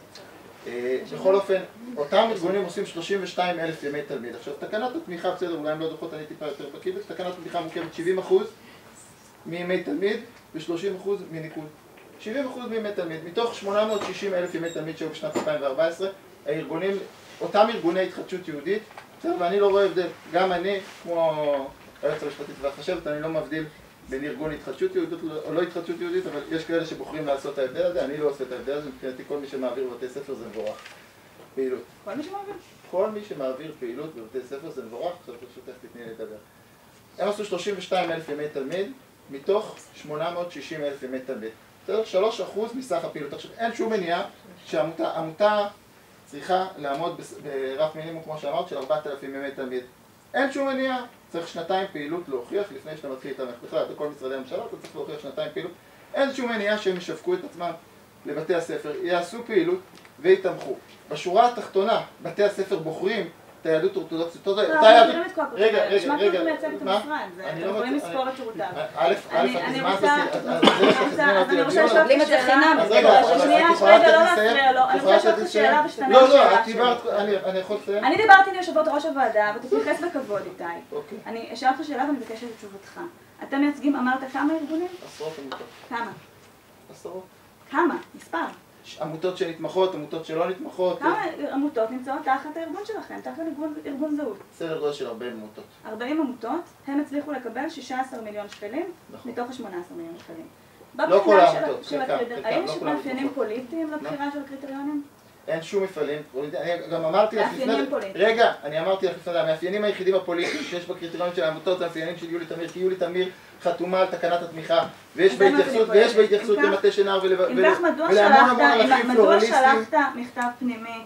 בכל אופן, אותם ארגונים עושים שלושים ושניים אלף ימי תלמיד. עכשיו, תקנת התמיכה, בסדר, אולי הם לא דוחות, אני טיפה יותר בקיא, תקנת התמיכה מורכבת שבעים אחוז מימי תלמיד ו-שלושים אחוז מניקוד. שבעים אחוז מימי תלמיד. מתוך שמונה מאות ושישים אלף ימי תלמיד שהיו בשנת אלפיים וארבע עשרה, הארגונים, אותם ארגוני התחדשות יהודית, בסדר, ואני לא רואה הבדל. גם אני, כמו היועצת המשפטית והחשבת, אני לא מבדיל בין ארגון התחדשות יהודית או לא התחדשות יהודית, אבל יש כאלה שבוחרים לעשות את ההבדל הזה, אני לא עושה את ההבדל הזה, מבחינתי כל מי שמעביר בבתי ספר זה מבורך. פעילות. כל מי שמעביר? כל מי שמעביר פעילות בבתי ספר זה מבורך, עכשיו ברשותך תתני לי לדבר. הם עשו שלושים ושניים אלף ימי תלמיד, מתוך שמונה מאות ושישים אלף ימי תלמיד. בסדר? שלושה אחוז מסך הפעילות. עכשיו, אין שום מניעה שהעמותה צריכה לעמוד ברף מינימום, כמו שאמרת, של ארבעת אלפים ימי תלמיד. אין שום מניעה. צריך שנתיים פעילות להוכיח לפני שאתה מתחיל להתאמך. בכלל, בכל משרדי הממשלה אתה צריך להוכיח שנתיים פעילות. אין שום מניעה שהם ישווקו את עצמם לבתי הספר, יעשו פעילות ויתמכו. בשורה התחתונה, בתי הספר בוחרים את היהדות האורתודוקסית. לא, אנחנו מכירים את כל הפרטים. רגע, רגע, נשמע כאילו רגע. אתה מייצג את המשרד, אתם יכולים לספור את שירותיו. א', א', אני מה רוצה... אני רוצה לשאול אותך שאלה. אז רגע, שנייה, רגע, לא להפריע לו. אני רוצה לשאול אותך שאלה ושתענה לא, לשאלה לא, את שלי. דיברת, אני יכול לסיים? אני דיברתי עם יושבות ראש הוועדה ותתייחס בכבוד איתי. אני אשאל אותך שאלה ואני מבקשת את תשובתך. אתם מייצגים, אמרת כמה ארגונים? עשרות עמותות. כמה? עשרות. כמה? מספר. עמותות שנתמכות, עמותות שלא נתמכות. כמה עמותות נמצאות תחת הארגון שלכם, תחת ארגון זהות? סדר גודל של ארבעים עמותות. ארבעים עמותות, הם הצליחו לקבל שישה עשר מיליון שקלים מתוך ה-שמונה עשר מיליון שקלים. לא כל העמותות, חלקם, האם יש מאפיינים פוליטיים לבחירה של הקריטריונים? אין שום מפעלים, אני גם אמרתי לך לפני... מאפיינים פוליטיים. רגע, אני אמרתי לך לפני, המאפיינים היחידים הפוליטיים שיש בקריטריונים של העמותות זה המאפיינים של יולי תמיר, כי יולי תמיר חתומה על תקנת התמיכה, ויש בה התייחסות למטה שנהר ולהמון המון ערכים פלורליסטיים. מדוע שלחת מכתב פנימי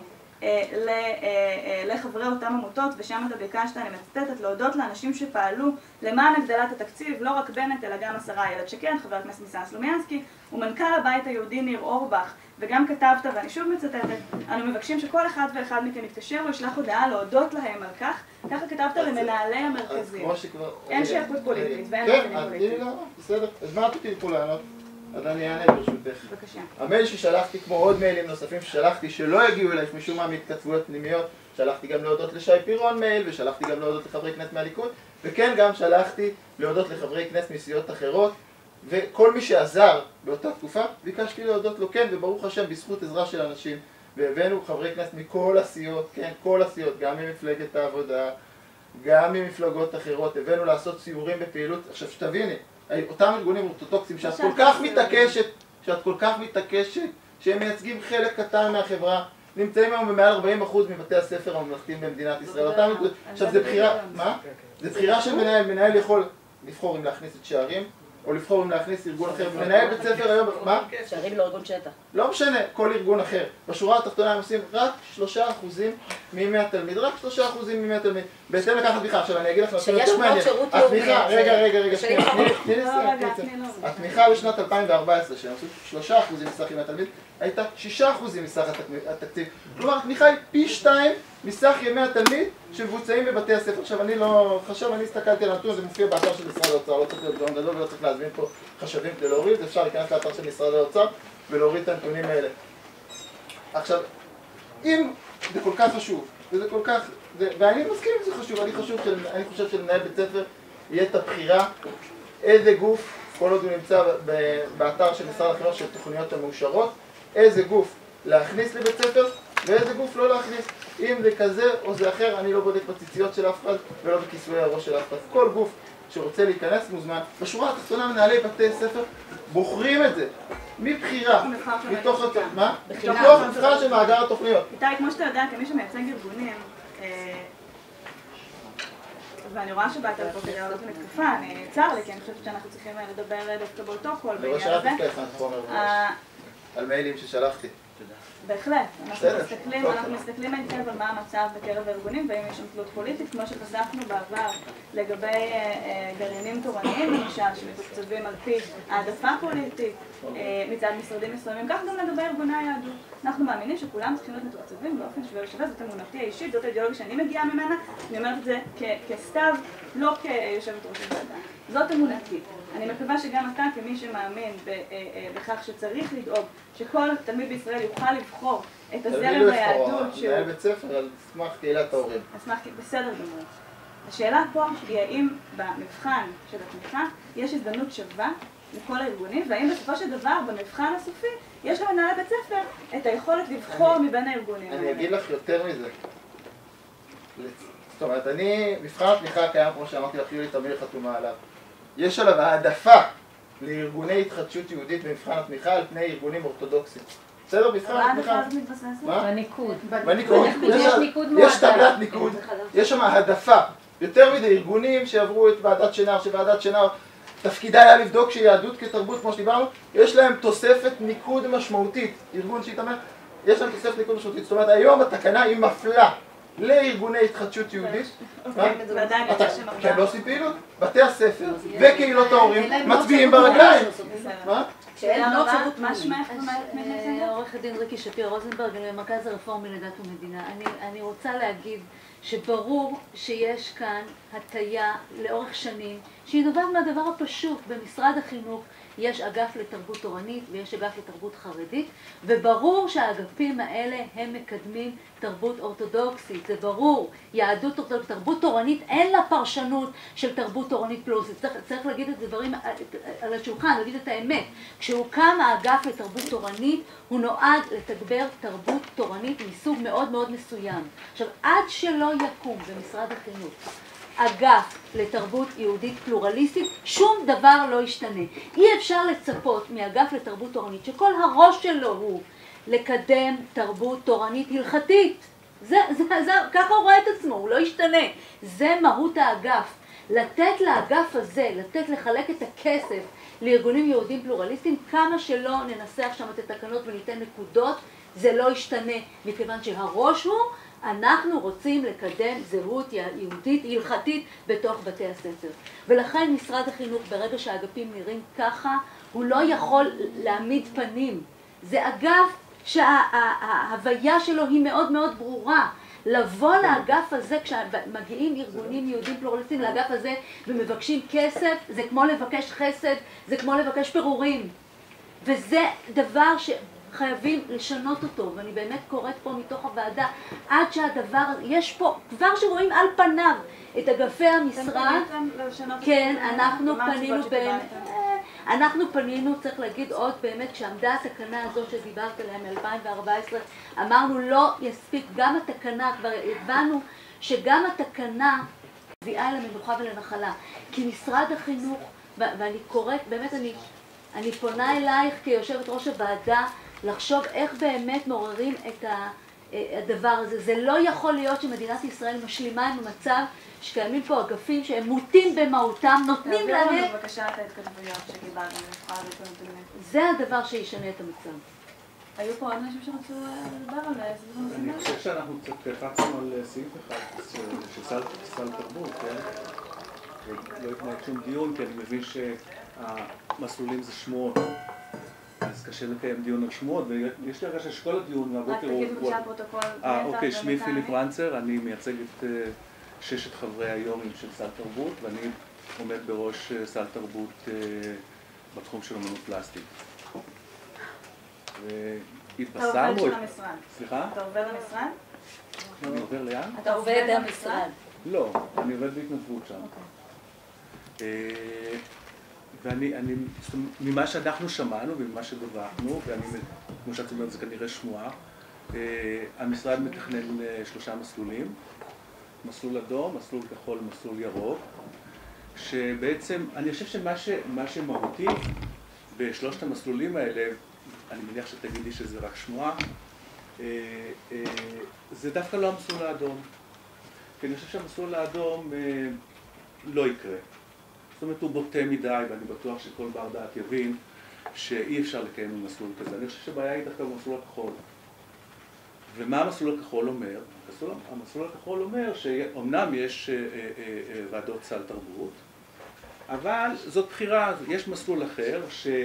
לחברי אותם עמותות, ושם אתה ביקשת, אני מצטטת, להודות לאנשים שפעלו למען הגדלת התקציב, לא רק בנט, אלא גם השרה איילת שקד, חבר הכנסת ניסן סלומינסקי, ומנכ"ל הבית היהודי ניר אורבך, וגם כתבת, ואני שוב מצטטת, אנו מבקשים שכל אחד ואחד מכם יתקשר או ישלח הודעה להודות להם על כך, ככה כתבת למנהלי המרכזים. אין שייכות פוליטית ואין מאפיינים פוליטיים. בסדר, אז מה רציתי פה לענות? אז אני אענה ברשותך. בבקשה. המייל ששלחתי, כמו עוד מיילים נוספים ששלחתי, שלא הגיעו אליי משום מה מהתכתבויות פנימיות, שלחתי גם להודות לשי פירון מייל, ושלחתי גם להודות לחברי כנסת מהליכוד, וכן גם שלחתי להודות לחברי כנסת מסיעות אחרות, וכל מי שעזר באותה תקופה, ביקשתי להודות לו כן, וברוך השם, בזכות עזרה של אנשים, והבאנו חברי כנסת מכל הסיעות, כן, כל הסיעות, גם ממפלגת העבודה, גם ממפלגות אחרות, הבאנו לעשות סיורים בפעילות. עכשיו שתביני, אותם ארגונים אורתודוקסים שאת כל כך מתעקשת, שאת כל כך מתעקשת, שהם מייצגים חלק קטן מהחברה, נמצאים היום במעל ארבעים אחוז מבתי הספר הממלכתיים במדינת ישראל. עכשיו זה בחירה, מה? זה בחירה של מנהל, מנהל יכול לבחור אם להכניס את שערים, או לבחור אם להכניס ארגון אחר. מנהל בית ספר היום, מה? שערים לא ארגון שטח. לא משנה, כל ארגון אחר. בשורה התחתונה הם עושים רק שלושה אחוזים מימי התלמיד, רק שלושה אחוזים מימי התלמיד. בהתאם לכך התמיכה. עכשיו אני אגיד לך נתון יותר מעניין. התמיכה, רגע, רגע, רגע, שנייה, תני לסיים. התמיכה בשנת אלפיים וארבע עשרה, שהם עשו שלושה אחוזים מסך ימי התלמיד, הייתה שישה אחוזים מסך התקציב. כלומר, התמיכה היא פי שתיים מסך ימי התלמיד שמבוצעים בבתי הספר. עכשיו אני לא חשב, אני הסתכלתי על הנתון, זה מופיע באתר של משרד האוצר, לא צריך להיות גאון גדול ולא צריך להזמין פה חשבים כדי להוריד, אפשר להיכנס לאתר של משרד האוצר ולהוריד את הנתונים האלה. עכשיו, אם זה כל כך חשוב, וזה כל כך, זה, ואני מסכים אם זה חשוב, אני, חשוב של, אני חושב שלמנהל בית ספר יהיה את הבחירה איזה גוף, כל עוד הוא נמצא באתר של משרד החינוך של תוכניות המאושרות, איזה גוף להכניס לבית ספר ואיזה גוף לא להכניס. אם זה כזה או זה אחר, אני לא בודק בציציות של אף אחד ולא בכיסוי הראש של אף אחד. כל גוף שרוצה להיכנס מוזמן. בשורה התחתונה מנהלי בתי ספר בוחרים את זה. מבחירה, מתוך התוכניות. מה? מתוך מבחר של מאגר התוכניות. איתי, כמו שאתה יודע, כמי שמייצג ארגונים, ואני רואה שבאת לפה כדי לעלות למתקפה, אני צר לי, כי אני חושבת שאנחנו צריכים לדבר דווקא באותו קול בעניין הזה. אני רואה שאת תפתח חומר ממש, על מיילים ששלחתי. בהחלט, אנחנו מסתכלים, אנחנו מסתכלים היטב על מה המצב בקרב הארגונים והאם יש שם תלות פוליטית, כמו שחשפנו בעבר לגבי גרעינים תורניים למשל, שמתוקצבים על פי העדפה פוליטית מצד משרדים מסוימים, כך גם לגבי ארגוני היהדות. אנחנו מאמינים שכולם צריכים להיות מתוקצבים באופן שווה ושווה, זאת אמונתי האישית, זאת האידיאולוגיה שאני מגיעה ממנה, אני אומרת את זה כסתיו, לא כיושבת ראש הוועדה. זאת אמונתי. אני מקווה שגם אתה, כמי שמאמין בכך שצריך לדאוג שכל תלמיד בישראל יוכל לבחור את הזרם ביהדות שהוא... מנהל בית ספר על סמך קהילת ההורים. על סמך, בסדר גמור. השאלה פה היא האם במבחן של התמיכה יש הזדמנות שווה לכל הארגונים, והאם בסופו של דבר במבחן הסופי יש למנהל בית ספר את היכולת לבחור מבין הארגונים. אני אגיד לך יותר מזה. זאת אומרת, אני, מבחן התמיכה הקיים, כמו שאמרתי לך, יולי תמיר חתומה עליו. יש עליו העדפה לארגוני התחדשות יהודית במבחן התמיכה על פני ארגונים אורתודוקסיים. בסדר? מבחן התמיכה. מה? בניקוד. בניקוד. יש ניקוד מועדף. יש טבלת ניקוד, יש שם העדפה. יותר מדי ארגונים שעברו את ועדת שנהר, שוועדת שנהר תפקידה היה לבדוק שיהדות כתרבות, כמו שדיברנו, יש להם תוספת ניקוד משמעותית. ארגון שהתאמן, יש להם תוספת ניקוד משמעותית. זאת אומרת, היום התקנה היא מפלה לארגוני התחדשות יהודית. כן, לא עושים פעילות. בתי הספר וקהילות ההורים מצביעים ברגליים. מה שמך? עורכת דין ריקי שפיר רוזנברג, אני במרכז הרפורמי לדת ומדינה. אני רוצה להגיד שברור שיש כאן הטיה לאורך שנים, שהיא נובעת מהדבר הפשוט. במשרד החינוך יש אגף לתרבות תורנית ויש אגף לתרבות חרדית, וברור שהאגפים האלה הם מקדמים תרבות אורתודוקסית, זה ברור. יהדות אורתודוקסית, תרבות תורנית, אין לה פרשנות של תרבות תורנית פלוס. צריך, צריך להגיד את דברים על השולחן, להגיד את האמת. כשהוקם האגף לתרבות תורנית, הוא נועד לתגבר תרבות תורנית מסוג מאוד מאוד מסוים. עכשיו, עד שלא יקום במשרד החינוך אגף לתרבות יהודית פלורליסטית, שום דבר לא ישתנה. אי אפשר לצפות מאגף לתרבות תורנית שכל הראש שלו הוא לקדם תרבות תורנית הלכתית. זה, זה, זה, ככה הוא רואה את עצמו, הוא לא ישתנה. זה מהות האגף. לתת לאגף הזה, לתת לחלק את הכסף לארגונים יהודים פלורליסטים, כמה שלא ננסח שם את התקנות וניתן נקודות, זה לא ישתנה, מכיוון שהראש הוא אנחנו רוצים לקדם זהות יהודית הלכתית בתוך בתי הספר. ולכן משרד החינוך, ברגע שהאגפים נראים ככה, הוא לא יכול להעמיד פנים. זה אגף שההוויה שלו היא מאוד מאוד ברורה. לבוא לאגף הזה, כשמגיעים ארגונים יהודים פלורליסטים לאגף הזה ומבקשים כסף, זה כמו לבקש חסד, זה כמו לבקש פירורים. וזה דבר ש... חייבים לשנות אותו, ואני באמת קוראת פה מתוך הוועדה, עד שהדבר, יש פה, כבר שרואים על פניו את אגפי המשרד, כן, אנחנו פנינו באמת, אנחנו פנינו, צריך להגיד עוד באמת, כשעמדה התקנה הזאת שדיברת עליה מ-אלפיים וארבע עשרה, אמרנו לא יספיק, גם התקנה, כבר הבנו שגם התקנה מביאה למנוחה ולנחלה, כי משרד החינוך, ואני קוראת, באמת אני, אני פונה אלייך כיושבת ראש הוועדה, לחשוב איך באמת מעוררים את הדבר הזה. זה לא יכול להיות שמדינת ישראל משלימה עם המצב שקיימים פה אגפים שהם מוטים במהותם, נותנים להם... תעבירו לנו בבקשה את ההתכתבויות שקיבלנו, נבחר בעיתונות אמת. זה הדבר שישנה את המצב. היו פה עוד אנשים שרצו לדבר על זה? אני חושב שאנחנו קצת קפצנו על סעיף אחד של סל תרבות, כן? לא התנהג שום דיון, כי אני מבין שהמסלולים זה שמועות. אז קשה לקיים דיון על שמועות, ויש לי הרגשה שכל הדיון מהבוקר הוא... רק תגיד בבקשה פרוטוקול. אה, אוקיי, שמי פיליפ רנצר, אני מייצג את ששת חברי היו"רים של סל תרבות, ואני עומד בראש סל תרבות בתחום של אמנות פלסטית. אתה עובד של המשרד. סליחה? אתה עובד במשרד? אני עובר לאן? אתה עובד במשרד? לא, אני עובד בהתנדבות שם. ואני, אני, ממה שאנחנו שמענו וממה שדווחנו, ואני כמו שאת אומרת, זה כנראה שמועה. המשרד מתכנן שלושה מסלולים, מסלול אדום, מסלול כחול, מסלול ירוק, שבעצם, אני חושב שמה ש, מה שמהותי בשלושת המסלולים האלה, אני מניח שתגידי שזה רק שמועה, זה דווקא לא המסלול האדום. כי אני חושב שהמסלול האדום לא יקרה. זאת אומרת, הוא בוטה מדי, ואני בטוח שכל בר דעת יבין שאי אפשר לקיים מסלול כזה. אני חושב שהבעיה היא דווקא במסלול הכחול. ומה המסלול הכחול אומר? המסלול הכחול אומר שאומנם יש ועדות סל תרבות, אבל זאת בחירה, יש מסלול אחר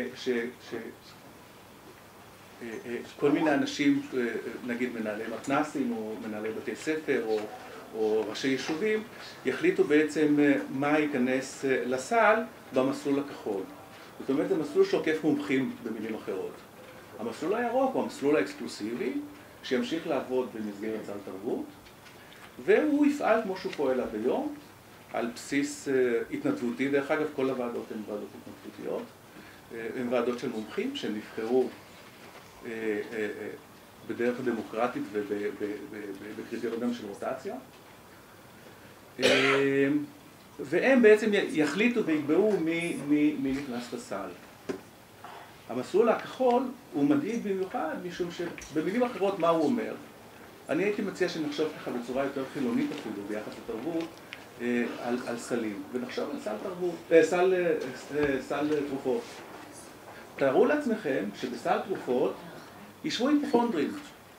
שכל מיני אנשים, נגיד מנהלי מתנ"סים או מנהלי בתי ספר או, או ראשי יישובים, יחליטו בעצם מה ייכנס לסל במסלול הכחול. זאת אומרת, זה מסלול שעוקף מומחים במילים אחרות. המסלול הירוק הוא המסלול האקסקלוסיבי, שימשיך לעבוד במסגרת סל תרבות, והוא יפעל כמו שהוא פועל עד היום, על בסיס uh, התנדבותי. דרך אגב, כל הוועדות הן ועדות התנדבותיות, הן ועדות של מומחים שנבחרו uh, uh, uh, בדרך דמוקרטית ובקריטריונים של רוטציה. Uh, והם בעצם יחליטו ויקבעו מי, מי, מי נכנס לסל. המסלול הכחול הוא מדאיג במיוחד, משום שבמילים אחרות מה הוא אומר. אני הייתי מציע שנחשוב ככה בצורה יותר חילונית אפילו ביחס לתרבות, אה, על, על סלים, ונחשוב על סל תרבות, אה, סל, אה, סל תרופות. תארו לעצמכם שבסל תרופות ישבו היפוכונדרים.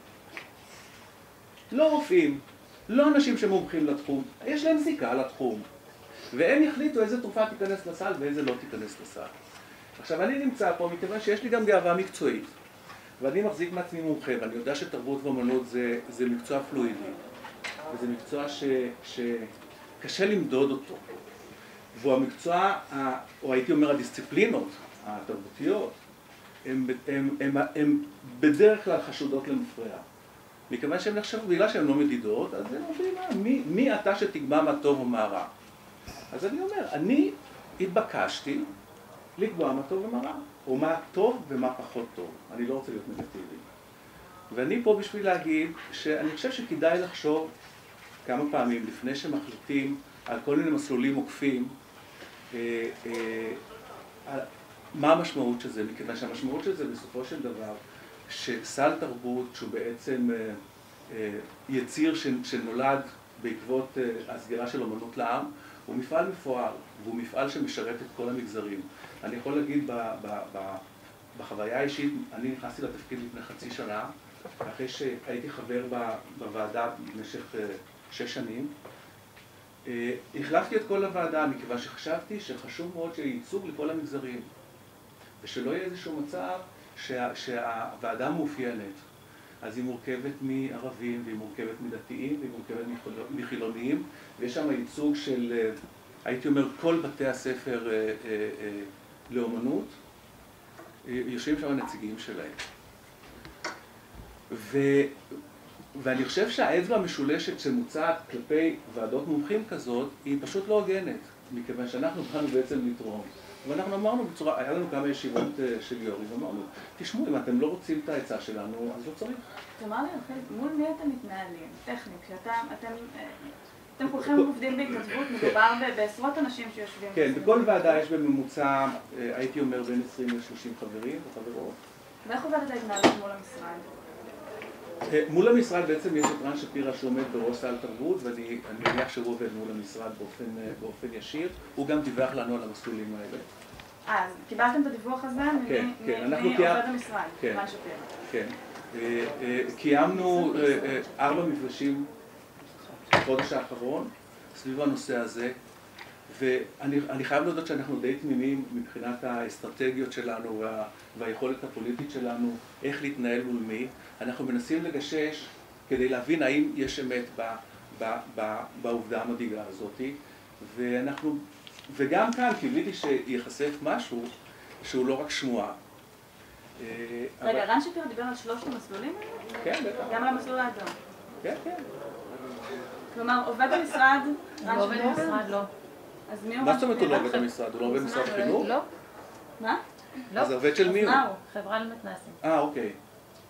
לא רופאים, לא אנשים שמומחים לתחום, יש להם זיקה לתחום. והם יחליטו איזה תרופה תיכנס לסל ואיזה לא תיכנס לסל. עכשיו, אני נמצא פה מכיוון שיש לי גם גאווה מקצועית, ואני מחזיק מעצמי מומחה, ואני יודע שתרבות ואמנות זה, זה מקצוע פלואידי, וזה מקצוע ש, שקשה למדוד אותו. והוא המקצוע, או הייתי אומר הדיסציפלינות התרבותיות, הן הם, הם, הם, הם בדרך כלל חשודות למפרע. מכיוון שהן נחשבות, בגלל שהן לא מדידות, אז הם אומרים, מי, מי אתה שתקבע מה טוב ומה רע? אז אני אומר, אני התבקשתי לקבוע מה טוב ומה רע, או מה טוב ומה פחות טוב. אני לא רוצה להיות נגטיבי. ואני פה בשביל להגיד שאני חושב שכדאי לחשוב כמה פעמים לפני שמחליטים על כל מיני מסלולים עוקפים, אה, אה, מה המשמעות של זה, מכיוון שהמשמעות של זה בסופו של דבר, שסל תרבות שהוא בעצם אה, אה, יציר שנולד בעקבות אה, הסגירה של אומנות לעם, הוא מפעל מפואר, והוא מפעל שמשרת את כל המגזרים. אני יכול להגיד ב, ב, ב, בחוויה האישית, אני נכנסתי לתפקיד לפני חצי שנה, אחרי שהייתי חבר ב, בוועדה במשך uh, שש שנים. Uh, החלפתי את כל הוועדה מכיוון שחשבתי שחשוב מאוד שיהיה ייצוג לכל המגזרים, ושלא יהיה איזשהו מצב שה, שהוועדה מאופיינת. אז היא מורכבת מערבים, והיא מורכבת מדתיים, והיא מורכבת מחילוניים, ויש שם ייצוג של, הייתי אומר, כל בתי הספר אה, אה, אה, לאומנות, אה, יושבים שם הנציגים שלהם. ו, ואני חושב שהאצבע המשולשת שמוצעת כלפי ועדות מומחים כזאת, היא פשוט לא הוגנת, מכיוון שאנחנו באנו בעצם לתרום. ואנחנו אמרנו בצורה, היה לנו כמה ישיבות של יורי, ואמרנו, תשמעו, אם אתם לא רוצים את ההצעה שלנו, אז לא צריך. תאמר לי, מול מי אתם מתנהלים? טכנית, כשאתם, אתם, אתם כולכם עובדים בהתנדבות, מדובר בעשרות אנשים שיושבים. כן, בכל ועדה יש בממוצע, הייתי אומר, בין עשרים לשלושים חברים וחברות. ואיך עובדת ההתנהלות מול המשרד? מול המשרד בעצם יש את רן שפירא שעומד בראש סל תרבות, ואני מניח שהוא עובד מול המשרד באופן, באופן ישיר. הוא גם דיווח לנו על המסלולים האלה. אה, אז קיבלתם את הדיווח הזה כן, מ- כן, מ- אנחנו מי קיימ- עובד המשרד, כן, רן שפירא? כן. אה, אה, קיימנו אה, אה, ארבע מפגשים בחודש האחרון סביב הנושא הזה, ואני אני חייב להודות שאנחנו די תמימים מבחינת האסטרטגיות שלנו וה, והיכולת הפוליטית שלנו, איך להתנהל מול מי. אנחנו מנסים לגשש כדי להבין האם יש אמת ב, ב, ב, בעובדה המדאיגה הזאת, ואנחנו, וגם כאן קיוויתי שיחשף משהו שהוא לא רק שמועה. רגע, רן שפירא דיבר על שלושת המסלולים האלה? כן, בטח. גם על המסלול האדום? כן, כן. כלומר, עובד במשרד, רן לא עובד שפירא? במשרד, לא. אז מי עובד? מה זאת אומרת הוא לא עובד במשרד? הוא לא עובד במשרד החינוך? לא. מה? לא. אז עובד של מי הוא? חברה למתנ"סים. אה, אוקיי.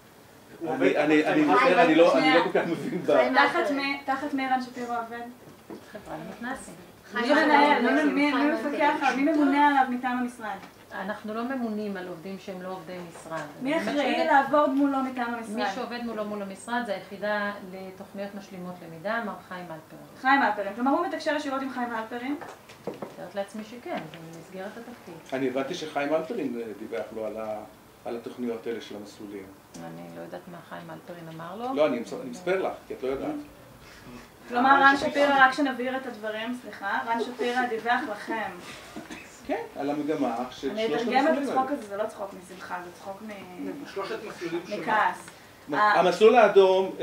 אני אני אני מצטער, אני לא אני לא כל כך מבין ב... תחת מי רן שפירו עובד? חברה למתנ"סים. מי מנהל? מי מפקח? מי ממונה עליו מטעם המשרד? אנחנו לא ממונים על עובדים שהם לא עובדי משרד. מי אחראי לעבוד מולו מטעם המשרד? מי שעובד מולו מול המשרד זה היחידה לתוכניות משלימות למידה, מר חיים אלפרין. חיים אלפרין, כלומר הוא מתקשר ישירות עם חיים אלפרין? מתארת לעצמי שכן, זה במסגרת התפקיד. אני הבנתי שחיים אלפרין דיווח לו על התוכניות האלה של המסלולים. אני לא יודעת מה חיים אלפרין אמר לו. לא, אני מספר לך, כי את לא יודעת. כלומר רן שפירא, רק שנבהיר את הדברים, סליחה, רן שפירא דיווח לכם. כן, על המגמה של שלושת המסלולים האלה. אני אתרגם את הצחוק הזה, זה לא צחוק משמחה, זה צחוק מכעס. המסלול האדום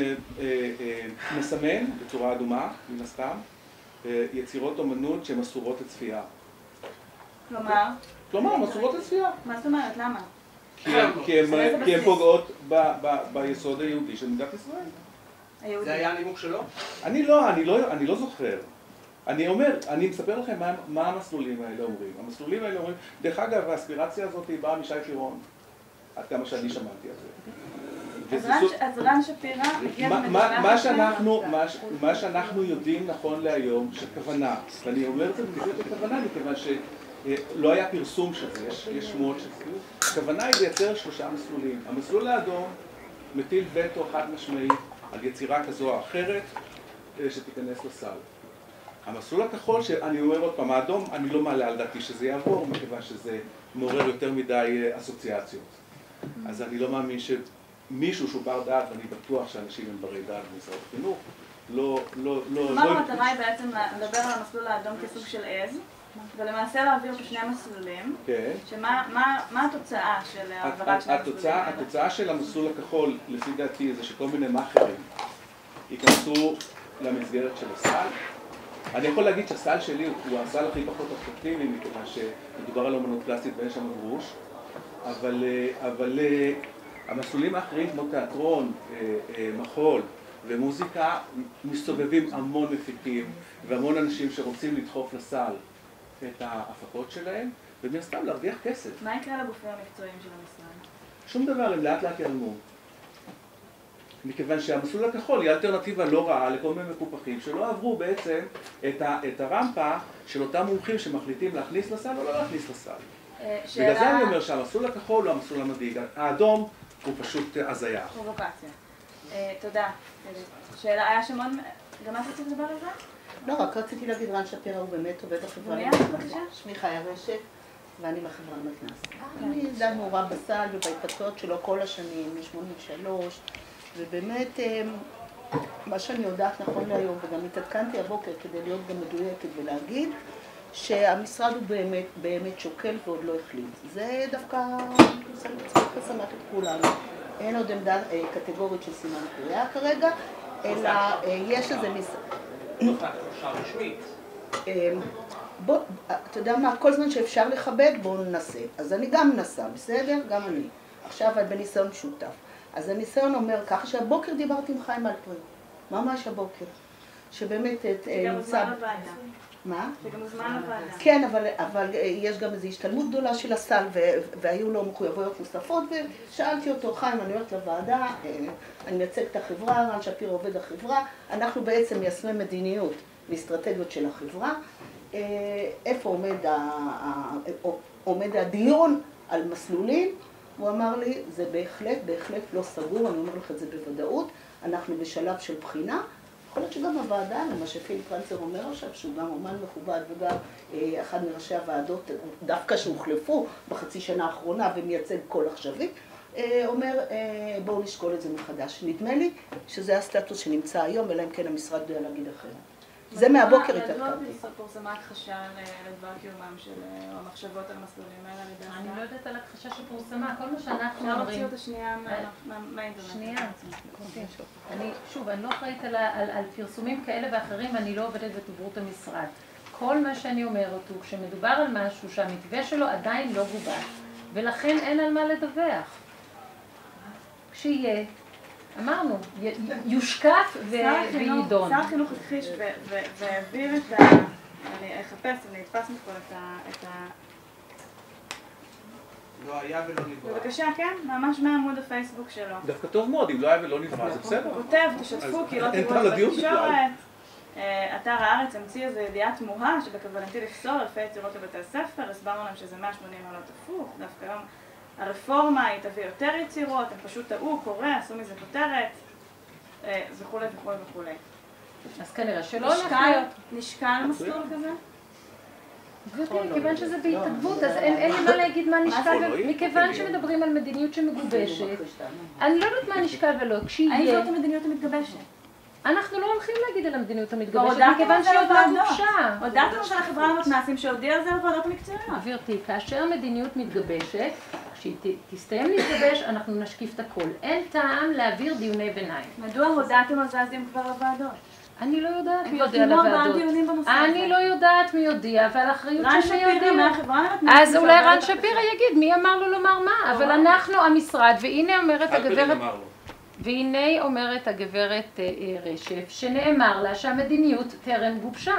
מסמן בצורה אדומה, מן הסתם, יצירות אומנות שהן אסורות לצפייה. כלומר? כלומר, הן אסורות לצפייה. מה זאת אומרת? למה? כי הן פוגעות ביסוד היהודי של מדינת ישראל. זה היה הנימוק שלו? אני לא, אני לא, אני לא זוכר. אני אומר, אני מספר לכם מה, מה המסלולים האלה אומרים. המסלולים האלה אומרים, דרך אגב, האספירציה הזאת היא באה משי פירון, עד כמה שאני שמעתי על זה. אז רן שפירא הגיע מה, מה שאנחנו, מה, מה שאנחנו יודעים נכון להיום, שכוונה, ואני אומר את זה בדיוק בכוונה, מכיוון שלא היה פרסום של זה, יש, יש שמועות של זה. הכוונה היא לייצר שלושה מסלולים. המסלול האדום מטיל וטו חד משמעי על יצירה כזו או אחרת שתיכנס לסל. המסלול הכחול, שאני אומר עוד פעם, האדום, אני לא מעלה על דעתי שזה יעבור, מכיוון שזה מעורר יותר מדי אסוציאציות. אז אני לא מאמין שמישהו שהוא בר דעת, ואני בטוח שאנשים הם ברי דעת במשרד החינוך, לא, לא, לא... כלומר, המטרה היא בעצם לדבר על המסלול האדום כסוג של עז, ולמעשה להעביר פה שני מסלולים, שמה התוצאה של העברת שני המסלולים האלה? התוצאה של המסלול הכחול, לפי דעתי, זה שכל מיני מאכרים ייכנסו למסגרת של הסל. אני יכול להגיד שהסל שלי הוא הסל הכי פחות אטרקטיבי, מכיוון שמדובר על אומנות פלסטית ואין שם גרוש, אבל, אבל המסלולים האחרים כמו תיאטרון, מחול ומוזיקה מסתובבים המון מפיקים והמון אנשים שרוצים לדחוף לסל את ההפקות שלהם, ומן הסתם להרוויח כסף. מה יקרה לגופים המקצועיים של המשרד? שום דבר, הם לאט לאט יעלמו. מכיוון שהמסלול הכחול היא אלטרנטיבה לא רעה לכל מיני מקופחים שלא עברו בעצם את, ה, את הרמפה של אותם מומחים שמחליטים להכניס לסל או לא להכניס לסל. שאלה... בגלל זה אני אומר שהמסלול הכחול הוא המסלול המדאיג, האדום הוא פשוט הזיה. פרובוקציה. תודה. שאלה, היה שמון, גם את רצית לדבר על זה? לא, רק רציתי להגיד, רן שפירא הוא באמת עובד החברה. ומי את בבקשה? שמי חיה רשת, ואני מהחברה למתנ"ס. אני די מעורב בסל ובהתפתחויות שלו כל השנים, מ-שמונים ושלוש. ובאמת, מה שאני יודעת נכון להיום, וגם התעדכנתי הבוקר כדי להיות גם מדויקת ולהגיד, שהמשרד הוא באמת, באמת שוקל ועוד לא החליט. זה דווקא צריך לשמח את כולנו. אין עוד עמדה קטגורית של סימן קריאה כרגע, אלא יש איזה משרד... בוא, אתה יודע מה, כל זמן שאפשר לכבד, בואו ננסה. אז אני גם מנסה, בסדר? גם אני. עכשיו בניסיון משותף. אז הניסיון אומר ככה שהבוקר דיברתי עם חיים אלפרין, ממש הבוקר, שבאמת... שגם מוזמן לוועדה. מה? שגם מוזמן לוועדה. כן, אבל, אבל יש גם איזו השתלמות גדולה של הסל, והיו לו מחויבויות נוספות, ושאלתי אותו, חיים, אני הולכת לוועדה, אני מייצג את החברה, רן שפירא עובד החברה, אנחנו בעצם מיישמי מדיניות ואסטרטגיות של החברה, איפה עומד, ה, עומד הדיון על מסלולים, הוא אמר לי, זה בהחלט, בהחלט לא סגור, אני אומר לך את זה בוודאות, אנחנו בשלב של בחינה, יכול להיות שגם הוועדה, למה שפיל פרנצר אומר עכשיו, שהוא גם אומן מכובד וגם אה, אחד מראשי הוועדות, דווקא שהוחלפו בחצי שנה האחרונה ומייצג כל עכשווי, אה, אומר, אה, בואו נשקול את זה מחדש. נדמה לי שזה הסטטוס שנמצא היום, אלא אם כן המשרד יודע להגיד אחרת. זה מהבוקר התעדכנתי. מדוע פורסמה הכחשה לדבר קיומם של המחשבות על המסלולים האלה על ידי השר? אני לא יודעת על הכחשה שפורסמה, כל מה שאנחנו אומרים... אפשר להוציא אותה שנייה מהאינטרנט. שנייה. אני, שוב, אני לא אחראית על פרסומים כאלה ואחרים, אני לא עובדת בדוברות המשרד. כל מה שאני אומרת הוא, כשמדובר על משהו שהמתווה שלו עדיין לא גובש, ולכן אין על מה לדווח. כשיהיה, אמרנו, יושקף וידון. שר החינוך הכחיש והעביר את ה... אני אחפש, אני אתפס מפה את ה... לא היה ולא נברא. בבקשה, כן, ממש מהעמוד הפייסבוק שלו. דווקא טוב מאוד, אם לא היה ולא נברא, זה בסדר. הוא כותב, תשתפו, כי לא תראו את זה בתקשורת. אתר הארץ המציא איזו ידיעה תמוהה שבכוונתי לפסול אלפי יצירות לבתי הספר, הסברנו להם שזה מאה ושמונים מעלות הפוך, דווקא היום הרפורמה היא תביא יותר יצירות, הם פשוט טעו, קורא, עשו מזה כותרת, וכולי וכולי וכולי. אז כנראה שלא הולך להיות. נשקל מסלול כזה? גברתי, מכיוון שזה בהתערבות, אז אין לי מה להגיד מה נשקל, מכיוון שמדברים על מדיניות שמגובשת, אני לא יודעת מה נשקל ולא, כשיהיה... האם זאת המדיניות המתגבשת? אנחנו לא הולכים להגיד על המדיניות המתגבשת, מכיוון שהיא עוד לא גובשה. הודעתם של החברה למתנ"סים שהודיעה על זה בוועדות המקצועיות. גברתי, כאשר מדיניות מתגבשת, כשהיא תסתיים להתגבש, אנחנו נשקיף את הכל. אין טעם להעביר דיוני ביניים. מדוע הודעתם על זה אז כבר לוועדות? אני לא יודעת מי יודיע לוועדות. אני לא יודעת מי יודיע, ועל אחריות שמי יודיע. אז אולי רן שפירא יגיד מי אמר לו לומר מה, אבל אנחנו המשרד, והנה אומרת הגברת... והנה אומרת הגברת רשף, שנאמר לה שהמדיניות טרם גובשה.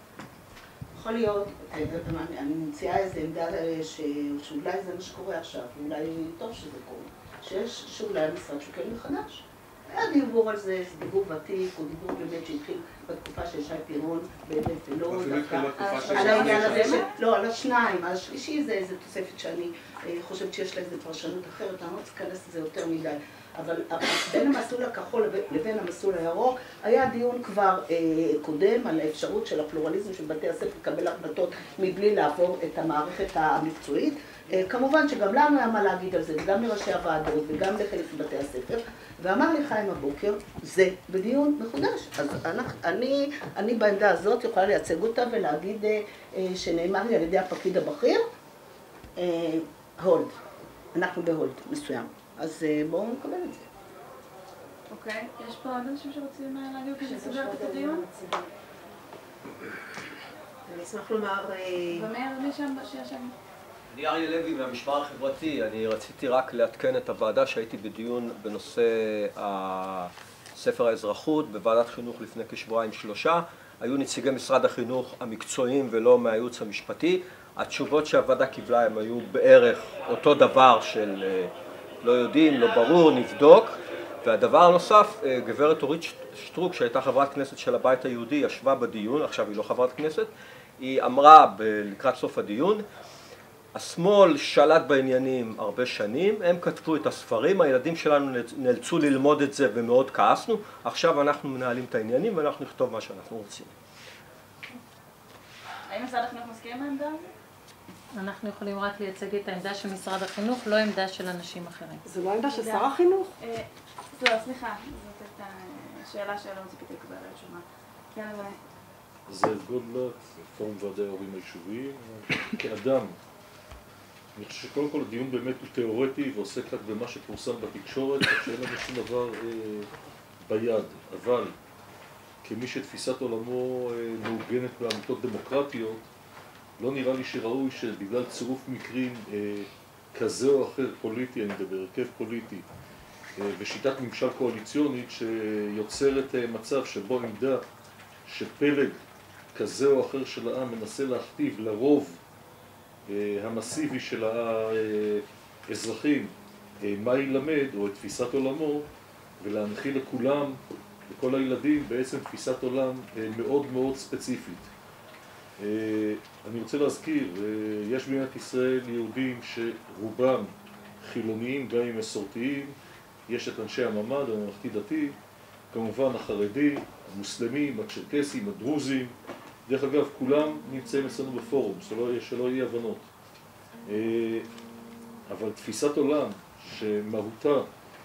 יכול להיות, אני מציעה איזו עמדה שאולי זה מה שקורה עכשיו, ואולי טוב שזה קורה, שיש שאולי המשרד שוקל מחדש. היה דיבור על זה, זה דיבור ותיק, הוא דיבור באמת שהתחיל בתקופה של שי פירון, באמת, ולא דווקא על העניין הזה, לא, על השניים, השלישי זה איזו תוספת שאני חושבת שיש לה איזו פרשנות אחרת, אני לא רוצה להיכנס לזה יותר מדי. אבל בין המסלול הכחול לבין המסלול הירוק היה דיון כבר אה, קודם על האפשרות של הפלורליזם של בתי הספר לקבל החלטות מבלי לעבור את המערכת המקצועית. אה, כמובן שגם לנו היה מה להגיד על זה, וגם לראשי הוועדות וגם לחלק מבתי הספר. ואמר לי חיים הבוקר, זה בדיון מחודש. אז אנחנו, אני, אני בעמדה הזאת יכולה לייצג אותה ולהגיד אה, אה, שנאמר לי על ידי הפקיד הבכיר, אה, הולד. אנחנו בהולד מסוים. אז בואו נקבל את זה. אוקיי, יש פה עוד אנשים שרוצים להגיד כדי לסגר את הדיון? אני אשמח לומר... ומאיר, מי שם שישב? אני אריה לוי מהמשמר החברתי. אני רציתי רק לעדכן את הוועדה שהייתי בדיון בנושא ספר האזרחות בוועדת חינוך לפני כשבועיים שלושה. היו נציגי משרד החינוך המקצועיים ולא מהייעוץ המשפטי. התשובות שהוועדה קיבלה הם היו בערך אותו דבר של... לא יודעים, לא ברור, נבדוק. והדבר הנוסף, גברת אורית שטרוק, שהייתה חברת כנסת של הבית היהודי, ישבה בדיון, עכשיו היא לא חברת כנסת, היא אמרה לקראת סוף הדיון, השמאל שלט בעניינים הרבה שנים, הם כתבו את הספרים, הילדים שלנו נאלצו ללמוד את זה ומאוד כעסנו, עכשיו אנחנו מנהלים את העניינים ואנחנו נכתוב מה שאנחנו רוצים. האם משרד החינוך מסכים מהעמדה הזאת? אנחנו יכולים רק לייצג את העמדה של משרד החינוך, לא עמדה של אנשים אחרים. זה לא עמדה של שר החינוך? לא, סליחה, זאת הייתה שאלה שלא ציפיתי לקבל תשובה. כן, אבל... זאב גולדבלט, פורום ועדי ההורים היישוביים. כאדם, אני חושב שקודם כל הדיון באמת הוא תיאורטי ועוסק רק במה שפורסם בתקשורת, כך שאין לנו שום דבר אה, ביד, אבל כמי שתפיסת עולמו אה, מעוגנת בעמותות דמוקרטיות, לא נראה לי שראוי שבגלל צירוף מקרים אה, כזה או אחר פוליטי, אני מדבר, הרכב פוליטי, אה, ושיטת ממשל קואליציונית שיוצרת אה, מצב שבו עמדה שפלג כזה או אחר של העם מנסה להכתיב לרוב אה, המסיבי של האזרחים אה, מה ילמד או את תפיסת עולמו, ולהנחיל לכולם, לכל הילדים, בעצם תפיסת עולם אה, מאוד מאוד ספציפית. אני רוצה להזכיר, יש במדינת ישראל יהודים שרובם חילוניים, גם אם מסורתיים, יש את אנשי הממ"ד, הממלכתי דתי, כמובן החרדי, המוסלמים, הצ'רקסים, הדרוזים, דרך אגב כולם נמצאים אצלנו בפורום, שלא, שלא יהיה הבנות. אבל תפיסת עולם שמהותה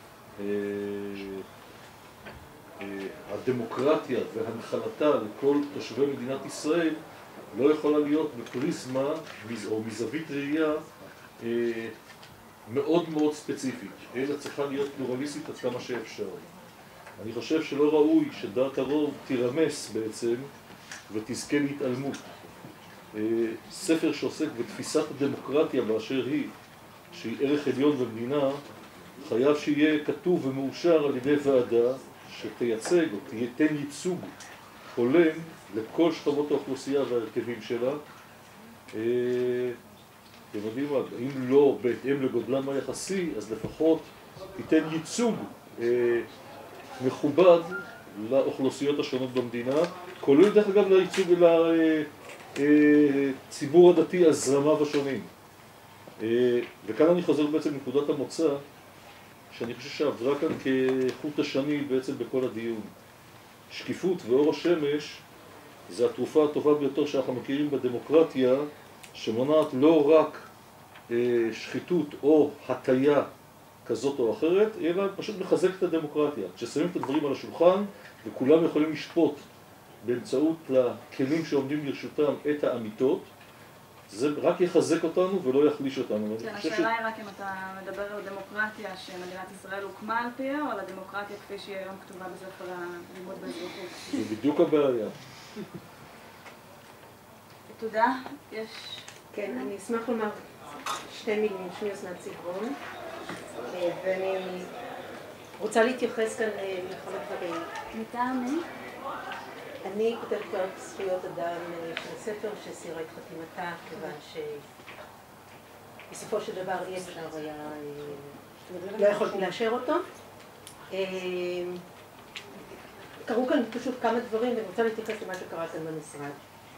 הדמוקרטיה והנחלתה לכל תושבי מדינת ישראל לא יכולה להיות בפריזמה או מזווית ראייה אה, מאוד מאוד ספציפית, אלא צריכה להיות פלורליסטית עד כמה שאפשר. אני חושב שלא ראוי שדעת הרוב תירמס בעצם ותזכה להתעלמות. אה, ספר שעוסק בתפיסת הדמוקרטיה באשר היא, שהיא ערך עליון במדינה, חייב שיהיה כתוב ומאושר על ידי ועדה שתייצג או תיתן ייצוג הולם לכל שכבות האוכלוסייה והרכבים שלה, אתם יודעים מה, אם לא בהתאם לגודלם היחסי, אז לפחות ייתן ייצוג אה, מכובד לאוכלוסיות השונות במדינה, כולל דרך אגב לייצוג לציבור הדתי, הזרמיו השונים. אה, וכאן אני חוזר בעצם לנקודת המוצא, שאני חושב שעברה כאן כחוט השני בעצם בכל הדיון. שקיפות ואור השמש זה התרופה הטובה ביותר שאנחנו מכירים בדמוקרטיה, שמונעת לא רק אה, שחיתות או הטיה כזאת או אחרת, אלא פשוט מחזק את הדמוקרטיה. כששמים את הדברים על השולחן וכולם יכולים לשפוט באמצעות הכלים שעומדים לרשותם את האמיתות, זה רק יחזק אותנו ולא יחליש אותנו. כן, השאלה היא רק אם אתה מדבר על דמוקרטיה שמדינת ישראל הוקמה על פיה, או על הדמוקרטיה כפי שהיא היום כתובה בספר הלימוד באזרחות. זה בדיוק הבעיה. תודה. יש... כן, אני אשמח לומר שתי מילים. שמי אסנת ציברון, ואני רוצה להתייחס כאן לכמה דברים. מטעם מי? אני כותבת פרק זכויות אדם של ספר שסירה את חתימתה, כיוון שבסופו של דבר אי אפשר היה, לא יכולתי לאשר אותו. קרו כאן פשוט כמה דברים ואני רוצה להתייחס למה שקרה כאן במשרד.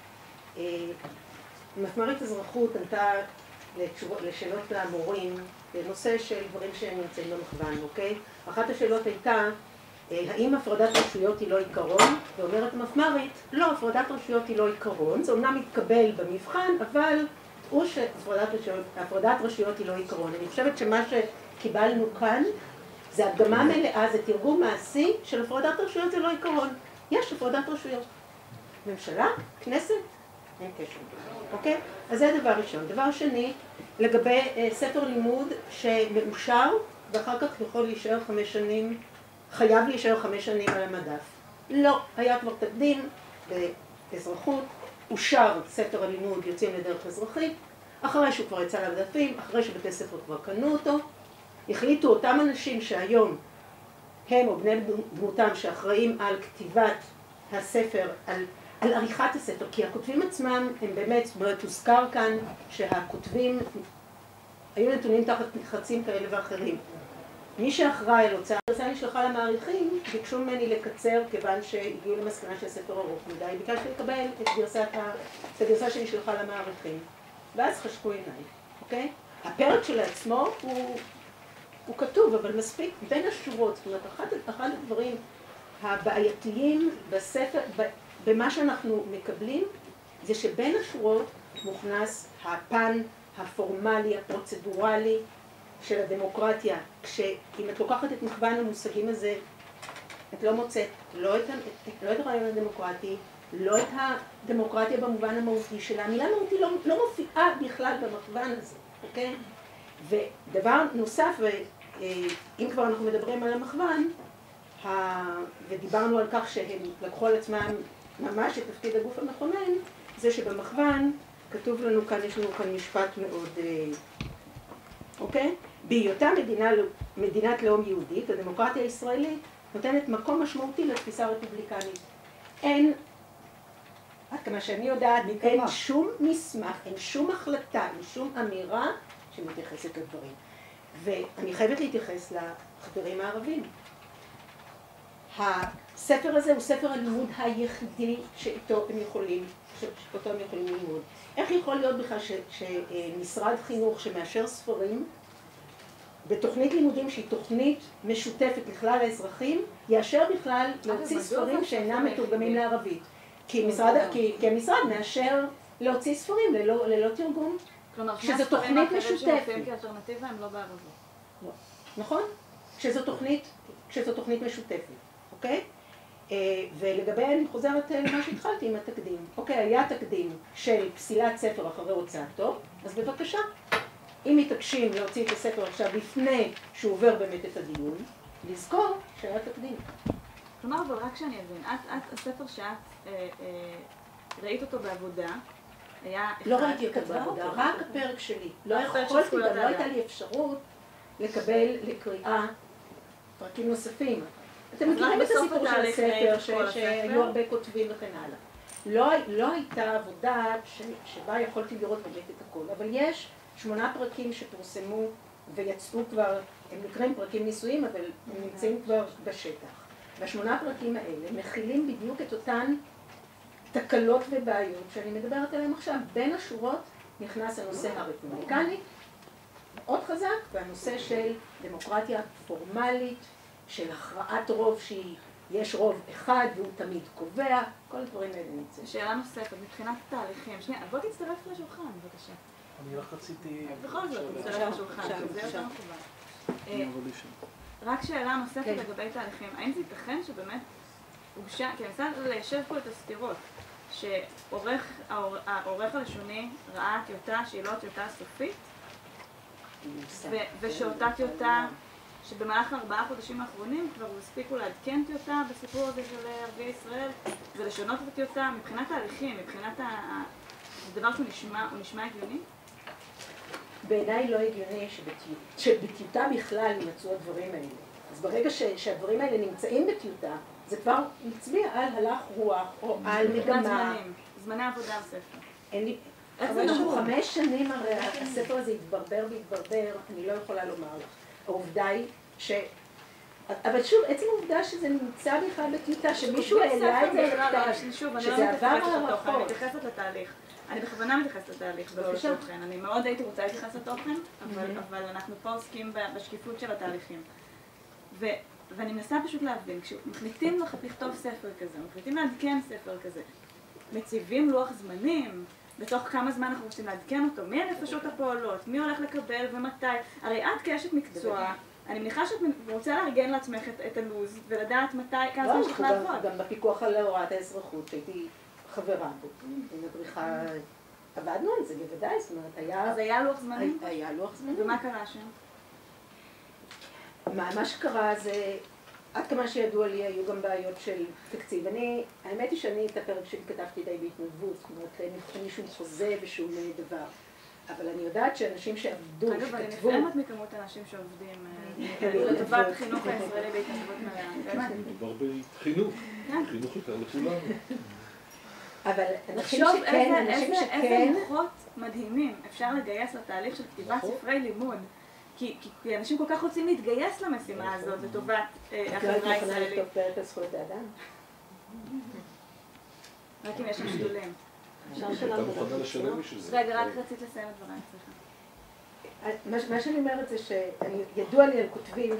מפמ"רית אזרחות ענתה לשאלות למורים בנושא של דברים שהם נמצאים במכוון, אוקיי? אחת השאלות הייתה האם הפרדת רשויות היא לא עיקרון? ואומרת המפמ"רית, לא, הפרדת רשויות היא לא עיקרון, זה אומנם מתקבל במבחן, אבל הוא שהפרדת רשויות, הפרדת רשויות היא לא עיקרון. אני חושבת שמה שקיבלנו כאן זה הדגמה מלאה, זה תרגום מעשי של הפרדת רשויות זה לא עיקרון. יש הפרדת רשויות. ממשלה, כנסת, אין קשר. אוקיי? אז זה דבר ראשון. דבר שני, לגבי אה, ספר לימוד שמאושר ואחר כך יכול להישאר חמש שנים, חייב להישאר חמש שנים על המדף. לא, היה כבר תקדים באזרחות, אושר ספר הלימוד יוצאים לדרך אזרחית, אחרי שהוא כבר יצא למדפים, אחרי שבתי ספר כבר קנו אותו, החליטו אותם אנשים שהיום הם או בני דמותם שאחראים על כתיבת הספר, על, על עריכת הספר, כי הכותבים עצמם הם באמת, זאת אומרת, הוזכר כאן שהכותבים היו נתונים תחת לחצים כאלה ואחרים. מי שאחראי על הוצאה, ההוצאה נשלחה למעריכים, ביקשו ממני לקצר כיוון שהגיעו למסקנה של ספר ארוך מדי, ביקשתי לקבל את גרסת ה... את הגרסה שנשלחה למעריכים, ואז חשקו עיניי, אוקיי? הפרק שלעצמו הוא, הוא כתוב, אבל מספיק בין השורות, זאת אומרת, אחד, אחד הדברים הבעייתיים בספר, במה שאנחנו מקבלים, זה שבין השורות מוכנס הפן הפורמלי, הפרוצדורלי, של הדמוקרטיה, כשאם את לוקחת את מכוון המושגים הזה, את לא מוצאת לא את, לא את הרעיון הדמוקרטי, לא את הדמוקרטיה במובן המהותי שלה. המילה מהותי לא, לא מופיעה בכלל במכוון הזה, אוקיי? ודבר נוסף, ואם כבר אנחנו מדברים על המכוון, ודיברנו על כך שהם לקחו על עצמם ממש את תפקיד הגוף המכונן, זה שבמכוון כתוב לנו כאן, יש לנו כאן משפט מאוד... אוקיי? בהיותה מדינה, מדינת לאום יהודית, הדמוקרטיה הישראלית נותנת מקום משמעותי לתפיסה רפובליקנית. אין, עד כמה שאני יודעת, אין שום מסמך, אין שום החלטה, אין שום אמירה שמתייחסת לדברים. ואני חייבת להתייחס לחברים הערבים. הספר הזה הוא ספר הלימוד היחידי שאיתו הם יכולים, שאותו הם יכולים ללמוד. איך יכול להיות בכלל שמשרד חינוך שמאשר ספרים בתוכנית לימודים שהיא תוכנית משותפת לכלל האזרחים, יאשר בכלל להוציא ספרים שאינם מתורגמים לערבית? כי משרד, כי, כי המשרד מאשר להוציא ספרים ללא, ללא תרגום, שזו תוכנית משותפת. כאלטרנטיבה הם לא בערבית. לא. נכון? שזו תוכנית, שזו תוכנית משותפת, אוקיי? ולגבי, אני חוזרת למה שהתחלתי עם התקדים. אוקיי, היה תקדים של פסילת ספר אחרי הוצאתו, אז בבקשה. אם מתעקשים להוציא את הספר עכשיו לפני שהוא עובר באמת את הדיון, לזכור שהיה תקדים. כלומר, אבל רק שאני אבין, את, את, הספר שאת אה, אה, ראית אותו בעבודה, היה... לא ראיתי אותו בעבודה, רק הפרק שלי. לא יכולתי, גם לא הייתה לי אפשרות לקבל לקריאה פרקים נוספים. אתם מכירים את הסיפור של הספר, שהיו הרבה כותבים וכן הלאה. לא הייתה עבודה שבה יכולתי לראות באמת את הכל, אבל יש שמונה פרקים שפורסמו ויצאו כבר, הם נקראים פרקים ניסויים, אבל הם נמצאים כבר בשטח. והשמונה פרקים האלה מכילים בדיוק את אותן תקלות ובעיות שאני מדברת עליהן עכשיו. בין השורות נכנס הנושא הרפובליקני, מאוד חזק, והנושא של דמוקרטיה פורמלית, של הכרעת רוב שיש רוב אחד והוא תמיד קובע, כל הדברים האלה נמצאים. שאלה נוספת, מבחינת תהליכים, שנייה, בוא תצטרף לשולחן, בבקשה. אני רק רציתי... בכל זאת, תצטרף לשולחן, זה יותר מכוון. רק שאלה נוספת לגבי תהליכים, האם זה ייתכן שבאמת הוגשה, כי אני רוצה ליישב פה את הסתירות, שהעורך הלשוני ראה טיוטה שהיא לא טיוטה סופית, ושאותה טיוטה, שבמהלך ארבעה חודשים האחרונים כבר הספיקו לעדכן טיוטה בסיפור הזה של ערביי ישראל, ולשנות את הטיוטה מבחינת תהליכים, מבחינת הדבר שהוא נשמע הגיוני? בעיניי לא הגיוני שבטיוטה בכלל יימצאו הדברים האלה. אז ברגע שהדברים האלה נמצאים בטיוטה, זה כבר מצביע על הלך רוח או על מגמה. זמני עבודה הספר. אין לי... חמש שנים הרי הספר הזה התברבר והתברבר, אני לא יכולה לומר לך. העובדה היא ש... אבל שוב, עצם העובדה שזה נמצא בכלל בטיוטה, שמישהו העלה את זה לכתב, שזה עבר הרחוק. אני מתייחסת לתהליך. אני בכוונה מתייחסת לתהליך, בבקשה תוכן. אני מאוד הייתי רוצה להתייחס לתוכן, אבל אנחנו פה עוסקים בשקיפות של התהליכים. ואני מנסה פשוט להבין, כשמחליטים לכתוב ספר כזה, מחליטים לעדכן ספר כזה, מציבים לוח זמנים, בתוך כמה זמן אנחנו רוצים לעדכן אותו, מי הנפשות הפועלות, מי הולך לקבל ומתי. הרי את כאשת מקצוע, אני מניחה שאת רוצה לארגן לעצמך את הלו"ז ולדעת מתי, כמה זמן שצריך לעבוד. גם בפיקוח על הוראת האזרחות, שהייתי חברה בו, מדריכה, עבדנו על זה בוודאי, זאת אומרת, היה... אז היה לוח זמנים? היה לוח זמנים. ומה קרה שם? מה שקרה זה, עד כמה שידוע לי, היו גם בעיות של תקציב. אני, האמת היא שאני את הפרק שלי כתבתי די בהתנדבות, זאת אומרת, אין לי שום חוזה ושום דבר. אבל אני יודעת שאנשים שעבדו, שכתבו... אגב, אני נפעמת מכמות האנשים שעובדים לטובת החינוך הישראלי בהתנדבות מלאה. מדובר בחינוך, חינוך יקר לכולנו. אבל אנשים שכן, אנשים שכן... איזה מוחות מדהימים אפשר לגייס לתהליך של כתיבת ספרי לימוד. כי אנשים כל כך רוצים להתגייס למשימה הזאת לטובת החברה הישראלית. לא הייתי לכתוב פרק על זכויות האדם. רק אם יש שם שתולים. אתה מוכנה לשלם בשביל זה. רגע, רק רצית לסיים את דבריי, סליחה. מה שאני אומרת זה שידוע לי על כותבים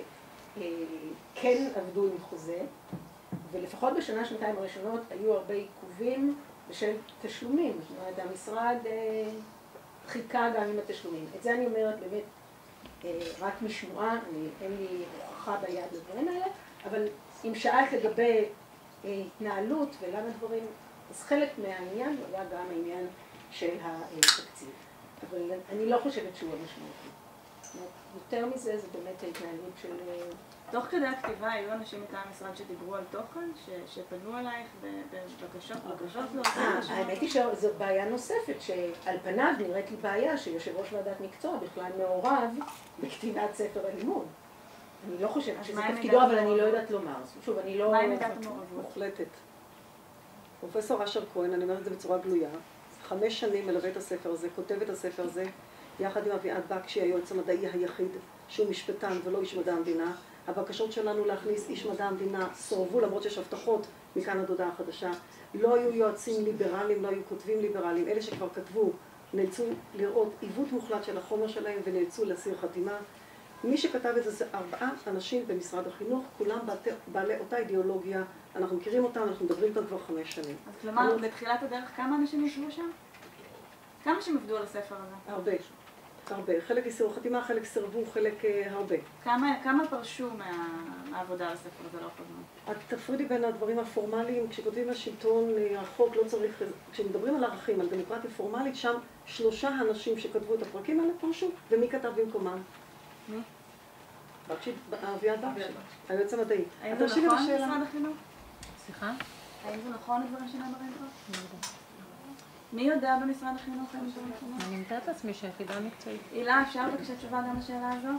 שכן עבדו עם חוזה, ולפחות בשנה, שנתיים הראשונות היו הרבה עיכובים בשל תשלומים. זאת אומרת, המשרד חיכה גם עם התשלומים. את זה אני אומרת באמת רק משמועה, אין לי הוכחה ביד לדברים האלה, אבל אם שאלת לגבי התנהלות ולמה דברים, אז חלק מהעניין היה גם העניין של התקציב. אבל אני לא חושבת שהוא המשמעותי. יותר מזה, זה באמת ההתנהלות של... תוך כדי הכתיבה היו אנשים מטעם המשרד שדיברו על תוכן, שפנו אלייך בבקשות, בבקשות לא... האמת היא שזו בעיה נוספת, שעל פניו נראית לי בעיה שיושב ראש ועדת מקצוע בכלל מעורב בכתיבת ספר הלימוד. אני לא חושבת שזה תפקידו, אבל אני לא יודעת לומר. שוב, אני לא... מה עם מידת המעורבות? מוחלטת. פרופסור אשר כהן, אני אומרת את זה בצורה גלויה, חמש שנים מלווה את הספר הזה, כותב את הספר הזה, יחד עם אביעד בקשי, היועץ המדעי היחיד, שהוא משפטן ולא איש מדע המדינה. הבקשות שלנו להכניס איש מדע המדינה סורבו, למרות שיש הבטחות מכאן עד הודעה חדשה. לא היו יועצים ליברליים, לא היו כותבים ליברליים. אלה שכבר כתבו נאלצו לראות עיוות מוחלט של החומר שלהם ונאלצו להסיר חתימה. מי שכתב את זה זה ארבעה אנשים במשרד החינוך, כולם בעלי אותה אידיאולוגיה. אנחנו מכירים אותם, אנחנו מדברים איתם כבר חמש שנים. אז כלומר, בתחילת הדרך כמה אנשים ישבו שם? כמה שהם עבדו על הספר הזה? הרבה. הרבה. חלק הסירו חתימה, חלק סירבו, חלק הרבה. כמה, כמה פרשו מה, מהעבודה על הספר הזה לא חוזרים? את תפרידי בין הדברים הפורמליים, כשכותבים השלטון, החוק לא צריך, כשמדברים על ערכים, על דמוקרטיה פורמלית, שם שלושה אנשים שכתבו את הפרקים האלה פרשו, ומי כתב במקומם? מי? אביעד בקשי, היועץ המדעי. האם זה נכון משרד החינוך? סליחה? האם זה נכון הדברים שנאמרים פה? מי יודע במשרד החינוך? אני מתארת לעצמי שהיחידה המקצועית. הילה, אפשר בבקשה תשובה גם לשאלה הזאת?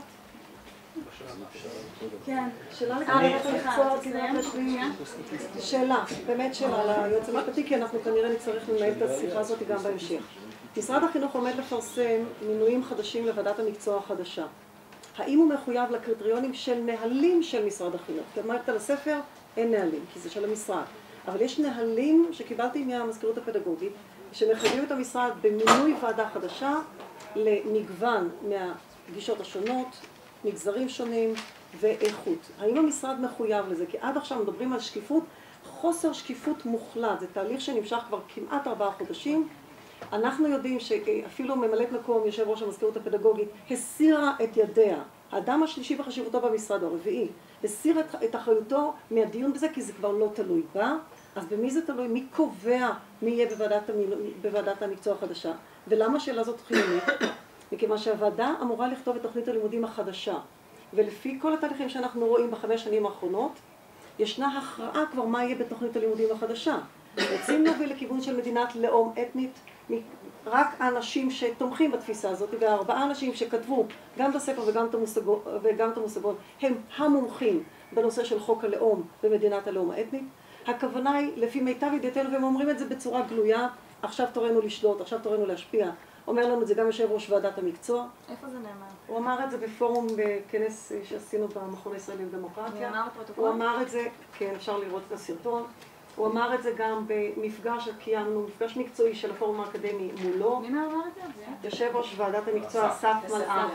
כן. שאלה לגבי המקצוע, שאלה, באמת שאלה ליועץ המשפטי, כי אנחנו כנראה נצטרך לנהל את השיחה הזאת גם בהמשך. משרד החינוך עומד לפרסם מינויים חדשים לוועדת המקצוע החדשה. האם הוא מחויב לקריטריונים של נהלים של משרד החינוך? כי במערכת הספר אין נהלים, כי זה של המשרד. אבל יש נהלים שקיבלתי מהמזכירות הפדגוגית, שמחייבים את המשרד במינוי ועדה חדשה למגוון מהגישות השונות, מגזרים שונים ואיכות. האם המשרד מחויב לזה? כי עד עכשיו מדברים על שקיפות, חוסר שקיפות מוחלט. זה תהליך שנמשך כבר כמעט ארבעה חודשים. אנחנו יודעים שאפילו ממלאת מקום יושב ראש המזכירות הפדגוגית הסירה את ידיה. האדם השלישי בחשיבותו במשרד, הרביעי, הסיר את, את אחריותו מהדיון בזה, כי זה כבר לא תלוי בה. אז במי זה תלוי? מי קובע מי יהיה בוועדת, המיל... בוועדת המקצוע החדשה? ולמה השאלה הזאת חיונית? מכיוון שהוועדה אמורה לכתוב את תוכנית הלימודים החדשה. ולפי כל התהליכים שאנחנו רואים בחמש שנים האחרונות, ישנה הכרעה כבר מה יהיה בתוכנית הלימודים החדשה. רוצים להוביל לכיוון של מדינת לאום אתנית, רק האנשים שתומכים בתפיסה הזאת, והארבעה אנשים שכתבו גם את הספר וגם את המושגון, וגם את המושגון, הם המומחים בנושא של חוק הלאום במדינת הלאום האתנית. הכוונה היא, לפי מיטב ידיעתנו, והם אומרים את זה בצורה גלויה, עכשיו תורנו לשלוט, עכשיו תורנו להשפיע. אומר לנו את זה גם יושב ראש ועדת המקצוע. איפה זה נאמר? הוא אמר את זה בפורום, בכנס שעשינו במכון הישראלי לדמוקרטיה. הוא אמר את זה, כן, אפשר לראות את הסרטון. הוא אמר את זה גם במפגש שקיימנו, מפגש מקצועי של הפורום האקדמי מולו. מי אמר את זה? יושב ראש ועדת המקצוע, אסף מלאך.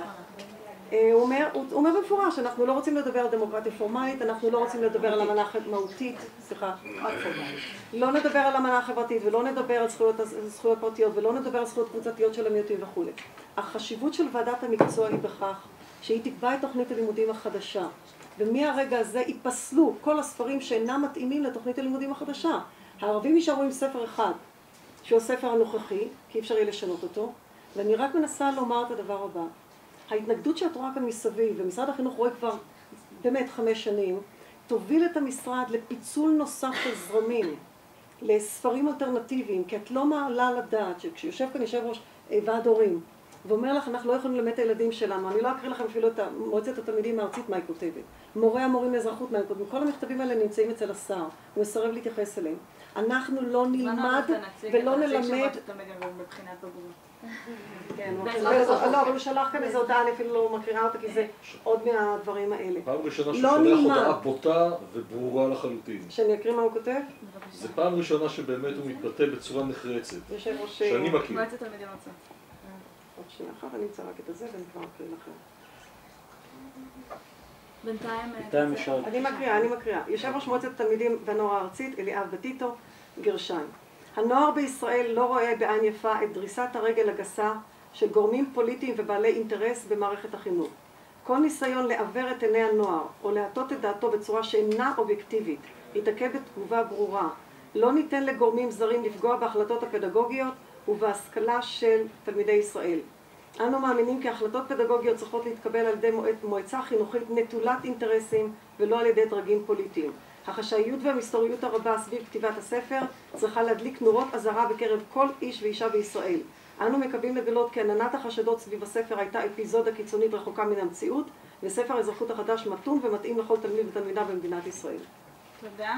הוא אומר, הוא אומר במפורש, אנחנו לא רוצים לדבר על דמוקרטיה פורמלית, אנחנו לא רוצים לדבר על אמנה מהותית, סליחה, רק פורמלית. לא נדבר על אמנה חברתית ולא נדבר על זכויות, זכויות פרטיות ולא נדבר על זכויות קבוצתיות של המיעוטים וכו'. החשיבות של ועדת המקצוע היא בכך שהיא תקבע את תוכנית הלימודים החדשה. ומהרגע הזה ייפסלו כל הספרים שאינם מתאימים לתוכנית הלימודים החדשה. הערבים יישארו עם ספר אחד, שהוא הספר הנוכחי, כי אפשר יהיה לשנות אותו, ואני רק מנסה לומר את הדבר הבא. ההתנגדות שאת רואה כאן מסביב, ומשרד החינוך רואה כבר באמת חמש שנים, תוביל את המשרד לפיצול נוסף של זרמים, לספרים אלטרנטיביים, כי את לא מעלה לדעת שכשיושב כאן יושב ראש ועד הורים, ואומר לך, אנחנו לא יכולים ללמד את הילדים שלנו, אני לא אקריא לכם אפילו את מועצת התלמידים הארצית מה היא כותבת. מורי המורים לאזרחות מה הם כותבים, כל המכתבים האלה נמצאים אצל השר, הוא מסרב להתייחס אליהם. אנחנו לא נלמד ולא נלמד... בבחינת בגרות. כן, לא, אבל הוא שלח כאן איזו הודעה, אני אפילו לא מקריאה אותה, כי זה עוד מהדברים האלה. פעם ראשונה ששולח הודעה בוטה וברורה לחלוטין. שאני אקריא מה הוא כותב? זה פעם ראשונה שבאמת הוא מתבטא בצורה נחרצת. שאני מכיר. מועצת תלמידים ארצית. עוד שנייה אחת, אני אמצא רק את הזה ואני כבר אקריא לכם. בינתיים... אני מקריאה, אני מקריאה. יושב ראש מועצת התלמידים והנוער הארצית, אליאב בטיטו, גרשיים. הנוער בישראל לא רואה בעין יפה את דריסת הרגל הגסה של גורמים פוליטיים ובעלי אינטרס במערכת החינוך. כל ניסיון לעוור את עיני הנוער או להטות את דעתו בצורה שאינה אובייקטיבית ייתקל בתגובה ברורה. לא ניתן לגורמים זרים לפגוע בהחלטות הפדגוגיות ובהשכלה של תלמידי ישראל. אנו מאמינים כי החלטות פדגוגיות צריכות להתקבל על ידי מועצה חינוכית נטולת אינטרסים ולא על ידי דרגים פוליטיים. החשאיות והמסתוריות הרבה סביב כתיבת הספר צריכה להדליק נורות אזהרה בקרב כל איש ואישה בישראל. אנו מקווים לגלות כי עננת החשדות סביב הספר הייתה אפיזודה קיצונית רחוקה מן המציאות, וספר האזרחות החדש מתון ומתאים לכל תלמיד ותלמידה במדינת ישראל. תודה.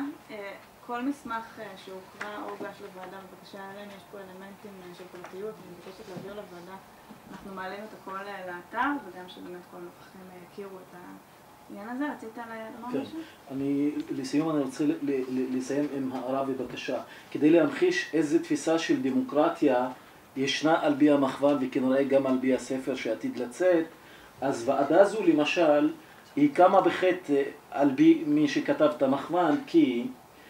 כל מסמך שהוקרא או הוגש לוועדה בבקשה אלינו, יש פה אלמנטים של פרטיות, ואני מבקשת להעביר לוועדה. אנחנו מעלים את הכל לאתר, וגם שבאמת כל הנוכחים יכירו את העניין הזה. רצית לומר משהו? אני, לסיום אני רוצה לסיים עם הערה ובקשה. כדי להמחיש איזו תפיסה של דמוקרטיה ישנה על פי המחוון וכנראה גם על פי הספר שעתיד לצאת, אז ועדה זו למשל היא קמה בחטא על פי מי שכתב את המחוון, כי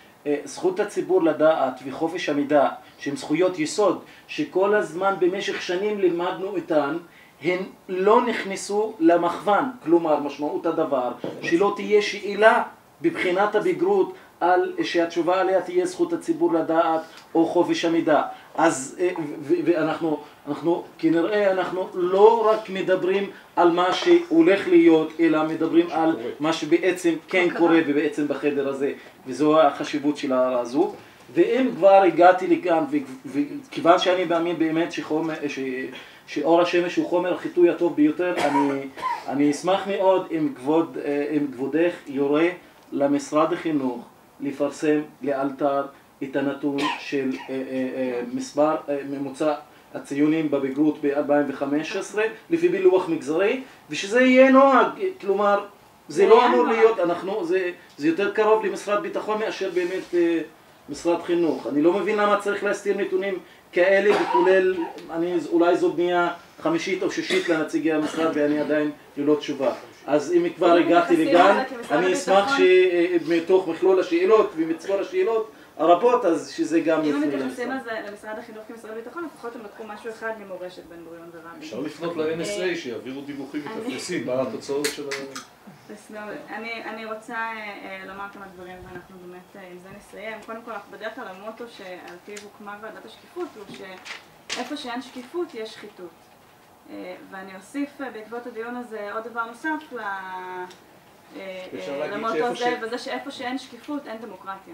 זכות הציבור לדעת וחופש המידע שהן זכויות יסוד שכל הזמן במשך שנים לימדנו אותן, הן לא נכנסו למחוון. כלומר משמעות הדבר שלא תהיה שאלה בבחינת הבגרות על שהתשובה עליה תהיה זכות הציבור לדעת או חופש המידע. אז ואנחנו אנחנו כנראה אנחנו לא רק מדברים על מה שהולך להיות, אלא מדברים על מה שבעצם כן קורה ובעצם בחדר הזה, וזו החשיבות של ההערה הזו. ואם כבר הגעתי לכאן, וכיוון שאני מאמין באמת שחומר, ש, שאור השמש הוא חומר החיטוי הטוב ביותר, אני, אני אשמח מאוד אם כבוד, אם כבודך יורה למשרד החינוך לפרסם לאלתר את הנתון של מספר ממוצע הציונים בבגרות ב-אלפיים וחמש עשרה לפי פילוח מגזרי, ושזה יהיה נוהג, כלומר זה לא אמור להיות, אנחנו, זה, זה יותר קרוב למשרד ביטחון מאשר באמת משרד חינוך. אני לא מבין למה צריך להסתיר נתונים כאלה, וכולל, אני, אולי זו בנייה חמישית או שישית לנציגי המשרד ואני עדיין ללא תשובה. אז אם כבר הגעתי לגן, אני אשמח שמתוך מכלול השאלות ומצבור השאלות הרבות, אז שזה גם אם הם מתייחסים על זה למשרד החינוך כמשרד הביטחון, לפחות הם לקחו משהו אחד ממורשת בן גוריון ורבין. אפשר לפנות ל-אן אס איי שיעבירו דיווחים ותפסים מה התוצאות של ה... אני רוצה לומר כמה דברים ואנחנו באמת עם זה נסיים. קודם כל, בדרך כלל המוטו שעל פיו הוקמה ועדת השקיפות הוא שאיפה שאין שקיפות יש שחיתות. ואני אוסיף בעקבות הדיון הזה עוד דבר נוסף למוטו הזה, וזה שאיפה שאין שקיפות אין דמוקרטיה.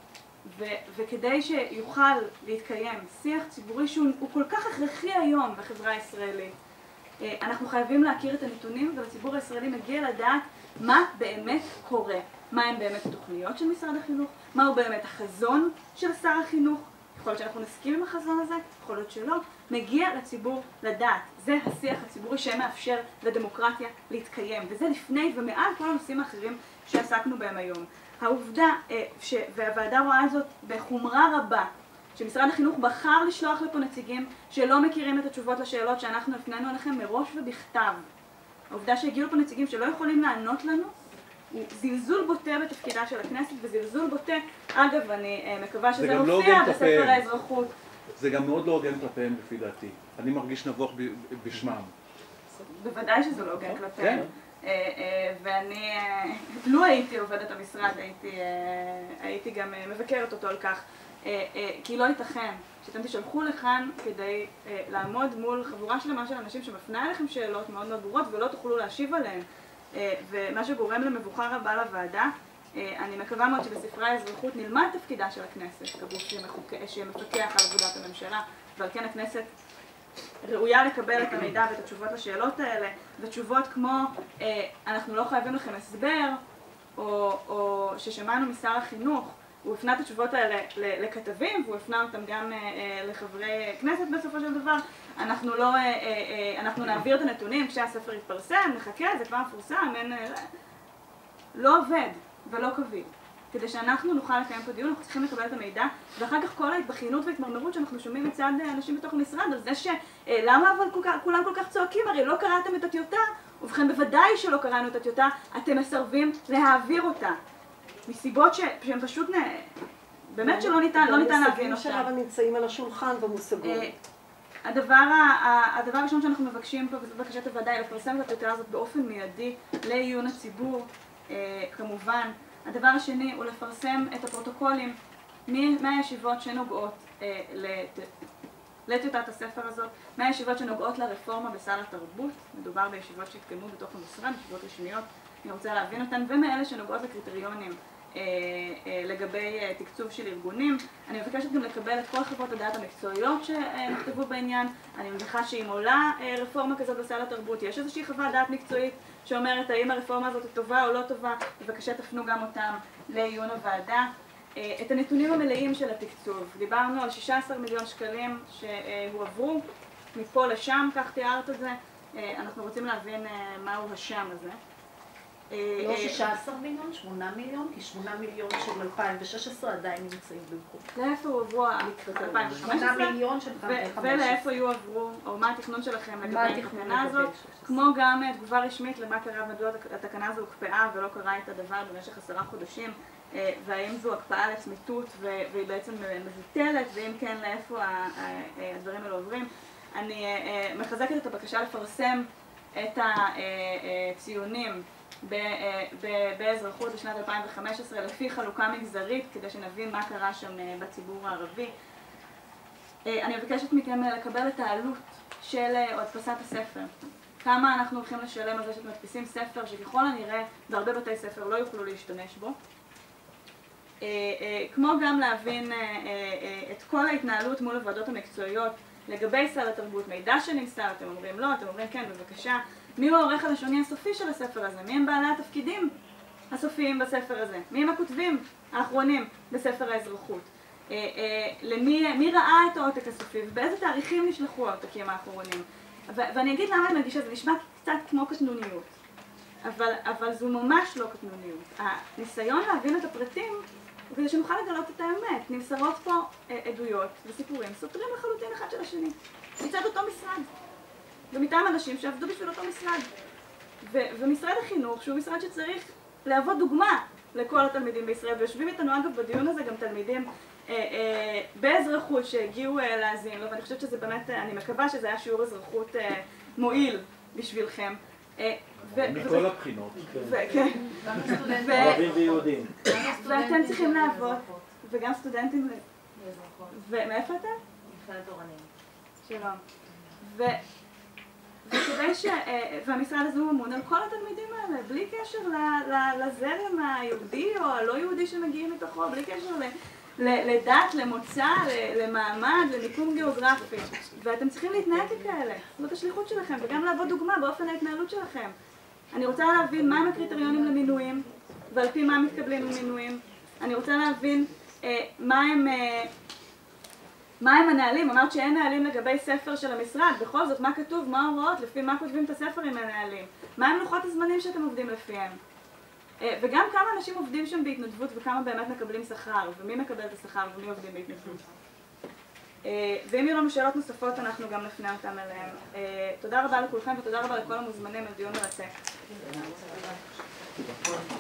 וכדי שיוכל להתקיים שיח ציבורי שהוא כל כך הכרחי היום בחברה הישראלית, אנחנו חייבים להכיר את הנתונים, ולציבור הישראלי מגיע לדעת מה באמת קורה, מה הם באמת התוכניות של משרד החינוך, מהו באמת החזון של שר החינוך. יכול להיות שאנחנו נסכים עם החזון הזה, יכול להיות שלא. מגיע לציבור לדעת, זה השיח הציבורי שמאפשר לדמוקרטיה להתקיים, וזה לפני ומעל כל הנושאים האחרים שעסקנו בהם היום. העובדה, ש... והוועדה רואה זאת בחומרה רבה, שמשרד החינוך בחר לשלוח לפה נציגים שלא מכירים את התשובות לשאלות שאנחנו הפנינו עליכם מראש ובכתב. העובדה שהגיעו פה נציגים שלא יכולים לענות לנו, הוא זלזול בוטה בתפקידה של הכנסת, וזלזול בוטה, אגב, אני מקווה שזה מופיע בספר האזרחות. זה גם מאוד לא הוגן כלפיהם לפי דעתי. אני מרגיש נבוך בשמם. בוודאי שזה לא הוגן כלפיהם. ואני, לו הייתי עובדת המשרד, הייתי גם מבקרת אותו על כך, כי לא ייתכן שאתם תשלחו לכאן כדי לעמוד מול חבורה שלמה של אנשים שמפנה אליכם שאלות מאוד מאוד ברורות ולא תוכלו להשיב עליהן, ומה שגורם למבוכה רבה לוועדה. אני מקווה מאוד שבספרי האזרחות נלמד תפקידה של הכנסת כגוף שמפקח על עבודת הממשלה, ועל כן הכנסת ראויה לקבל את המידע ואת התשובות לשאלות האלה, ותשובות כמו אנחנו לא חייבים לכם הסבר, או, או ששמענו משר החינוך, הוא הפנה את התשובות האלה לכתבים, והוא הפנה אותם גם לחברי כנסת בסופו של דבר. אנחנו לא, אנחנו נעביר את הנתונים כשהספר יתפרסם, נחכה, זה כבר מפורסם, אין, לא עובד ולא קביל. כדי שאנחנו נוכל לקיים פה דיון, אנחנו צריכים לקבל את המידע, ואחר כך כל ההתבכיינות וההתמרמרות שאנחנו שומעים מצד אנשים בתוך המשרד, על זה שלמה אבל כולם כל כך צועקים, הרי לא קראתם את הטיוטה, ובכן בוודאי שלא קראנו את הטיוטה, אתם מסרבים להעביר אותה. מסיבות שהן פשוט, באמת שלא ניתן, לא ניתן להבין אותה. שלב נמצאים על השולחן ומושגות. הדבר, הדבר הראשון שאנחנו מבקשים פה, וזאת בקשת הוועדה, היא לפרסם את הטיוטה הזאת באופן מיידי לעיון הציבור, כמובן. הדבר השני הוא לפרסם את הפרוטוקולים מהישיבות שנוגעות לטיוטת הספר הזאת, מהישיבות שנוגעות לרפורמה בסל התרבות, מדובר בישיבות שהתקיימו בתוך המשרד, ישיבות רשמיות, אני רוצה להבין אותן, ומאלה שנוגעות לקריטריונים לגבי תקצוב של ארגונים. אני מבקשת גם לקבל את כל חוות הדעת המקצועיות שנכתבו בעניין. אני מניחה שאם עולה רפורמה כזאת בסל התרבות, יש איזושהי חוות דעת מקצועית שאומרת האם הרפורמה הזאת טובה או לא טובה, בבקשה תפנו גם אותם לעיון הוועדה. את הנתונים המלאים של התקצוב, דיברנו על שישה עשר מיליון שקלים שהועברו מפה לשם, כך תיארת את זה, אנחנו רוצים להבין מהו השם הזה. לא שישה עשר מיליון, שמונה מיליון, כי שמונה מיליון של אלפיים ושש עשרה עדיין נמצאים במקום. לאיפה הועברו אלפיים וחמש עשרה? שמונה מיליון של אלפיים וחמש עשרה. ולאיפה יועברו, או מה התכנון שלכם לגבי התקנה הזאת, כמו גם תגובה רשמית למה קרה מדוע התקנה הזו הוקפאה ולא קרה את הדבר במשך עשרה חודשים, והאם זו הקפאה לצמיתות והיא בעצם מבוטלת, ואם כן לאיפה הדברים האלה עוברים. אני מחזקת את הבקשה לפרסם את הציונים באזרחות לשנת אלפיים וחמש עשרה לפי חלוקה מגזרית, כדי שנבין מה קרה שם בציבור הערבי. אני מבקשת מכם לקבל את העלות של הדפסת הספר. כמה אנחנו הולכים לשלם על זה שמדפיסים ספר שככל הנראה בהרבה בתי ספר לא יוכלו להשתמש בו. כמו גם להבין את כל ההתנהלות מול הוועדות המקצועיות לגבי סל התרבות, מידע שנמסר, אתם אומרים לא, אתם אומרים כן, בבקשה. מי הוא העורך הלשוני הסופי של הספר הזה? מי הם בעלי התפקידים הסופיים בספר הזה? מי הם הכותבים האחרונים בספר האזרחות? למי, מי ראה את העותק הסופי ובאיזה תאריכים נשלחו העותקים האחרונים. ואני אגיד למה אני מרגישה, זה נשמע קצת כמו קטנוניות, אבל, אבל זו ממש לא קטנוניות. הניסיון להבין את הפרטים הוא כדי שנוכל לגלות את האמת. נמסרות פה עדויות וסיפורים סותרים לחלוטין אחד של השני, מצד אותו משרד, ומטעם אנשים שעבדו בשביל אותו משרד. ו, ומשרד החינוך, שהוא משרד שצריך להוות דוגמה לכל התלמידים בישראל, ויושבים איתנו אגב בדיון הזה גם תלמידים אה, אה, באזרחות שהגיעו אה, להאזין לו, ואני חושבת שזה באמת, אני מקווה שזה היה שיעור אזרחות אה, מועיל בשבילכם. אה, מכל הבחינות. כן. ערבים ויהודים. ואתם צריכים לעבוד, וגם סטודנטים. ומאיפה אתם? מכללת אורנים. שלום. וכדי ש... והמשרד הזה הוא ממון על כל התלמידים האלה, בלי קשר לזרם היהודי או הלא יהודי שמגיעים מתוכו, בלי קשר לדת, למוצא, למעמד, למיקום גיאוגרפי. ואתם צריכים להתנהג ככאלה, זאת השליחות שלכם, וגם לעבוד דוגמה באופן ההתנהלות שלכם. אני רוצה להבין מהם הקריטריונים למינויים, ועל פי מה מתקבלים למינויים. אני רוצה להבין מה הם... מה הם הנהלים? אמרת שאין נהלים לגבי ספר של המשרד, בכל זאת מה כתוב, מה ההוראות, לפי מה כותבים את הספר עם הנהלים? מה הם לוחות הזמנים שאתם עובדים לפיהם? וגם כמה אנשים עובדים שם בהתנדבות וכמה באמת מקבלים שכר, ומי מקבל את השכר ומי עובדים בהתנדבות. ואם יהיו לנו שאלות נוספות אנחנו גם נפנה אותם אליהם. תודה רבה לכולכם ותודה רבה לכל המוזמנים לדיון מרתק.